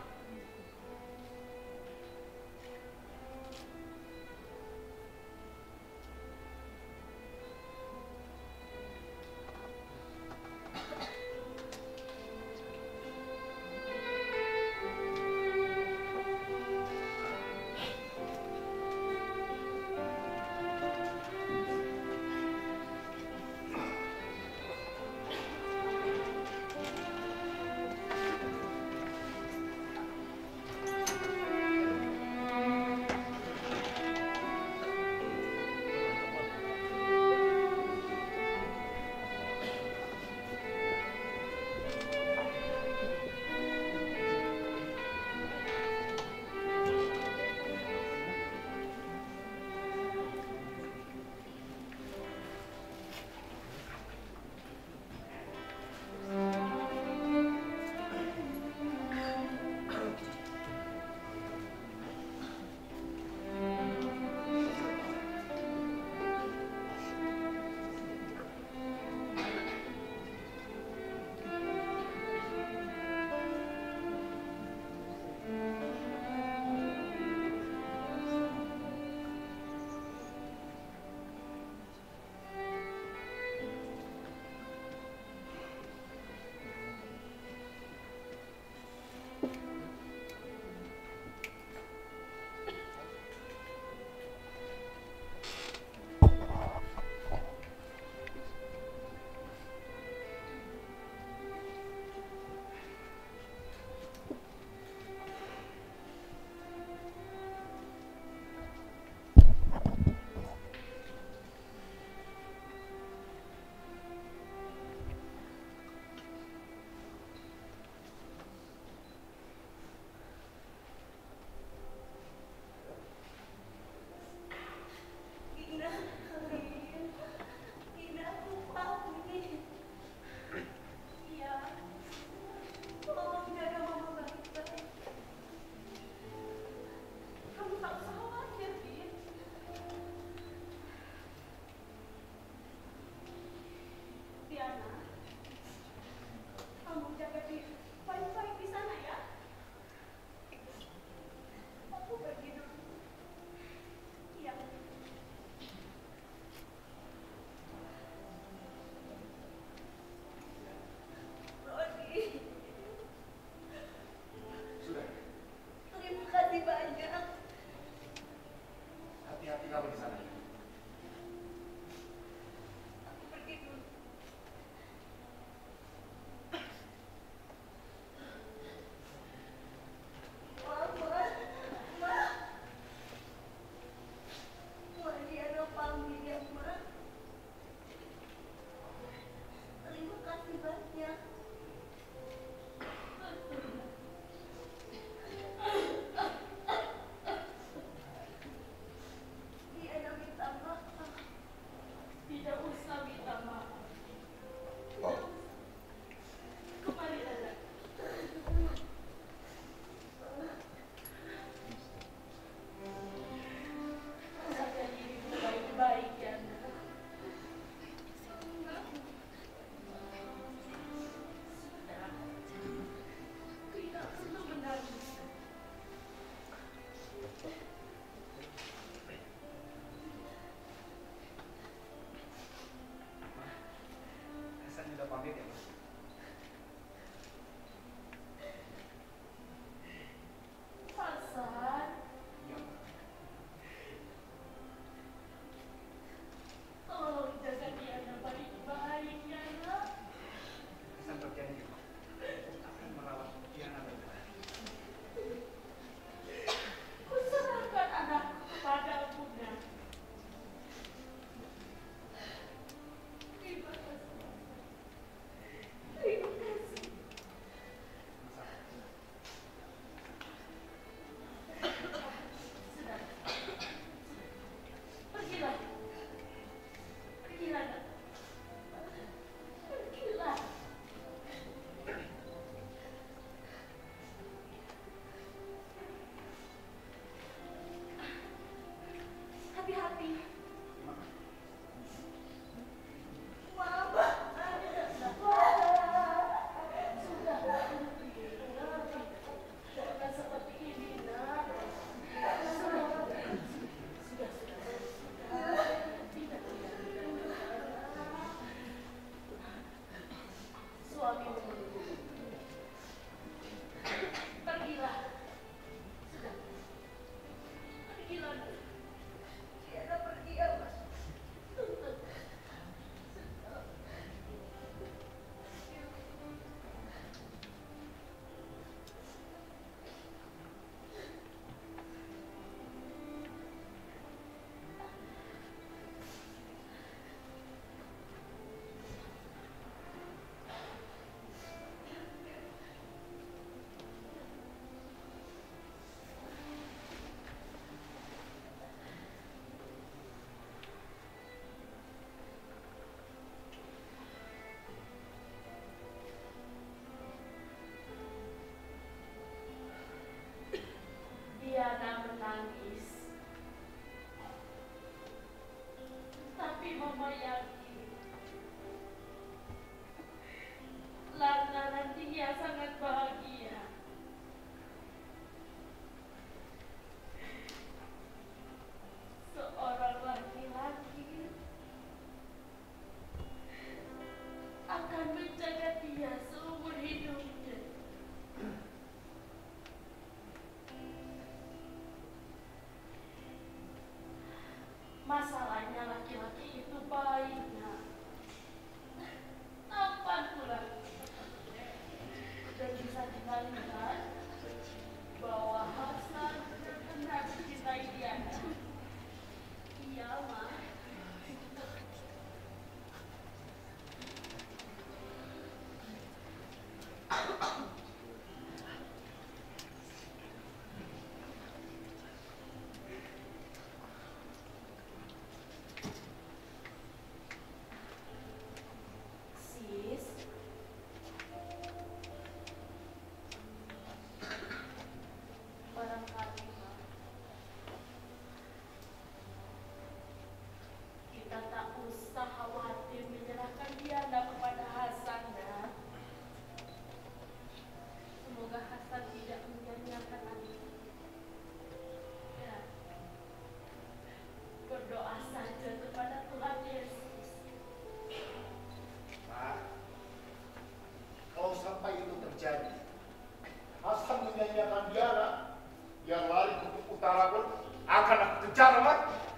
akan aku kejar, Mat.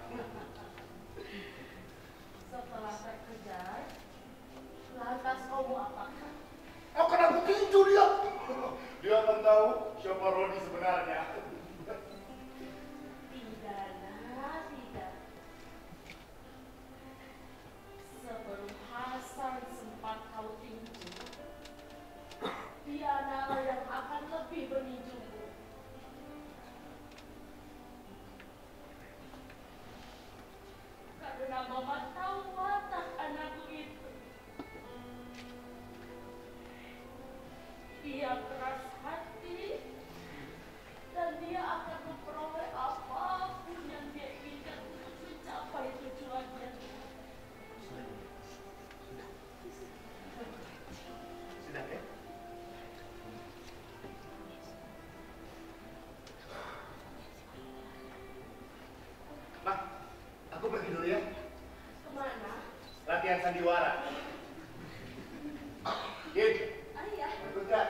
Setelah terkejar, lantas kau mau apakan? Akan aku tinju dia. Dia akan tahu siapa Roni sebenarnya. Tidak, Nak, tidak. Sebelum Hasan sempat kau tinju, Diana yang akan lebih meninjumu. Karena Mama tahu watak anakku itu. Dia keras hati dan dia akan memperoleh apapun yang dia inginkan untuk mencapai tujuannya. Sudah ya? Mak, aku pergi dulu ya. Kemana? Latihan sandiwara. Git, Ayah. ikut gak?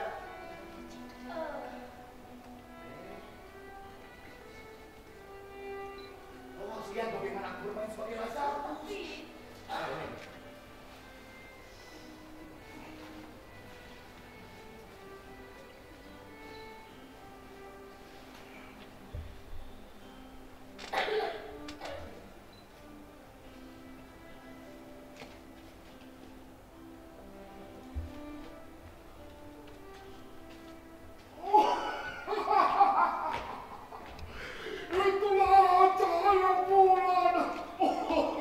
Lo harus lihat bagaimana aku bermain sebagai Hasan. Itulah cahaya bulan.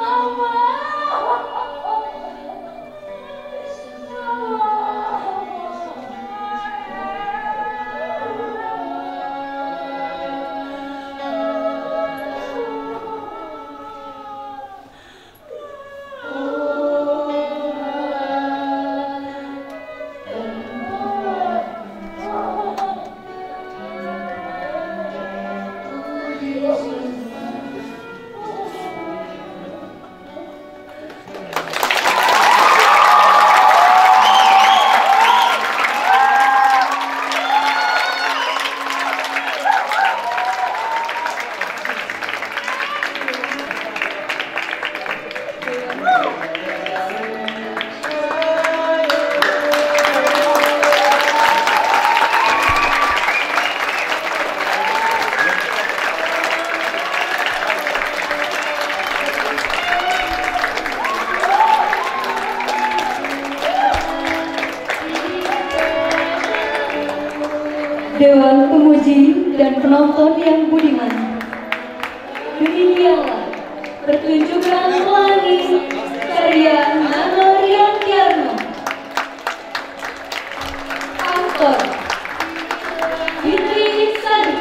Dewan pemuji dan penonton yang budiman, demikianlah pertunjukan pelangi karya Nano Riantiarno. Aktor Fitri Ihsani.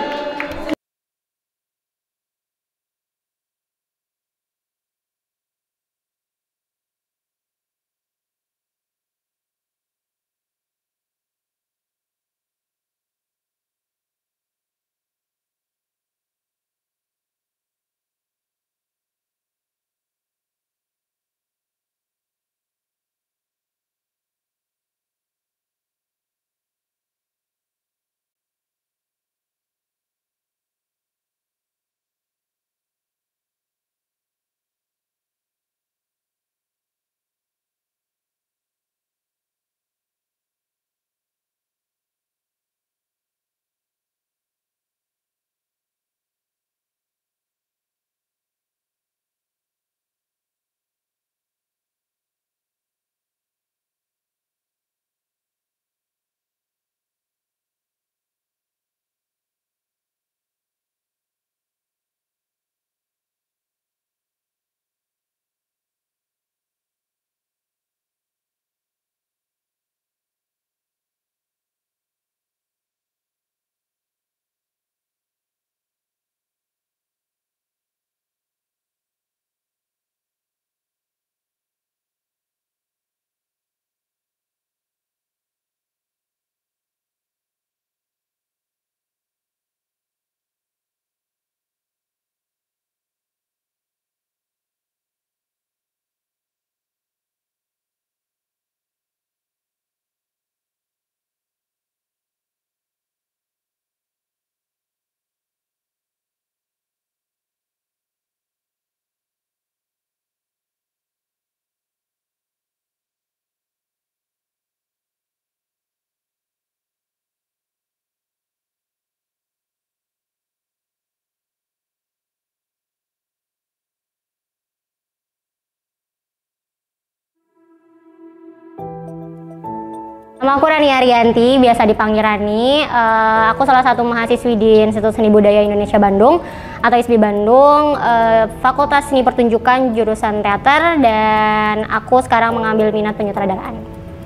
Nama aku Rani Arianti, biasa dipanggil Rani. Aku salah satu mahasiswi di Institut Seni Budaya Indonesia Bandung atau ISBI Bandung, Fakultas Seni Pertunjukan jurusan teater, dan aku sekarang mengambil minat penyutradaraan.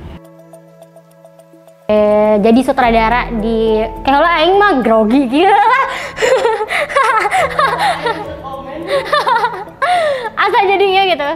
Jadi sutradara di kayak lo aing mah grogi gitu. Asa jadinya gitu.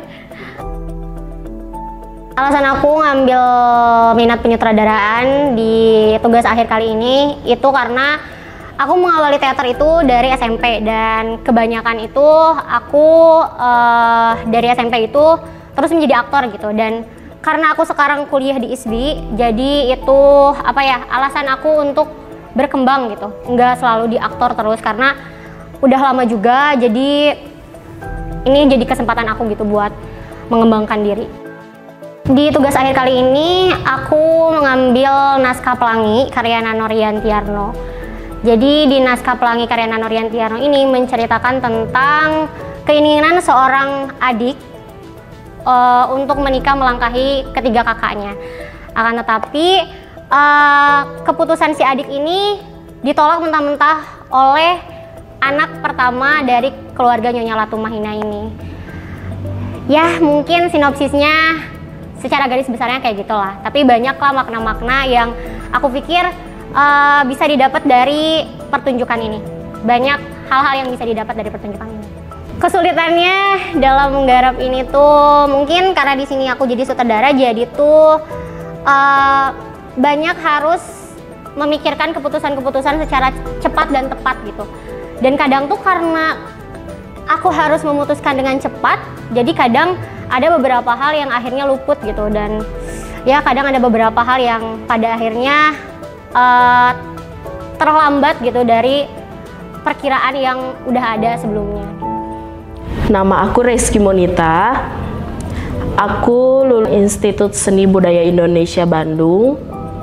Alasan aku ngambil minat penyutradaraan di tugas akhir kali ini itu karena aku mengawali teater itu dari SMP, dan kebanyakan itu aku dari SMP itu terus menjadi aktor gitu. Dan karena aku sekarang kuliah di ISBI, jadi itu apa ya, alasan aku untuk berkembang gitu, nggak selalu di aktor terus, karena udah lama juga, jadi ini jadi kesempatan aku gitu buat mengembangkan diri. Di tugas akhir kali ini aku mengambil naskah Pelangi karya Nano Riantiarno. Jadi di naskah Pelangi karya Nano Riantiarno ini menceritakan tentang keinginan seorang adik untuk menikah melangkahi ketiga kakaknya. Akan tetapi keputusan si adik ini ditolak mentah-mentah oleh anak pertama dari keluarga Nyonya Latumahina ini. Ya mungkin sinopsisnya secara garis besarnya kayak gitulah. Tapi banyaklah makna-makna yang aku pikir bisa didapat dari pertunjukan ini. Banyak hal-hal yang bisa didapat dari pertunjukan ini. Kesulitannya dalam menggarap ini tuh mungkin karena di sini aku jadi sutradara, jadi tuh banyak harus memikirkan keputusan-keputusan secara cepat dan tepat gitu. Dan kadang tuh karena aku harus memutuskan dengan cepat, jadi kadang ada beberapa hal yang akhirnya luput gitu, dan ya kadang ada beberapa hal yang pada akhirnya terlambat gitu dari perkiraan yang udah ada sebelumnya. Nama aku Reski Monita. Aku lulus Institut Seni Budaya Indonesia Bandung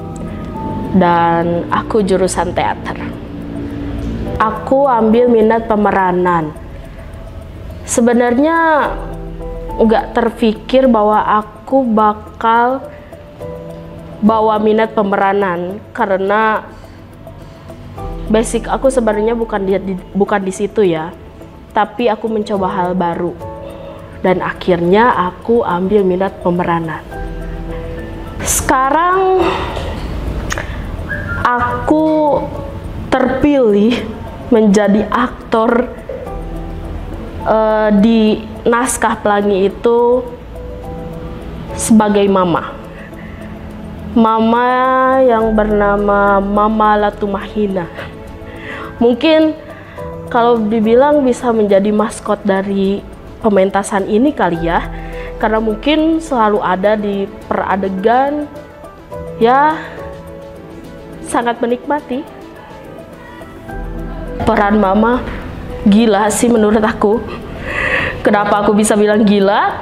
dan aku jurusan teater. Aku ambil minat pemeranan. Sebenarnya nggak terpikir bahwa aku bakal bawa minat pemeranan karena basic aku sebenarnya bukan di situ ya. Tapi aku mencoba hal baru dan akhirnya aku ambil minat pemeranan. Sekarang aku terpilih menjadi aktor di naskah Pelangi itu sebagai mama yang bernama Mama Latumahina. Mungkin kalau dibilang bisa menjadi maskot dari pementasan ini kali ya, karena mungkin selalu ada di peradegan, ya sangat menikmati. Peran mama gila sih menurut aku. Kenapa aku bisa bilang gila?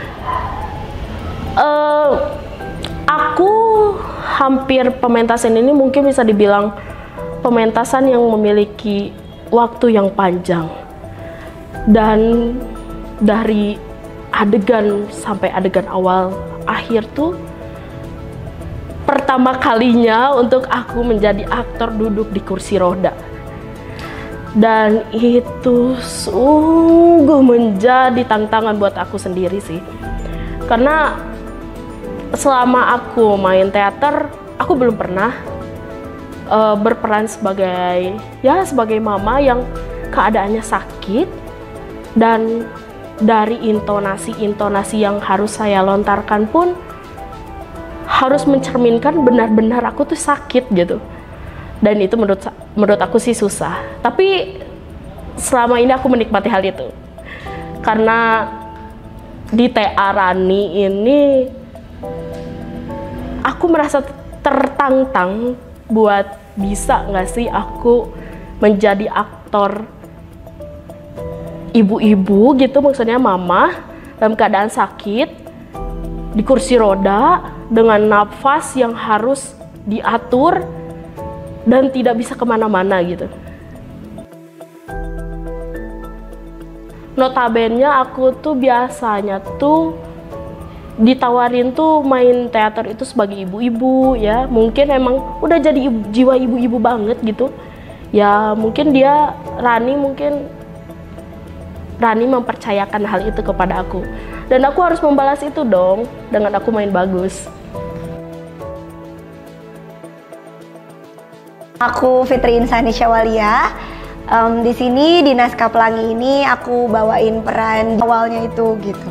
Aku hampir pementasan ini mungkin bisa dibilang pementasan yang memiliki waktu yang panjang. Dan dari adegan sampai adegan awal akhir tuh pertama kalinya untuk aku menjadi aktor duduk di kursi roda. Dan itu sungguh menjadi tantangan buat aku sendiri sih. Karena selama aku main teater, aku belum pernah berperan sebagai mama yang keadaannya sakit, dan dari intonasi yang harus saya lontarkan pun harus mencerminkan benar-benar aku tuh sakit gitu. Dan itu menurut aku sih susah. Tapi selama ini aku menikmati hal itu. Karena di TA Rani ini aku merasa tertantang buat bisa nggak sih aku menjadi aktor ibu-ibu gitu, maksudnya mama dalam keadaan sakit di kursi roda dengan nafas yang harus diatur dan tidak bisa kemana-mana gitu. Notabene aku tuh biasanya tuh ditawarin tuh main teater itu sebagai ibu-ibu ya, mungkin emang udah jadi jiwa ibu-ibu banget gitu ya. Mungkin Rani mempercayakan hal itu kepada aku, dan aku harus membalas itu dong dengan aku main bagus. Aku Fitri Insani Syawalia. Di sini di naskah Pelangi ini aku bawain peran awalnya itu gitu.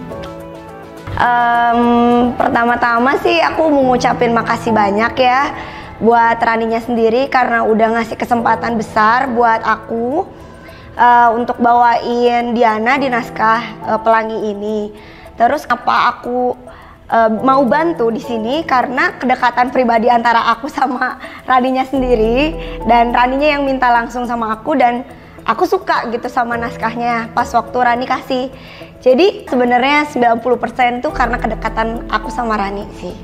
Pertama-tama sih aku mau ngucapin makasih banyak ya buat Raninya sendiri karena udah ngasih kesempatan besar buat aku untuk bawain Diana di naskah Pelangi ini. Terus apa aku mau bantu di sini karena kedekatan pribadi antara aku sama Raninya sendiri, dan Raninya yang minta langsung sama aku, dan aku suka gitu sama naskahnya pas waktu Rani kasih. Jadi sebenarnya 90% tuh karena kedekatan aku sama Rani sih.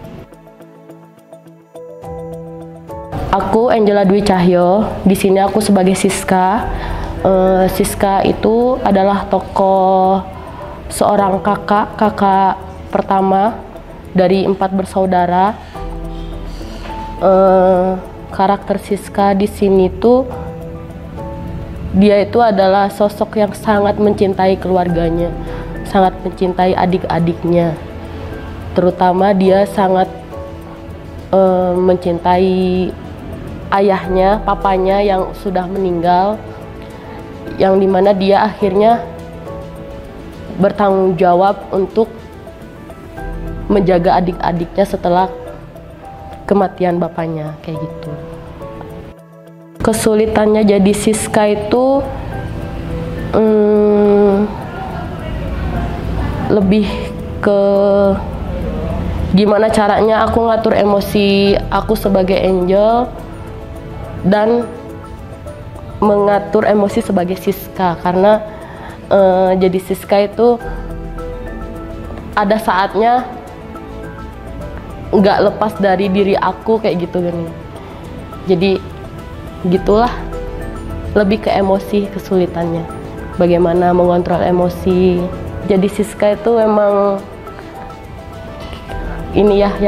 Aku Angela Dwi Cahyo. Di sini aku sebagai Siska. Siska itu adalah tokoh seorang kakak pertama dari 4 bersaudara. Karakter Siska di sini tuh dia itu adalah sosok yang sangat mencintai keluarganya, sangat mencintai adik-adiknya. Terutama dia sangat mencintai ayahnya, papanya yang sudah meninggal, yang dimana dia akhirnya bertanggung jawab untuk menjaga adik-adiknya setelah kematian bapaknya, kayak gitu. Kesulitannya jadi Siska itu lebih ke gimana caranya aku ngatur emosi aku sebagai Angel dan mengatur emosi sebagai Siska, karena jadi Siska itu ada saatnya nggak lepas dari diri aku kayak gitu kan. Jadi gitulah, lebih ke emosi kesulitannya, bagaimana mengontrol emosi. Jadi Siska itu memang ini ya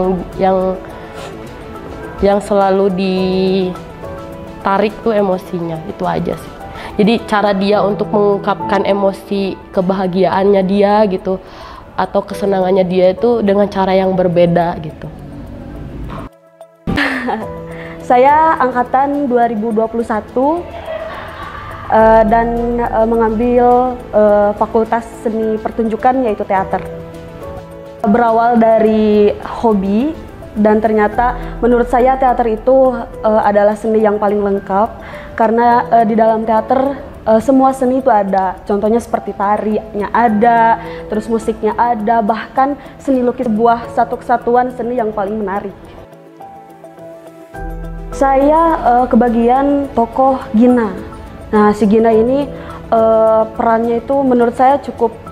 yang selalu ditarik tuh emosinya, itu aja sih. Jadi cara dia untuk mengungkapkan emosi kebahagiaannya dia gitu atau kesenangannya dia itu dengan cara yang berbeda gitu. Saya angkatan 2021 dan mengambil fakultas seni pertunjukan yaitu teater. Berawal dari hobi dan ternyata menurut saya teater itu adalah seni yang paling lengkap karena di dalam teater semua seni itu ada. Contohnya seperti tarinya ada, terus musiknya ada, bahkan seni lukis, sebuah satu kesatuan seni yang paling menarik. Saya kebagian tokoh Gina. Nah, si Gina ini perannya itu menurut saya cukup